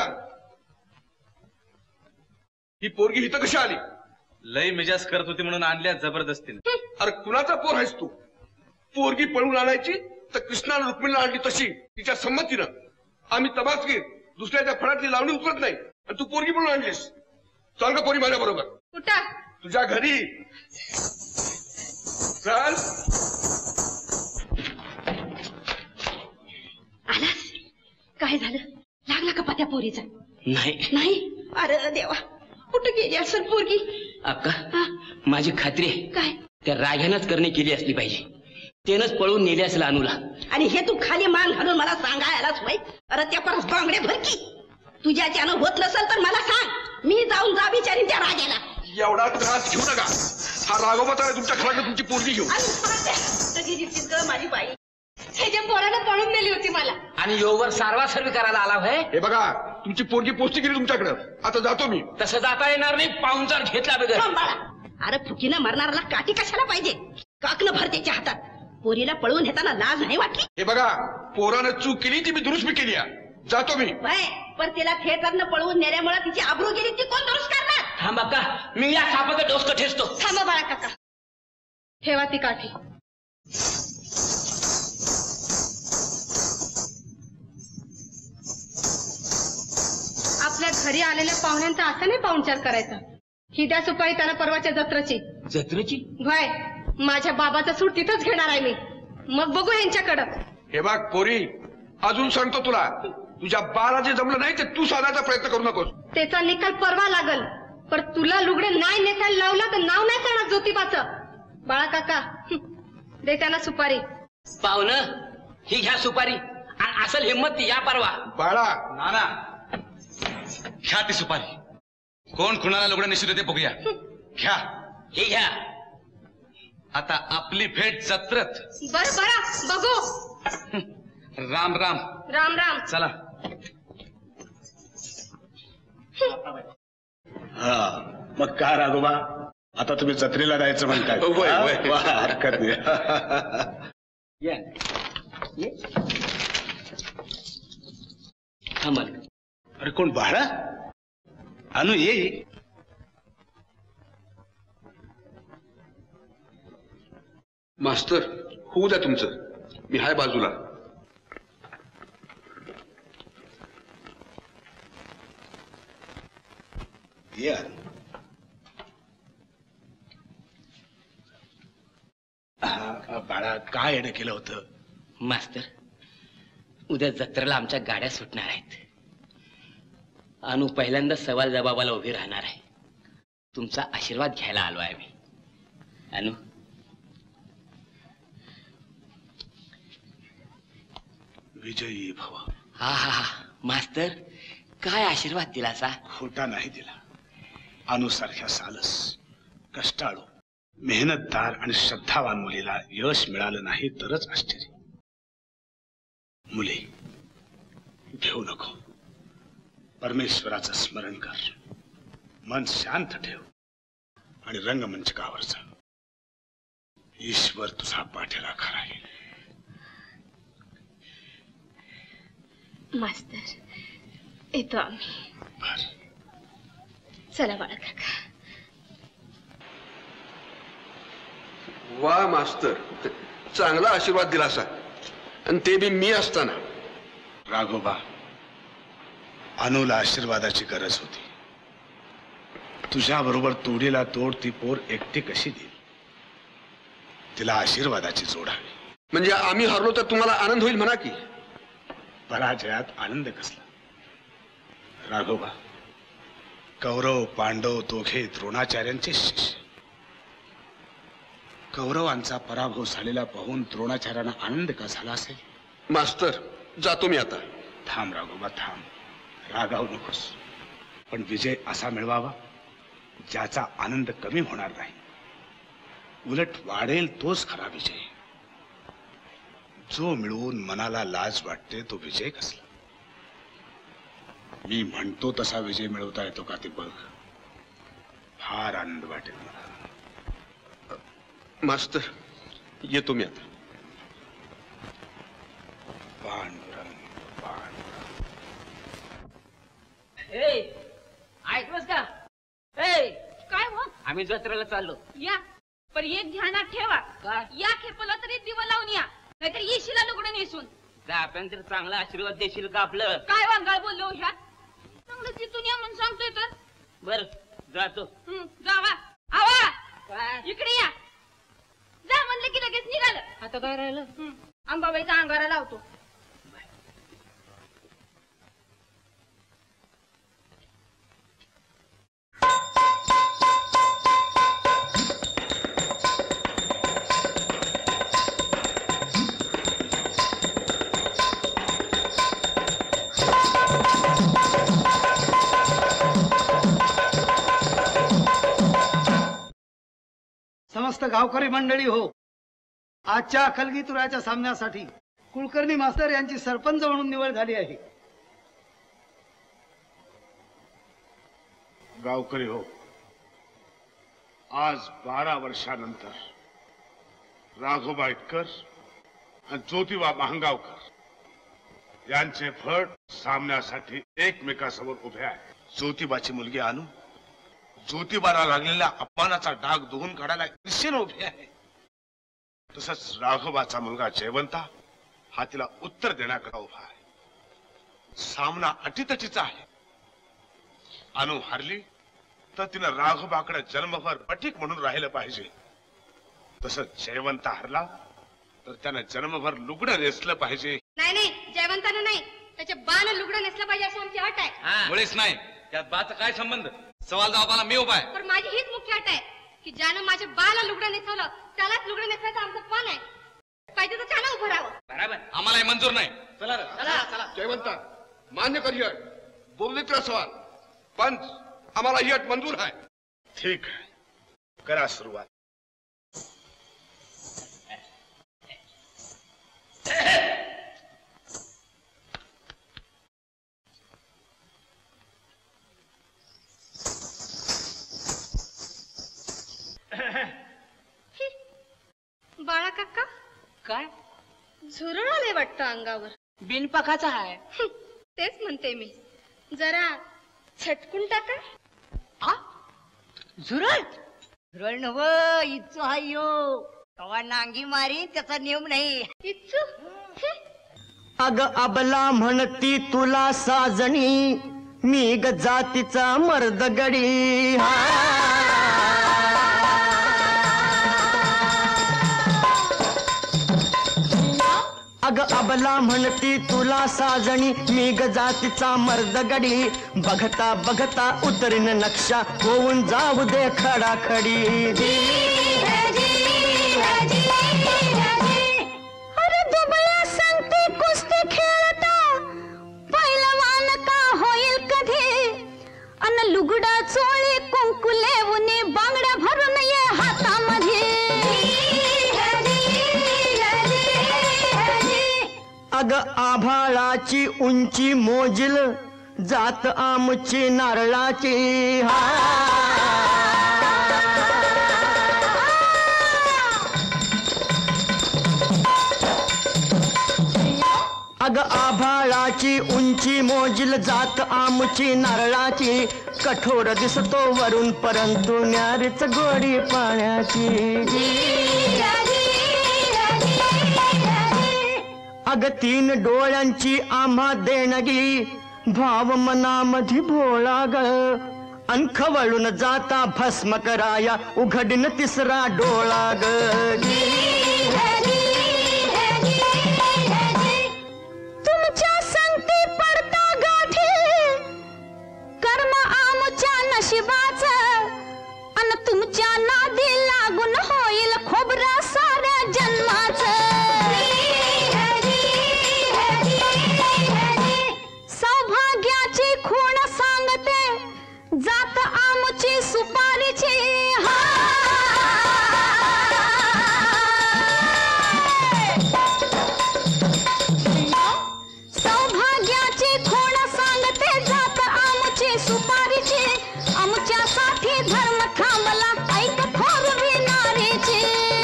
ही पोरगी इथं कशी आली? लय मिजाज करत होती म्हणून आणल्या जबरदस्तीने. अरे कुणाचा पोर आहेस तू? पोरगी पळून आणायची तर कृष्णाला रुक्मिणीला आणली तशी तिच्या संमतीनं. आम्ही तमासगीर दुसऱ्याच्या फळातली लावणी उतरत नाही आणि तू पोरगी पळून आणलीस. चल का पोरी माझ्या बरोबर? कुठं? तुझ्या घरी चल. आलास? काय झालं? लागला का पात्या पोरीचा? नाही नाही. अरे देवा कुठं गेली असेल पोरगी? अक्का माझी खात्री आहे काय? त्या राघ्यानंच करणे केली असली पाहिजे. त्यानंच पळवून नेले असेल अनुला. आणि हे तू खाली मान घालून मला सांगायलाच होय? अरे त्या परत बांगड्या भरकी तुझ्याच्यानं होत नसेल तर मला सांग. मी जाऊन जा विचारीन त्या राजाला. एवढा त्रास घेऊ नका. हा राघोबा तर तुमच्या घराकडे तुमची पोरगी घेऊ. माझी बाई हे जे पोरानं पळून नेली होती मला. आणि योवर सारवा सर्वी करायला आला होय. हे बघा तुमची पोरगी पोचती गेली तुमच्याकडे. आता जातो मी. तसं जाता येणार नाही. पाहुणचार घेतला बघ. अरे फुकीनं मरणाऱ्याला काठी कशाला पाहिजे? काकणं भर त्याच्या हातात. पोरीला पळवून नेताना लाज नाही वाटली? हे बघा पोरानं चूक केली ती मी दुरुस्त केली. जातो मी. पण तिला थिएटरनं पळवून नेल्यामुळे तिची आबरू गेली ती कोण दुरुस्त करणार? थांबा का मी या सापाचं डोसकं ठेचतो. थांबा बाळा काका ठेवा ती काठी. घरी आलेल्या पाहुण्यांचा असा नाही पाहुणचार करायचा. ही द्या सुपारी त्यांना परवाच्या जत्रेची. जत्रेची? होय, माझ्या बाबाचा सूट तिथंच घेणार आहे मी. मग बघू यांच्याकडं. हे बघ पोरी, अजून सांगतो तुला, तुझ्या बाला जे जमलं नाही ते तू साधायचा प्रयत्न करू नकोस. त्याचा निकाल परवा लागल. पण तुला लुगडे नाही नेसायला लावलं तर नाव नाही सांगणार ज्योतिबाचं. बाळा काका, दे त्यांना सुपारी. पाहुणं, ही घ्या सुपारी. आणि असल हिंमत या परवा. बाळा, नाना, घ्या ती सुपारी. कोण कुणाला लुगडं निश्चित होते बघूया. घ्या. हे घ्या. आता आपली भेट जत्रत. बरं बरं, बघू. राम राम. राम राम. चला. हा, मग का राघोबा, आता तुम्ही जत्रेला जायचं म्हणताय? हरकत नाही. अरे कोण बाळा? अनु ये. मास्तर, होऊ द्या तुमचं, मी हाय बाजूला. ये. बाळा, काय येणं केलं होतं? मास्तर, उद्या जत्रेला आमच्या गाड्या सुटणार आहेत. अनु पहिल्यांदा सवाल जबाबाला उभी राहणार आहे. तुमचा आशीर्वाद घ्यायला आलो आहे मी. अनु, विजयी भव. हा हा हा मास्तर, काय आशीर्वाद दिला सा. खोटा नाही दिला. अनुसारख्या सालस, कष्टाळू, मेहनतदार आणि श्रद्धावान मुलीला यश मिळालं नाही तरच आश्चर्य. मुली, घेऊ नको. परमेश्वराचं स्मरण कर, मन शांत ठेव आणि रंगमंचकावर जा. ईश्वर तुझा पाठीराखा राहील. मास्तर, येतो आम्ही. चला बाळा काका. वा मास्तर, चांगला आशीर्वाद दिला सा, आणि ते बी मी असताना. राघोबा, अनुला आशीर्वादाची गरज होती. तुझ्या बरोबर तोडीला तोड ती पोर एकटी कशी देईल? तिला आशीर्वादाची जोड हवी. म्हणजे आम्ही हरलो तर तुम्हाला आनंद होईल म्हणा की. पराजयात आनंद कसला? राघोबा, कौरव पांडव दोघे द्रोणाचार्यांचे शिष्य. कौरवांचा पराभव झालेला पाहून द्रोणाचार्यांना आनंद का झाला असेल? मास्तर, जातो मी आता. थांब राघोबा, थांब. रागावू नकोस. पण विजय असा मिळवावा ज्याचा आनंद कमी होणार नाही, उलट वाढेल तोच खरा विजय. जो मिळवून मनाला लाज वाटते तो विजय कसला? मी म्हणतो तसा विजय मिळवता येतो का ते बघ. फार आनंद वाटेल मला. मास्तर, येतो मी आता. ऐकलंस का? काय हो? आम्ही जत्रेला चाललो. या, पण एक ध्यानात ठेवा. या खेपला तरी दिवा लावून या, नाहीतर येशीला लुगडं नेसून. आपण तर चांगला आशीर्वाद देशील का आपलं? काय वांगाळ बोललो ह्या? चांगलं तिथून या म्हणून सांगतोय तर. बर, जातो. जावा. आवा, इकडे या. जा म्हणलं की लगेच निघालं. आता काय राहिलं? अंबाबाईचा अंगारा लावतो. समस्त गावकरी मंडळी हो, आजच्या खलगीतुराच्या सामन्यासाठी कुलकर्णी मास्तर यांची सरपंच म्हणून निवड झाली आहे. गावकरी हो, आज 12 वर्षानंतर राघोबा इटकर आणि ज्योतिबा महागावकर यांचे फड सामन्यासाठी एकमेकासमोर उभे आहे. ज्योतिबाची मुलगी अनु ज्योतिबाला लागलेल्या अपमानाचा डाग धुवून काढायला ईर्षेने उभी आहे. तसंच राघोबाचा मुलगा जयवंता हा तिला उत्तर देण्याकरता उभा आहे. सामना अटीतटीचा आहे. अनु हरली तर तिनं राघोबाकडे जन्मभर पठीक म्हणून राहिलं पाहिजे. तसंच जयवंत हरला तर त्यानं जन्मभर लुगडं नेसलं पाहिजे. नाही जयवंतानं नाही, त्याच्या बाण लुगडं नेसलं पाहिजे अशी आमची अट आहे. मुळीच नाही, त्यात बाचा काय संबंध? सवाल जवाबाला मी उभा आहे. पण माझी हीच मुख्य अट आहे की ज्यानं माझ्या बाला लुगडं नेसवलं त्यालाच लुगडं नेसवायचं आमचं पण आहे. पाहिजे तर त्यानं उभं राहावं. बरोबर, आम्हाला हे मंजूर नाही. चला चला जयवंता मान्य कर ही अट. बोलले सवाल पण आम्हाला ही अट मंजूर आहे. ठीक आहे, करा सुरुवात. बाळा काका काय झुरळ आले वाटतं अंगावर. बिनपकाचा आहे. तेच म्हणते मी, जरा झटकून टाका. झुरळ नव इच्छू हायो कवा नांगी मारी त्याचा नियम नाही. इच्छू अग अबला म्हणती तुला साजणी, मी ग जातीचा मर्द गडी. अग अबला म्हणती तुला साजणी, मी ग जातीचा मर्द गडी. बघता बघता उतरीन नक्षा, होऊन जाऊ दे खडाखडी. अरे दुबळ्या सांगते कुस्ती खेळता, पहिलवान का होईल कधी. अन लुगडा चोळी कुंकू लेवुनी, बांगड्या भरून ये हातामध्ये. अग आभाळाची उंची मोजिल, जात आमची नारळाची. अग आभाळाची उंची मोजिल, जात आमची नारळाची. कठोर दिसतो वरून परंतु न्यारीच गोडी पाण्याची. अग 3 डोळ्यांची आम्हा देणगी, भाव मनामधी भोळा ग. अंखवळून जाता भस्म कराया, उघडीन 3रा डोळा ग. तुमच्या संगती पडता गाठी, कर्म आमच्या नशिबाचं. अन तुमच्या नादी लागून होईल खोबरा साऱ्या जन्माचं. सौभाग्याची खूण सांगते, जात आमची सुपारीची. सौभाग्याची खूण सांगते, जात आमची सुपारीची. आमच्यासाठी धर्म थांबला, ऐक थोरवी नारीची.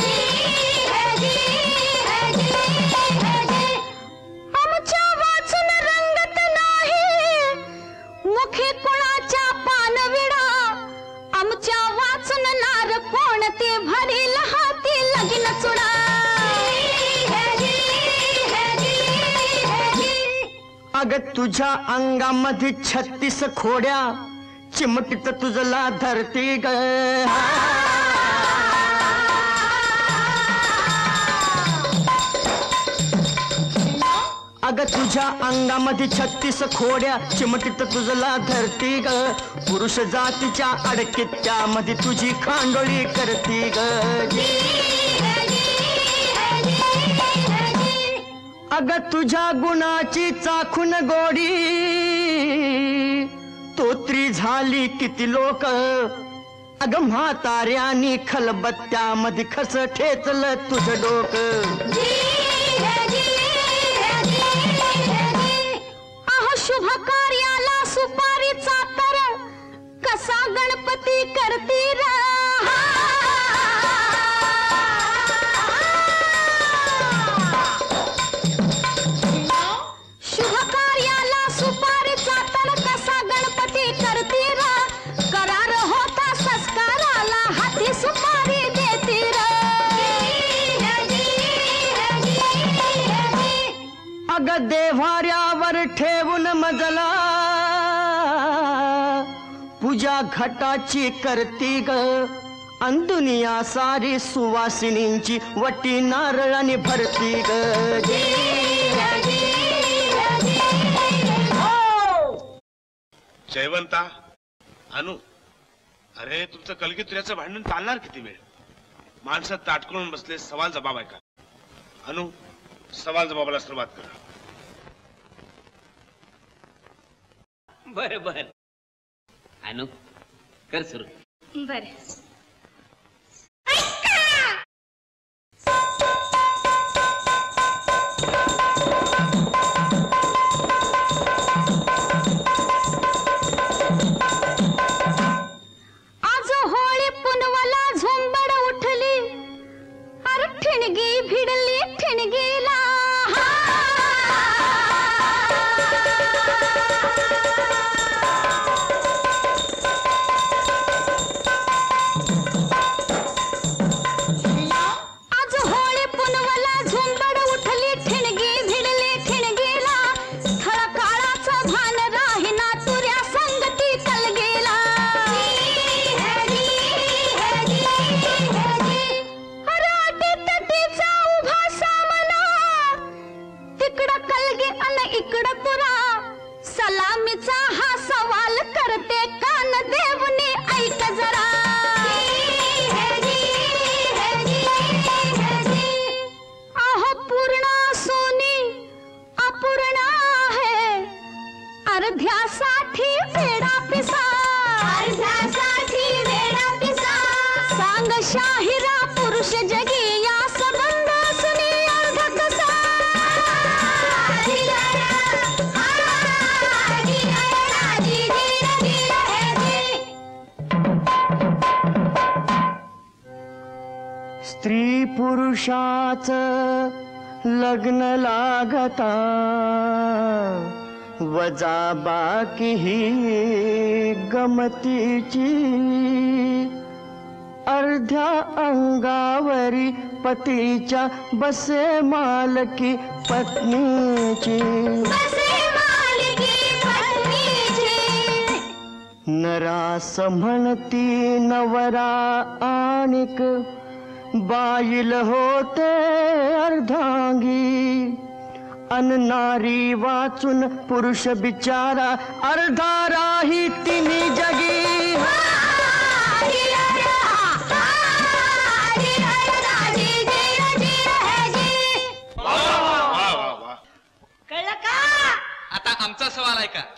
आमच्या वाचून रंगत नाही, मुखी कुणाच्या पानविडा. आमच्या वाचून नार कोणते भरील हाती लगीन चुडा. अग तुझ्या अंगामध्ये 36 खोड्या, चिमटीत तुझला धरती ग. अग तुझ्या अंगामध्ये 36 खोड्या, चिमटीत तुझला धरती ग. पुरुष जातीच्या अडकीत त्यामध्ये तुझी खांडोळी करती ग. अग तुझ्या गुणाची चाखून गोडी, तोत्री झाली किती लोक. अग म्हाताऱ्यानी खलबत्त्यामध्ये खस ठेचलं तुझं डोकं. शुभ कार्याला सुपारीचा तर, कसा गणपती करती रा. शुभ कार्याला सुपारीचा तर, कसा गणपती करती रा. करार होता संस्काराला, हाती सुपारी देती रा. अग देव्हाऱ्यावर ठेवून मजला, पूजा घटाची करती ग अन दुनिया सारी सुवासिनींची वटी नारळाने भरती ग. जयवंता, अनु, अरे तुमचं कलगीतुऱ्याचं भांडण चालणार किती वेळ? माणसं ताटकळून बसले, सवाल जबाब आहे का? अनु, सवाल जबाबाला सुरुवात करा. बर बर अनु, कर सुरू. बरं. आज होळी पुनवला झोंबड उठली, अरे ठिणगी भिडली ठिणगीला. आज होळी पुनवला झोंबड उठली, ठिणगी भिडली ठिणगीला. खळकाळाचं भान राहिना तुऱ्या संगती कलगीला. अरे अटीतटीचा उभा सामना, तिकडं कलगी अन इकडं तुरा. सलामीचा हा सवाल करते कान देवनी ऐक जरा. अहो पूर्ण सोनी अपूर्ण आहे, अर्ध्यासाठी वेडा पिसा. अर्ध्यासाठी वेडा पिसा. सांग शाहिरा पुरुष जगी या संबंध सुनी अर्ध कसा. स्त्री पुरुषाचं लग्न लागता, वजा बाकी ही गमतीची. अर्ध्या अंगावरी पतीच्या बसे मालकी पत्नीची. नरास म्हणती नवरा आणिक, बाईल होते अर्धांगी. अन नारी वाचून पुरुष बिचारा, अर्धा राही तिन्ही जगी. कळलं का? आता आमचा सवाल आहे का?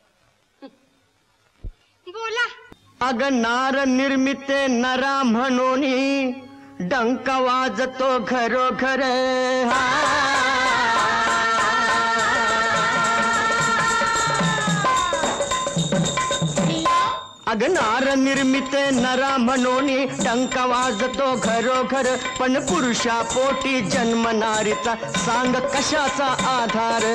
बोला. अग नार निर्मिते नरा म्हणून डंका वाजतो घरोघर. अग नार निर्मिते नरा म्हणून डंका वाजतो घरोघर. पण पुरुषा पोटी जन्म नारीचा, सांग कशाचा आधार.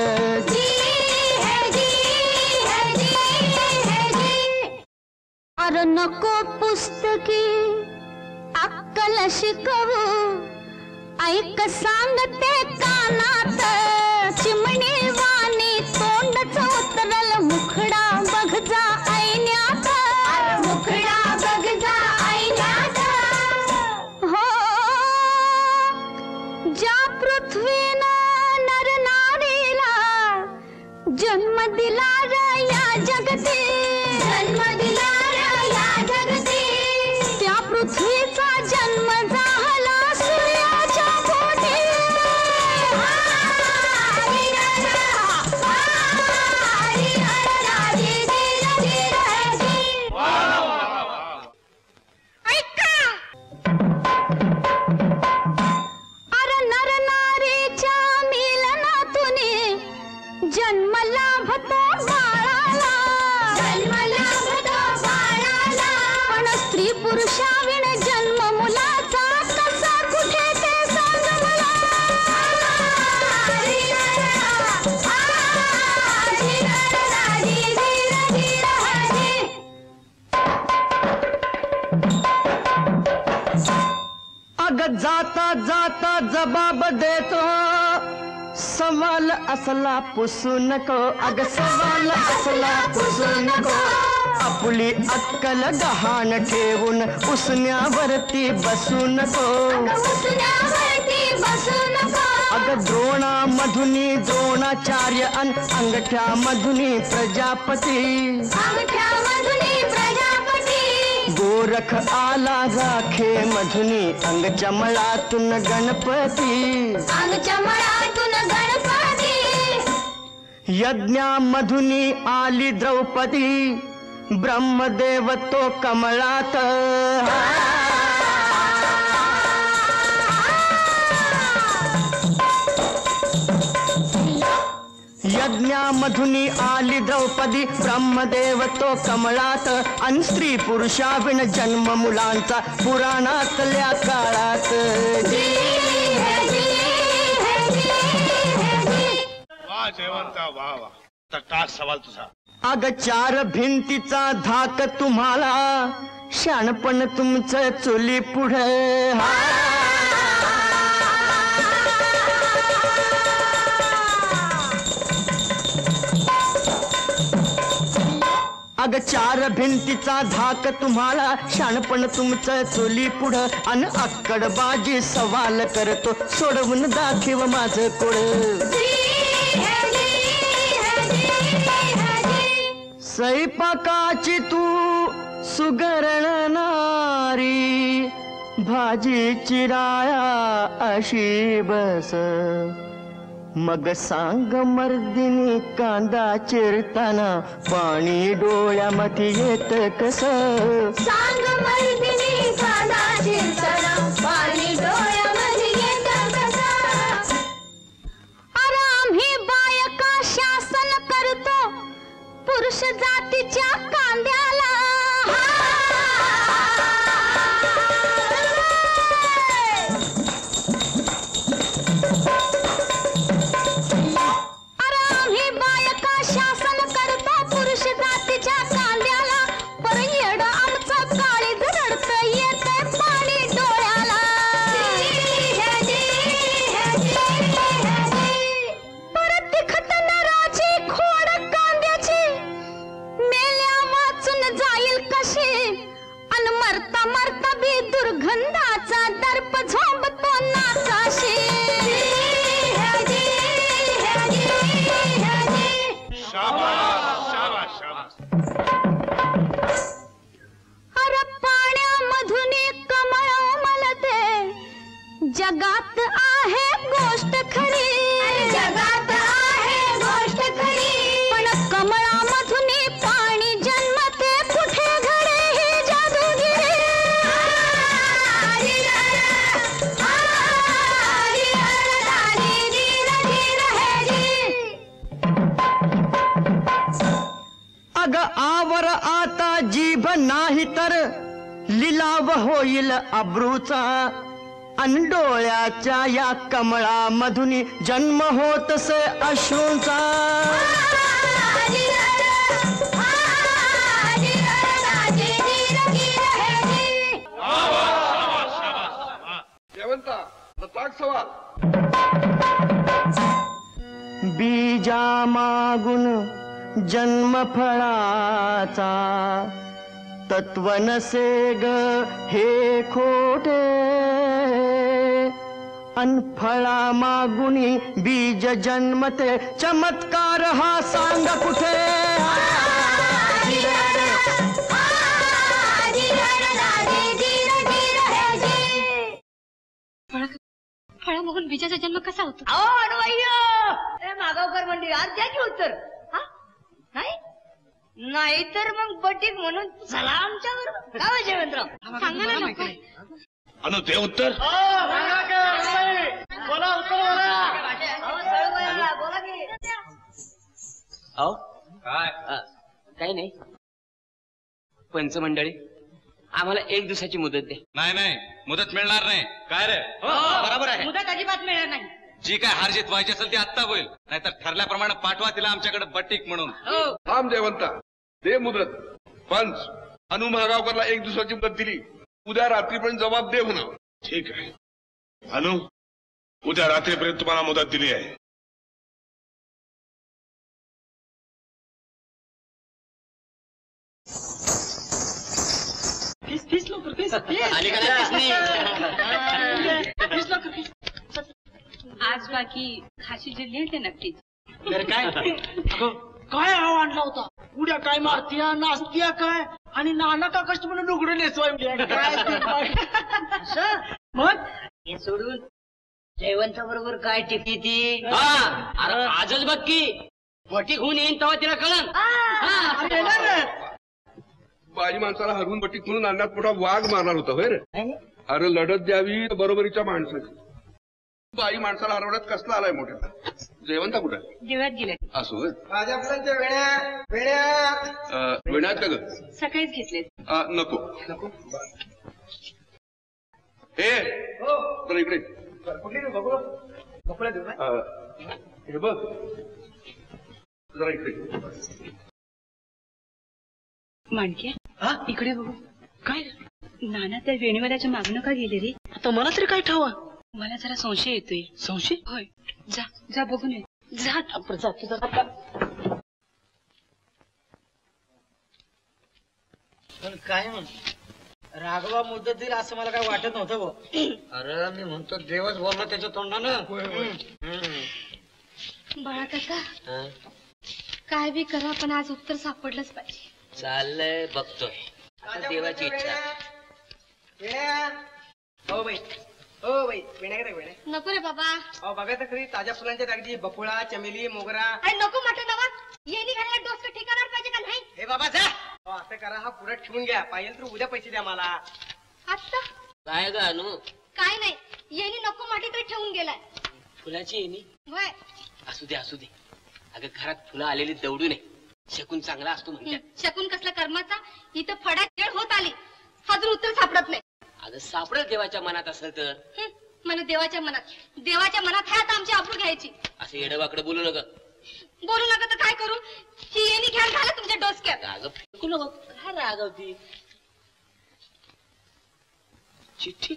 अरे नको पुस्तकी अक्कल शिकवू, ऐक सांगते कानात. चिमणी वाणी तोंडच उतरल, मुखडा बघ जा ऐन्यात. मुखडा बघ जा ऐन्यात. हो, ज्या पृथ्वीनं नर नारीला जन्म दिला रे या जगती. जन्म दिला रे या जगती. त्या पृथ्वीचा जन्म झाला सूर्याच्या पोटी. ऐका. अरे नर नारीच्या मिलनातून जन्म लाभतो बाळाला. जन्म लाभतो बाळाला. पण स्त्री पुरुषाविण जन्म मुलाचा कसा कुठे ते सांग मला. अग जाता जाता जबाब देतो, सवाल असला पुसू नको. अग सवाल असला पुसू नको. आपली अक्कल गहाण ठेवून उसण्यावरती बसू नको. अग द्रोणामधुनी द्रोणाचार्य अन अंगठ्या मधुनी प्रजापती. गोरख आला राखे मधुनी अंग चमळातून गणपती. यज्ञामधुनी आली द्रौपदी ब्रह्मदेव तो कमळात. यज्ञामधुनी आली द्रौपदी ब्रह्मदेव तो कमळात. अन स्त्री पुरुषाविण जन्म मुलांचा पुराणातल्या काळात. वा जयवंता वा वा. तर टाक सवाल तुझा. अग चार भिंतीचा धाक तुम्हाला शाणपण तुमचं चुली पुढे. अग चार भिंतीचा धाक तुम्हाला शाणपण तुमचं चुली पुढं. अन अक्कडबाजी सवाल करतो सोडवून दाखव माझं कोड. स्वयंपाकाची तू सुगरण नारी भाजी चिराया अशी बस. मग सांग मर्दिनी कांदा चिरताना पाणी डोळ्यामध्ये येत कस. सांग मर्दिनी कांदा चिरताना पाणी डोळ्यामध्ये येत कस. अरे आम्ही बायका शासन करतो पुरुष जातीच्या कांद्याला. दुर्गंधाचा दर्प झोंबतो नाकाशी. अरे पाण्यामधून कमळ उमलते जगात आहे गोष्ट खरी. जगात आहे गोष्ट खरी. पण कमळामधून पाणी जन्मते कुठे घडे ही जादूगिरी. अग आवर आता जीभ नाही तर लिलाव होईल अब्रूचा. अन डोळ्याच्या या कमळामधून जन्म होतसे अश्रूंचा. बीजा मागून जन्म फळाचा तत्व नसे ग हे खोटे. अन फळा मागुनी बीज जन्मते चमत्कार हा सांग कुठे. फळा मागून बीजाचा जन्म कसा होतो. मागावकर म्हणजे आज द्या की उत्तर. नाही तर मग बटीक म्हणून चला आमच्यावर. काय जयवंतराव सांगा ना लवकर. अनु ते उत्तर. बोला उत्तर बोला की. अहो काय काही नाही. पंचमंडळी आम्हाला 1 दिवसाची मुदत द्या. नाही नाही मुदत मिळणार नाही. काय रे बरोबर आहे. मुदत अजिबात मिळणार नाही. जी काय हार जीत व्हायची असेल ती आत्ता होईल. नाहीतर ठरल्याप्रमाणे पाठवा तिला आमच्याकडे बटीक म्हणून. थांब जयवंता दे मुदत. पंच अनु महागावकरला 1 दिवसाची मुदत दिली. उद्या रात्रीपर्यंत जबाब दे म्हणा. ठीक आहे अनु उद्या रात्रीपर्यंत तुम्हाला मुदत दिली आहे. फीस लवकर फीस आली का नाही फीस लवकर फीस. आज बाकी खाशी जिल्हे आहे ते नक्कीच. तर काय काय आव आणला होता उड्या काय मारतीया नाचतीया काय आणि नाना का कष्ट म्हणून लुगडं नेसवाय काय मग हे सोडून जयवंता बरोबर काय टिपी ती अरे आजच बघ की भटीक होऊन येईन तेव्हा तिला कळन. बाई माणसाला हरवून बटीक म्हणून अन्नात मोठा वाघ मारणार होता होय रे. अरे लढत द्यावी बरोबरीच्या माणसाची. बाई माणसाला हरवण्यात कसला आलाय मोठ्याला. जयवंता कुठे देवळात गेले असो माझ्या फुलांच्या वेण्या विण्यात का ग सकाळीच घेतले. नको हे तर इकडे कुठली बघूला देऊ हे बघ जरा इकडे माणके इकडे बघू. काय नाना त्या वेणीवाल्याच्या मागणं का गेले रे. आता मला तरी काय ठावा. मला जरा संशय येतोय. संशय होय जा जा बघून ये. जा जातो जरा. पण काय म्हण राघवा मुद्दत देईल असं मला काय वाटत नव्हतं भाऊ. अरे मी म्हणतो देवच बोलला त्याच्या तोंडानं. बाळा काका काय बी करा पण आज उत्तर सापडलंच पाहिजे. चाललंय बघतोय आता देवाची इच्छा. हो बाई हो बाई वेण्या वेण्या नको रे बाबा. अहो बघा तर खरी ताज्या फुलांच्या अगदी बकुळा चमेली मोगरा. अरे नको म्हटलं नवा येणी घालायला डोसं ठिकाणार पाहिजे का नाही. हे बाबा जा असं करा हा पुरा ठेवून घ्या पाहिजे तर उद्या पैसे द्या मला. आता काय ग अनु काय नाही येणी नको म्हटली तरी ठेवून गेलाय. फुलाची येणी होय असू दे असू दे. अगं घरात फुलं आलेली दौडू नये. शकून चांगला असतो म्हणतात. शकून कसला कर्माचा इथं फडा खेळ होत आली. अजून उत्तर सापडत नाही. अगं सापडेल देवाच्या मनात असेल तर. मला देवाच्या मनात आहे आता आमची आबरू घ्यायची. असं येडवाकडे बोलू नका. बोलू नका तर काय करू. ही येणी घ्यायला झालं तुमच्या डोसक्यात. अगं फेकू नको. काय रागवती चिठ्ठी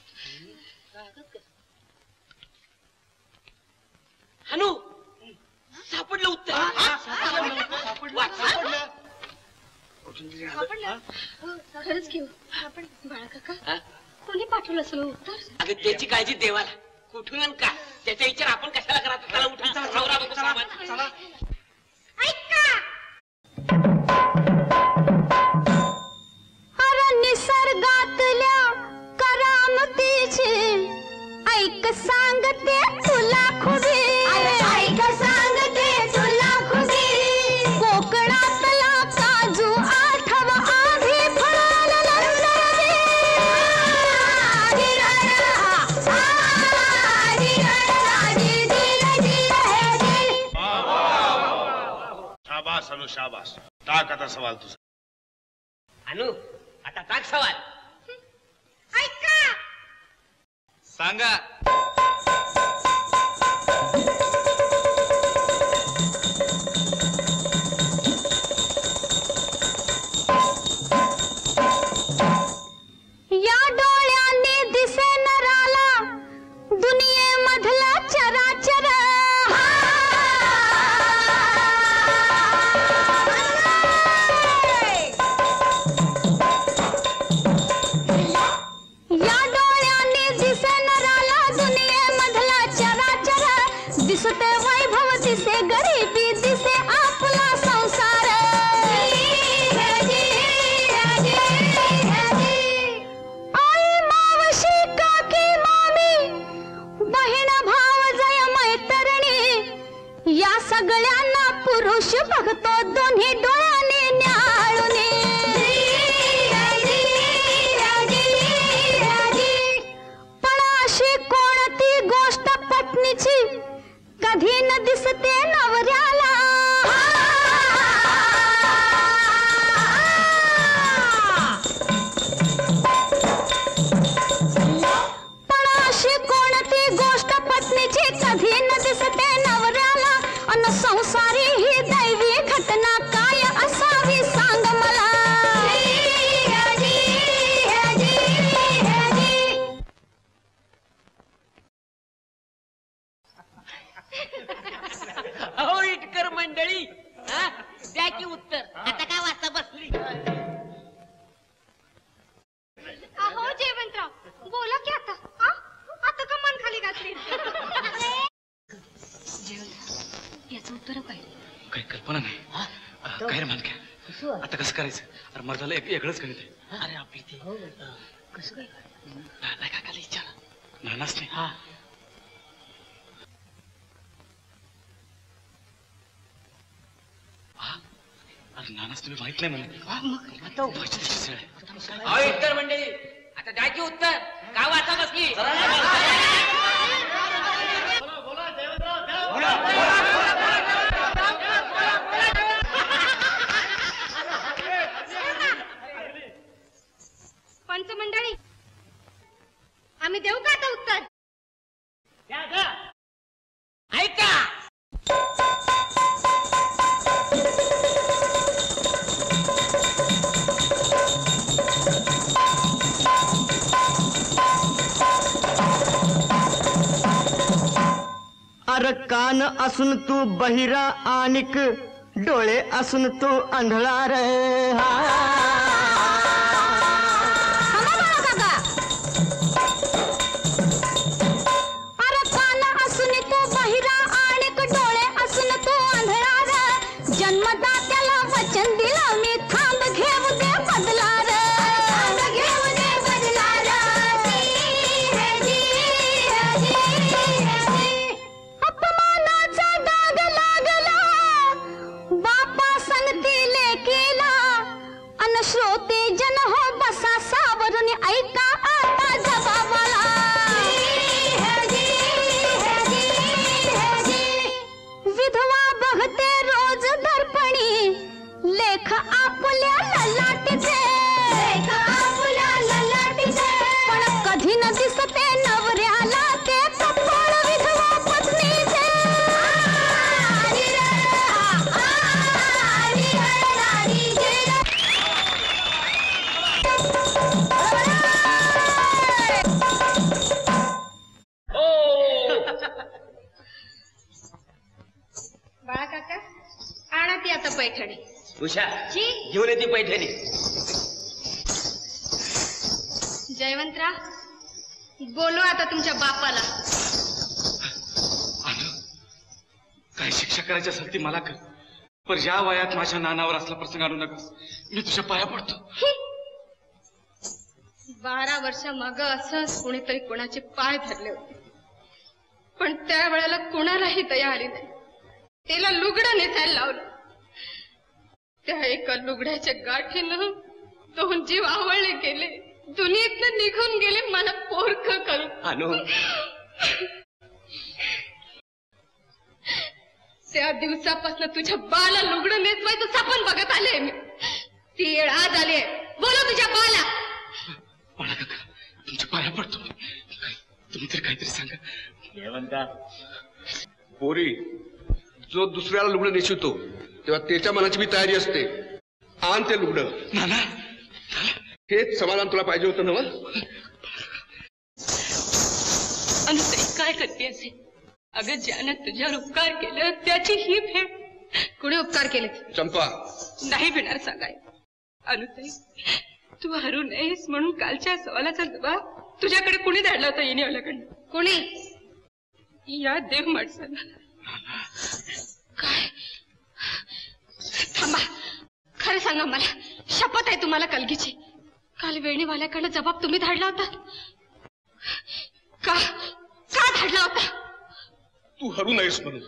हनु सापडलं उत्तर. खरंच घेऊ आपण बाळा काका कोणी पाठवलं असं उत्तर. अगं त्याची काळजी देवाला कुठून आणि का त्याचा विचार आपण कशाला करायचा. त्याला उठा नवरा बघू सामान. अरे निसर्गातल्या करामतीची ऐक सांगते तुला खुबी. ऐक सांगते तुला खुबी. कोकणातला काजू आठव आधी फळाला शाबास अनु शाबास. टाक आता सवाल तुझा. अनु आता टाक सवाल. ऐका सांगा. या डोळ्यांनी दिसे नराला दुनियेमधला चराचर. या डोळ्यांनी दिसे नराला दुनियेमधला चराचर. दिसते वैभव दिसे गरिबी दिसे आपला संसार. आई मावशी काकी मामी बहीण भाव जय मैत्रिणी या सगळ्यांना पुरुष बघतो दोन्ही डोळ्यांनी न्याळूनी. पण अशी कोणती गोष्ट पत्नीची कधी न दिसते नवऱ्याला. पण अशी कोणती गोष्ट पत्नीची कधी न दिसते नवऱ्याला. अन संसारी ही दैवी घटना काय असावी सांग मला. अहो इटकर मंडळी द्या की उत्तर. आता काय वाजता बसली. याचं उत्तर काय? काही कल्पना नाही. काय रे मानक्या, आता कसं करायचं? अरे मर्दाला वेगळंच गणित आहे. अरे आपली ती कसं काय नाही काकाला विचारा. नानाच नाही. हा अरे नानाच तुम्ही माहित नाही म्हणे. उत्तर मंडळी आता द्या की उत्तर. का वाचा बसली? पंचमंडळी आम्ही देऊ का आता उत्तर? ऐका. अरे कान असून तू बहिरा आणिक डोळे असून तू आंधळा रे. अरे कान असून तू बहिरा आणि डोळे असून तू आंधळा रे. जन्मदात्याला वचन दिलं मी थांब घेऊ दे बदला रे. घेऊ दे बदला अपमानाचा डाग लागला बापा संगती लेकीला. अन श्रोते जन हो बसा सावरून ऐका आता जबाबाला. विधवा बघते रोज दर्पणी लेख आपल्या ललाटीचे. पण कधी न दिसते नवऱ्याला ते कपाळ विधवा पत्नीचे. बाळा काका आणा ती आता पैठणी. उषा जी घेऊन येते पैठणी. जयवंतरा बोलो आता तुमच्या बापाला. काय शिक्षा करायची असेल ती मला कर, पण या वयात माझ्या नानावर असला प्रसंग आणू नकस. मी तुझ्या पाया पडतो. 12 वर्ष माग असंच कोणीतरी कोणाचे पाय धरले होते, पण त्यावेळेला कोणालाही दया आली नाही. त्याला लुगडं नेसायला लावलं. त्या एका लुगड्याच्या गाठीनं 2 जीव आवळले गेले. दुनियेतनं निघून गेले मला पोरख करून. त्या दिवसापासून तुझ्या बाला लुगडं नेसवायचं सपन बघत आले मी. ती येळ आज आली आहे. बोला तुझ्या बाला. तुमच्या पाया पडतो. तुम्ही तर काहीतरी सांगा. जयवंता पोरी जो दुसऱ्याला लुगडं नेसवतो तेव्हा त्याच्या मनाची बी तयारी असते. आण ते लुगडं. नाना हेच समाधान तुला पाहिजे होतं ना? अनुताई काय करते असे? अगं ज्यानं तुझ्यावर उपकार केलं त्याची ही भेट. कुणी उपकार केले? चंपा नाही भेटणार सांगाय. अनुताई तू हरू नयेस म्हणून कालच्या सवालाचा जबाब तुझ्याकडे कुणी धाडला होता येणेवाल्याकडनं? कुणी? या देव माणसाला. काय? थांबा, खरं सांगा मला, शपथ आहे तुम्हाला कलगीची. काल वेणीवाल्याकडनं जबाब तुम्ही धाडला होता? का धाडला होता? तू हरू नयेस म्हणून.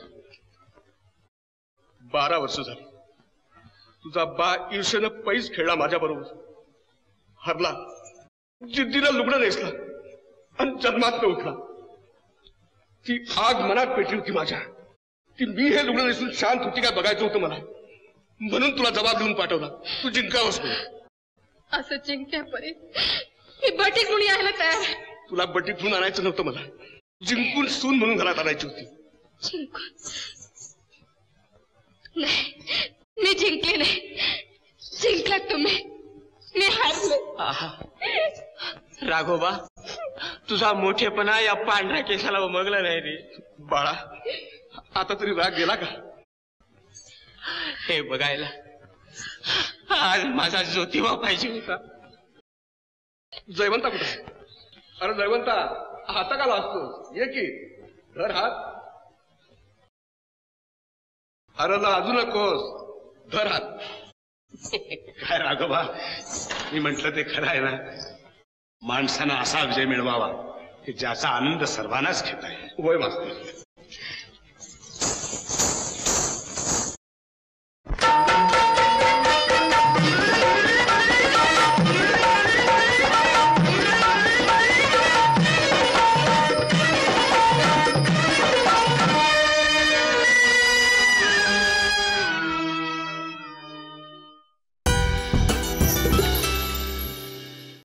12 वर्ष झाली तुझा बा ईर्षेनं पैस खेळला माझ्या बरोबर. हरला, जिद्दीला लुगडं नेसला आणि जन्मात उठला. ती आग मनात पेटली होती माझ्या. ती मी हे लुगडं नेसून शांत होती का बघायचं होतं मला. म्हणून तुला जबाब देऊन पाठवला. तू जिंकावंस म्हणून. असं जिंकण्यापरी मी बटी कुणी यायला तयार आहे. तुला बटी घेऊन आणायचं नव्हतं मला. जिंकून सून म्हणून घरात आणायची होती. जिंकून नाही, मी जिंकले नाही. जिंकलात तुम्ही, मी हारले. राघोबा तुझा मोठेपणा या पांढऱ्या केसाला उमगला नाही रे. बाळा आता तरी राग गेला का? हे बघायला आज माझा ज्योतिबा पाहिजे होता. जयवंता कुठे? अरे जयवंता हाता का लाजतो? ये की धर हात. अरे लाजू नकोस धरात. काय राघोबा, मी म्हंटल ते खरं आहे ना. माणसानं असा विजय मिळवावा की ज्याचा आनंद सर्वांनाच घेता येईल. वय मास्तर